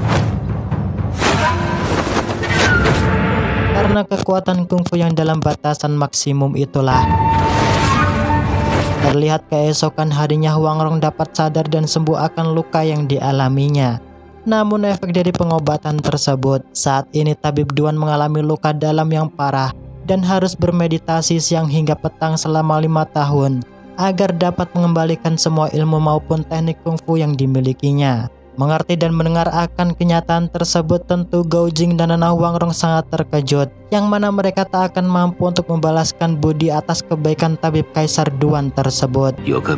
Karena kekuatan kungfu yang dalam batasan maksimum itulah, terlihat keesokan harinya Huangrong dapat sadar dan sembuh akan luka yang dialaminya. Namun efek dari pengobatan tersebut, saat ini tabib Duan mengalami luka dalam yang parah dan harus bermeditasi siang hingga petang selama 5 tahun agar dapat mengembalikan semua ilmu maupun teknik kungfu yang dimilikinya. Mengerti dan mendengar akan kenyataan tersebut, tentu Gao Jing dan Nana Huangrong sangat terkejut, yang mana mereka tak akan mampu untuk membalaskan budi atas kebaikan tabib Kaisar Duan tersebut.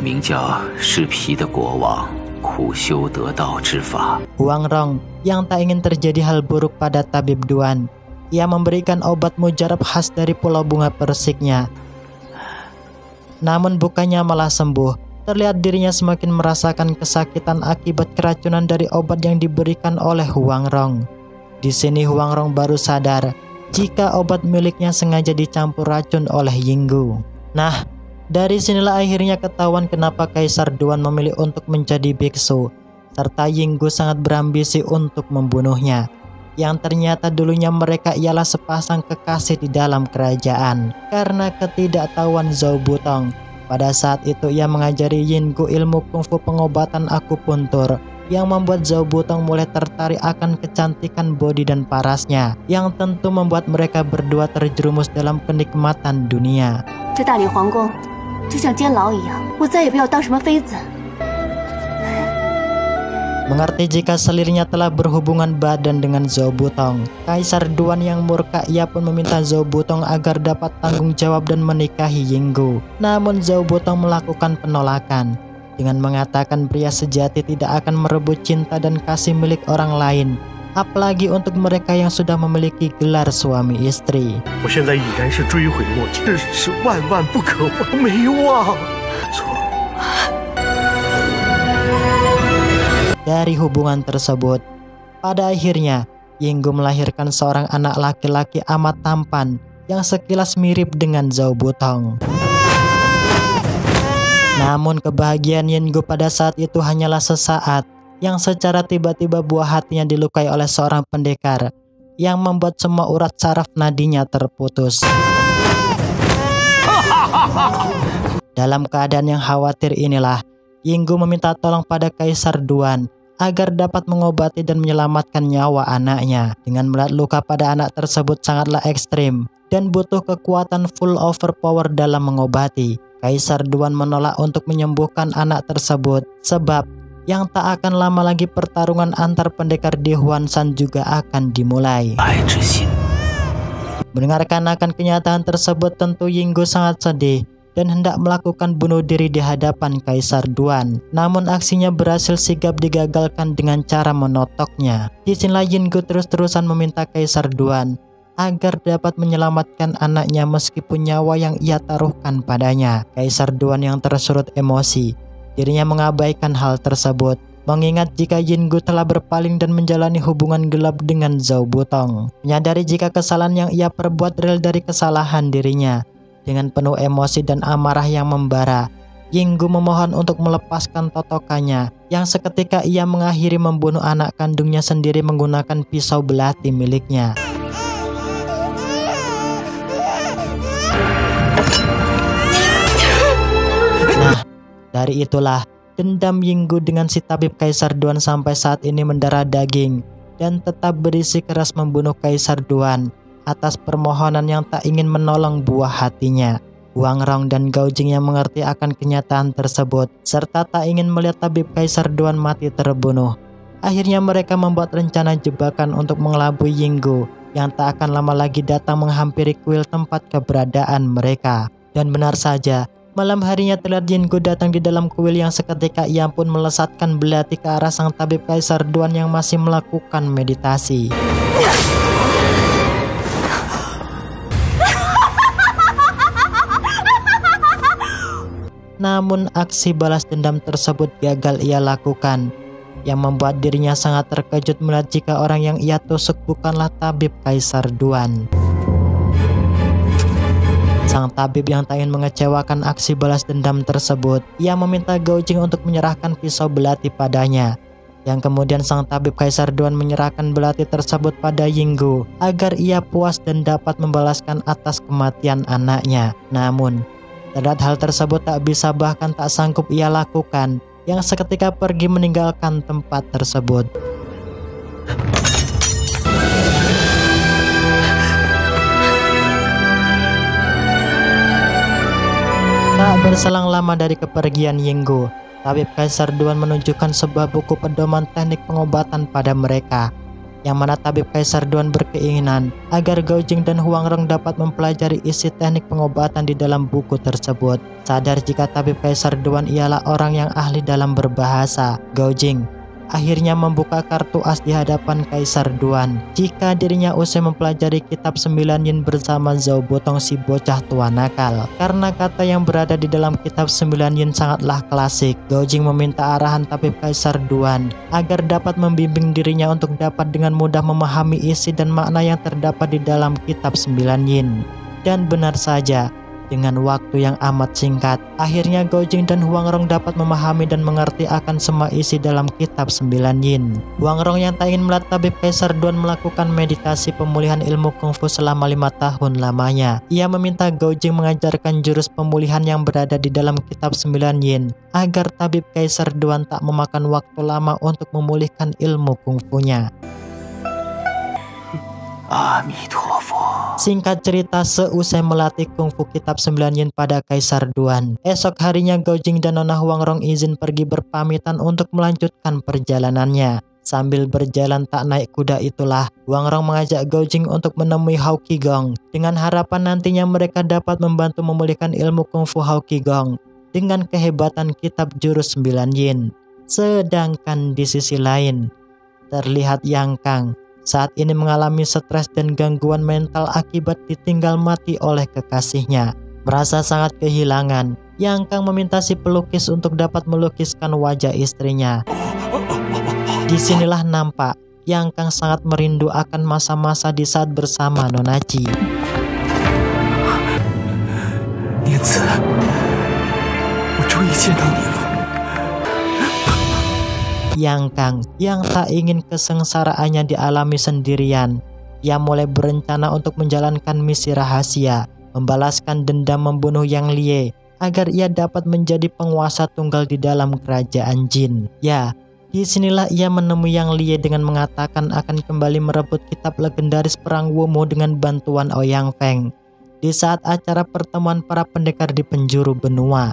Huangrong yang tak ingin terjadi hal buruk pada tabib Duan, ia memberikan obat mujarab khas dari Pulau Bunga Persiknya. Namun bukannya malah sembuh. Terlihat dirinya semakin merasakan kesakitan akibat keracunan dari obat yang diberikan oleh Huangrong. Di sini Huangrong baru sadar jika obat miliknya sengaja dicampur racun oleh Yinggu. Nah, dari sinilah akhirnya ketahuan kenapa Kaisar Duan memilih untuk menjadi biksu, serta Yinggu sangat berambisi untuk membunuhnya. Yang ternyata dulunya mereka ialah sepasang kekasih di dalam kerajaan. Karena ketidaktahuan Zhao Butong, pada saat itu ia mengajari Yinggu ilmu kungfu pengobatan akupuntur yang membuat Zhao Butong mulai tertarik akan kecantikan bodi dan parasnya, yang tentu membuat mereka berdua terjerumus dalam kenikmatan dunia. Mengerti jika selirnya telah berhubungan badan dengan Zhao Butong, Kaisar Duan yang murka ia pun meminta Zhao Butong agar dapat tanggung jawab dan menikahi Yinggu. Namun Zhao Butong melakukan penolakan dengan mengatakan pria sejati tidak akan merebut cinta dan kasih milik orang lain, apalagi untuk mereka yang sudah memiliki gelar suami istri. Dari hubungan tersebut, pada akhirnya Yinggu melahirkan seorang anak laki-laki amat tampan yang sekilas mirip dengan Zhao Butong. Namun kebahagiaan Yinggu pada saat itu hanyalah sesaat, yang secara tiba-tiba buah hatinya dilukai oleh seorang pendekar yang membuat semua urat saraf nadinya terputus. Dalam keadaan yang khawatir inilah, Yinggu meminta tolong pada Kaisar Duan agar dapat mengobati dan menyelamatkan nyawa anaknya. Dengan melihat luka pada anak tersebut sangatlah ekstrim dan butuh kekuatan full overpower dalam mengobati, Kaisar Duan menolak untuk menyembuhkan anak tersebut, sebab yang tak akan lama lagi pertarungan antar pendekar di Huanshan juga akan dimulai. Mendengarkan akan kenyataan tersebut, tentu Yinggu sangat sedih dan hendak melakukan bunuh diri di hadapan Kaisar Duan. Namun aksinya berhasil sigap digagalkan dengan cara menotoknya. Di sinilah Yinggu terus-terusan meminta Kaisar Duan agar dapat menyelamatkan anaknya meskipun nyawa yang ia taruhkan padanya. Kaisar Duan yang tersurut emosi, dirinya mengabaikan hal tersebut, mengingat jika Yinggu telah berpaling dan menjalani hubungan gelap dengan Zhao Butong. Menyadari jika kesalahan yang ia perbuat real dari kesalahan dirinya, dengan penuh emosi dan amarah yang membara, Yinggu memohon untuk melepaskan totokannya, yang seketika ia mengakhiri membunuh anak kandungnya sendiri menggunakan pisau belati miliknya. Nah, dari itulah dendam Yinggu dengan si tabib Kaisar Duan sampai saat ini mendarah daging dan tetap berisi keras membunuh Kaisar Duan atas permohonan yang tak ingin menolong buah hatinya. Huangrong dan Gao Jing yang mengerti akan kenyataan tersebut serta tak ingin melihat tabib Kaisar Duan mati terbunuh, akhirnya mereka membuat rencana jebakan untuk mengelabui Yinggu yang tak akan lama lagi datang menghampiri kuil tempat keberadaan mereka. Dan benar saja, malam harinya terlihat Yinggu datang di dalam kuil yang seketika ia pun melesatkan belati ke arah sang tabib Kaisar Duan yang masih melakukan meditasi. Namun aksi balas dendam tersebut gagal ia lakukan, yang membuat dirinya sangat terkejut melihat jika orang yang ia tusuk bukanlah tabib Kaisar Duan. Sang tabib yang tak ingin mengecewakan aksi balas dendam tersebut, ia meminta Gao Jing untuk menyerahkan pisau belati padanya, yang kemudian sang tabib Kaisar Duan menyerahkan belati tersebut pada Yinggu agar ia puas dan dapat membalaskan atas kematian anaknya. Namun terlihat hal tersebut tak bisa bahkan tak sanggup ia lakukan, yang seketika pergi meninggalkan tempat tersebut. Tak berselang lama dari kepergian Yinggu, Tabib Kaisar Duan menunjukkan sebuah buku pedoman teknik pengobatan pada mereka, yang mana Tabib Kaisar Duan berkeinginan agar Gao Jing dan Huang Rong dapat mempelajari isi teknik pengobatan di dalam buku tersebut. Sadar jika Tabib Kaisar Duan ialah orang yang ahli dalam berbahasa, Gao Jing akhirnya membuka kartu as di hadapan Kaisar Duan jika dirinya usai mempelajari kitab 9 yin bersama Zhao Botong si bocah tua nakal. Karena kata yang berada di dalam kitab 9 yin sangatlah klasik, Gao Jing meminta arahan Tabib Kaisar Duan agar dapat membimbing dirinya untuk dapat dengan mudah memahami isi dan makna yang terdapat di dalam kitab 9 yin. Dan benar saja, dengan waktu yang amat singkat, akhirnya Gao Jing dan Huang Rong dapat memahami dan mengerti akan semua isi dalam kitab 9 yin. Huang Rong yang tak ingin melihat Tabib Kaisar Duan melakukan meditasi pemulihan ilmu kungfu selama 5 tahun lamanya. Ia meminta Gao Jing mengajarkan jurus pemulihan yang berada di dalam kitab 9 yin agar Tabib Kaisar Duan tak memakan waktu lama untuk memulihkan ilmu kungfunya. Singkat cerita, seusai melatih kungfu kitab 9 yin pada Kaisar Duan, esok harinya Gao Jing dan Nona Huang Rong izin pergi berpamitan untuk melanjutkan perjalanannya. Sambil berjalan tak naik kuda itulah, Huang Rong mengajak Gao Jing untuk menemui Hao Qigong dengan harapan nantinya mereka dapat membantu memulihkan ilmu kungfu Hao Qigong dengan kehebatan kitab jurus 9 yin. Sedangkan di sisi lain, terlihat Yang Kang saat ini mengalami stres dan gangguan mental akibat ditinggal mati oleh kekasihnya. Merasa sangat kehilangan, Yang Kang meminta si pelukis untuk dapat melukiskan wajah istrinya. Disinilah nampak Yang Kang sangat merindu akan masa-masa di saat bersama Nona Ji. Yang Kang yang tak ingin kesengsaraannya dialami sendirian, ia mulai berencana untuk menjalankan misi rahasia, membalaskan dendam membunuh Yang Lie agar ia dapat menjadi penguasa tunggal di dalam kerajaan jin. Ya, disinilah ia menemui Yang Lie dengan mengatakan akan kembali merebut kitab legendaris perang Wumu dengan bantuan Ouyang Feng di saat acara pertemuan para pendekar di penjuru benua.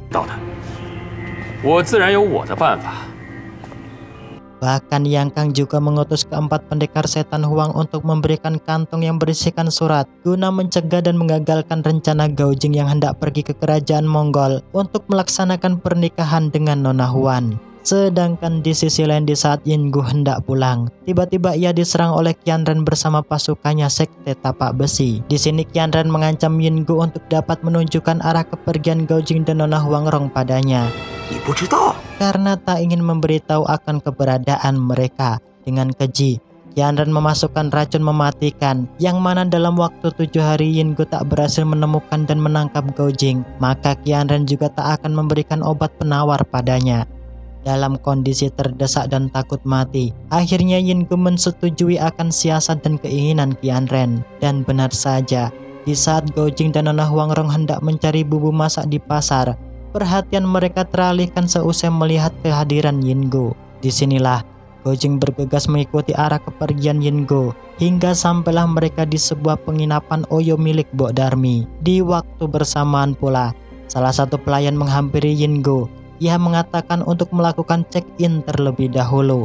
Bahkan Yang Kang juga mengutus keempat pendekar setan Huang untuk memberikan kantong yang berisikan surat guna mencegah dan mengagalkan rencana Gao Jing yang hendak pergi ke kerajaan Mongol untuk melaksanakan pernikahan dengan Nona Huan. Sedangkan di sisi lain, di saat Yin Gu hendak pulang, tiba-tiba ia diserang oleh Qian Ren bersama pasukannya Sekte Tapak Besi. Di sini Qian Ren mengancam Yin Gu untuk dapat menunjukkan arah kepergian Gao Jing dan Nona Huang Rong padanya, karena tak ingin memberitahu akan keberadaan mereka. Dengan keji, Qian Ren memasukkan racun mematikan, yang mana dalam waktu 7 hari Yin Gu tak berhasil menemukan dan menangkap Gao Jing, maka Qian Ren juga tak akan memberikan obat penawar padanya. Dalam kondisi terdesak dan takut mati, akhirnya Yin Gu mensetujui akan siasat dan keinginan Qian Ren. Dan benar saja, di saat Gao Jing dan Nona Huang Rong hendak mencari bumbu masak di pasar, perhatian mereka teralihkan seusai melihat kehadiran Yin Gu. Disinilah Gao Jing bergegas mengikuti arah kepergian Yin Gu hingga sampailah mereka di sebuah penginapan Oyo milik Bok Darmi. Di waktu bersamaan pula, salah satu pelayan menghampiri Yin Gu. Ia mengatakan untuk melakukan check-in terlebih dahulu.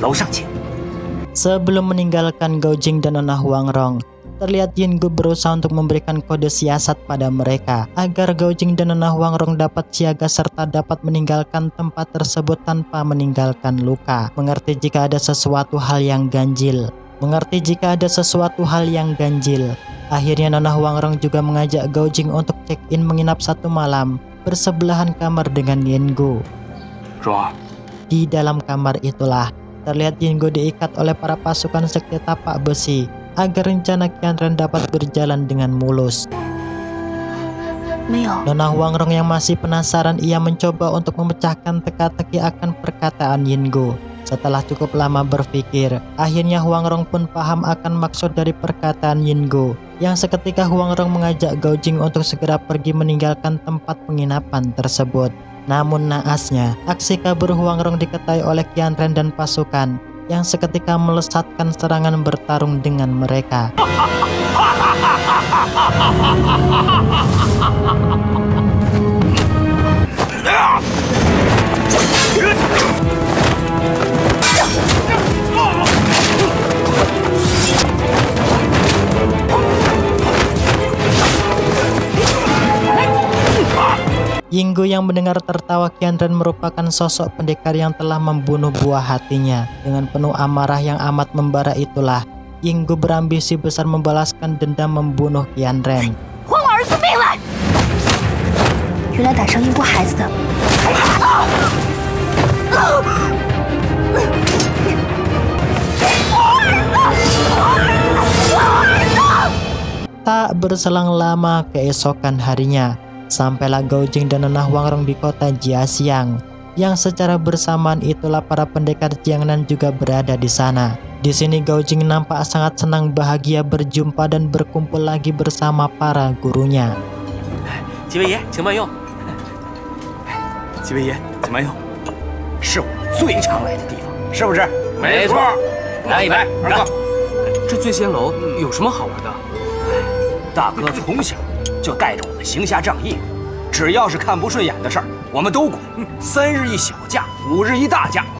Sebelum meninggalkan Gao Jing dan Nona Huang Rong, terlihat Yin Gu berusaha untuk memberikan kode siasat pada mereka agar Gao Jing dan Nona Huang Rong dapat siaga serta dapat meninggalkan tempat tersebut tanpa meninggalkan luka. Mengerti jika ada sesuatu hal yang ganjil. Akhirnya Nona Huang Rong juga mengajak Gao Jing untuk check-in menginap 1 malam bersebelahan kamar dengan Yin Gu. Di dalam kamar itulah terlihat Yin Gu diikat oleh para pasukan Sekte Tapak Besi agar rencana Qian Ren dapat berjalan dengan mulus. Nona Huang Rong yang masih penasaran, ia mencoba untuk memecahkan teka-teki akan perkataan Yin Gu. Setelah cukup lama berpikir, akhirnya Huang Rong pun paham akan maksud dari perkataan Yin Gu. Yang seketika Huang Rong mengajak Gao Jing untuk segera pergi meninggalkan tempat penginapan tersebut. Namun naasnya, aksi kabur Huang Rong diketahui oleh Qian Ren dan pasukan yang seketika melesatkan serangan bertarung dengan mereka. Yinggu yang mendengar tertawa Qianren merupakan sosok pendekar yang telah membunuh buah hatinya. Dengan penuh amarah yang amat membara itulah, Yinggu berambisi besar membalaskan dendam membunuh Qianren. 还我儿子命来！原来打伤英国孩子的。 Tak berselang lama keesokan harinya, sampailah Gao Jing dan Nona Huangrong di kota Jiaxiang, yang secara bersamaan itulah para pendekar Jiangnan juga berada di sana. Di sini Gao Jing nampak sangat senang bahagia berjumpa dan berkumpul lagi bersama para gurunya. 几位爷，请慢用。几位爷，请慢用。是我们最常来的地方，是不是？没错。来一杯，二哥。这醉仙楼有什么好玩的？大哥从小就带着我们行侠仗义，只要是看不顺眼的事儿，我们都管。3日一小假，5日一大假，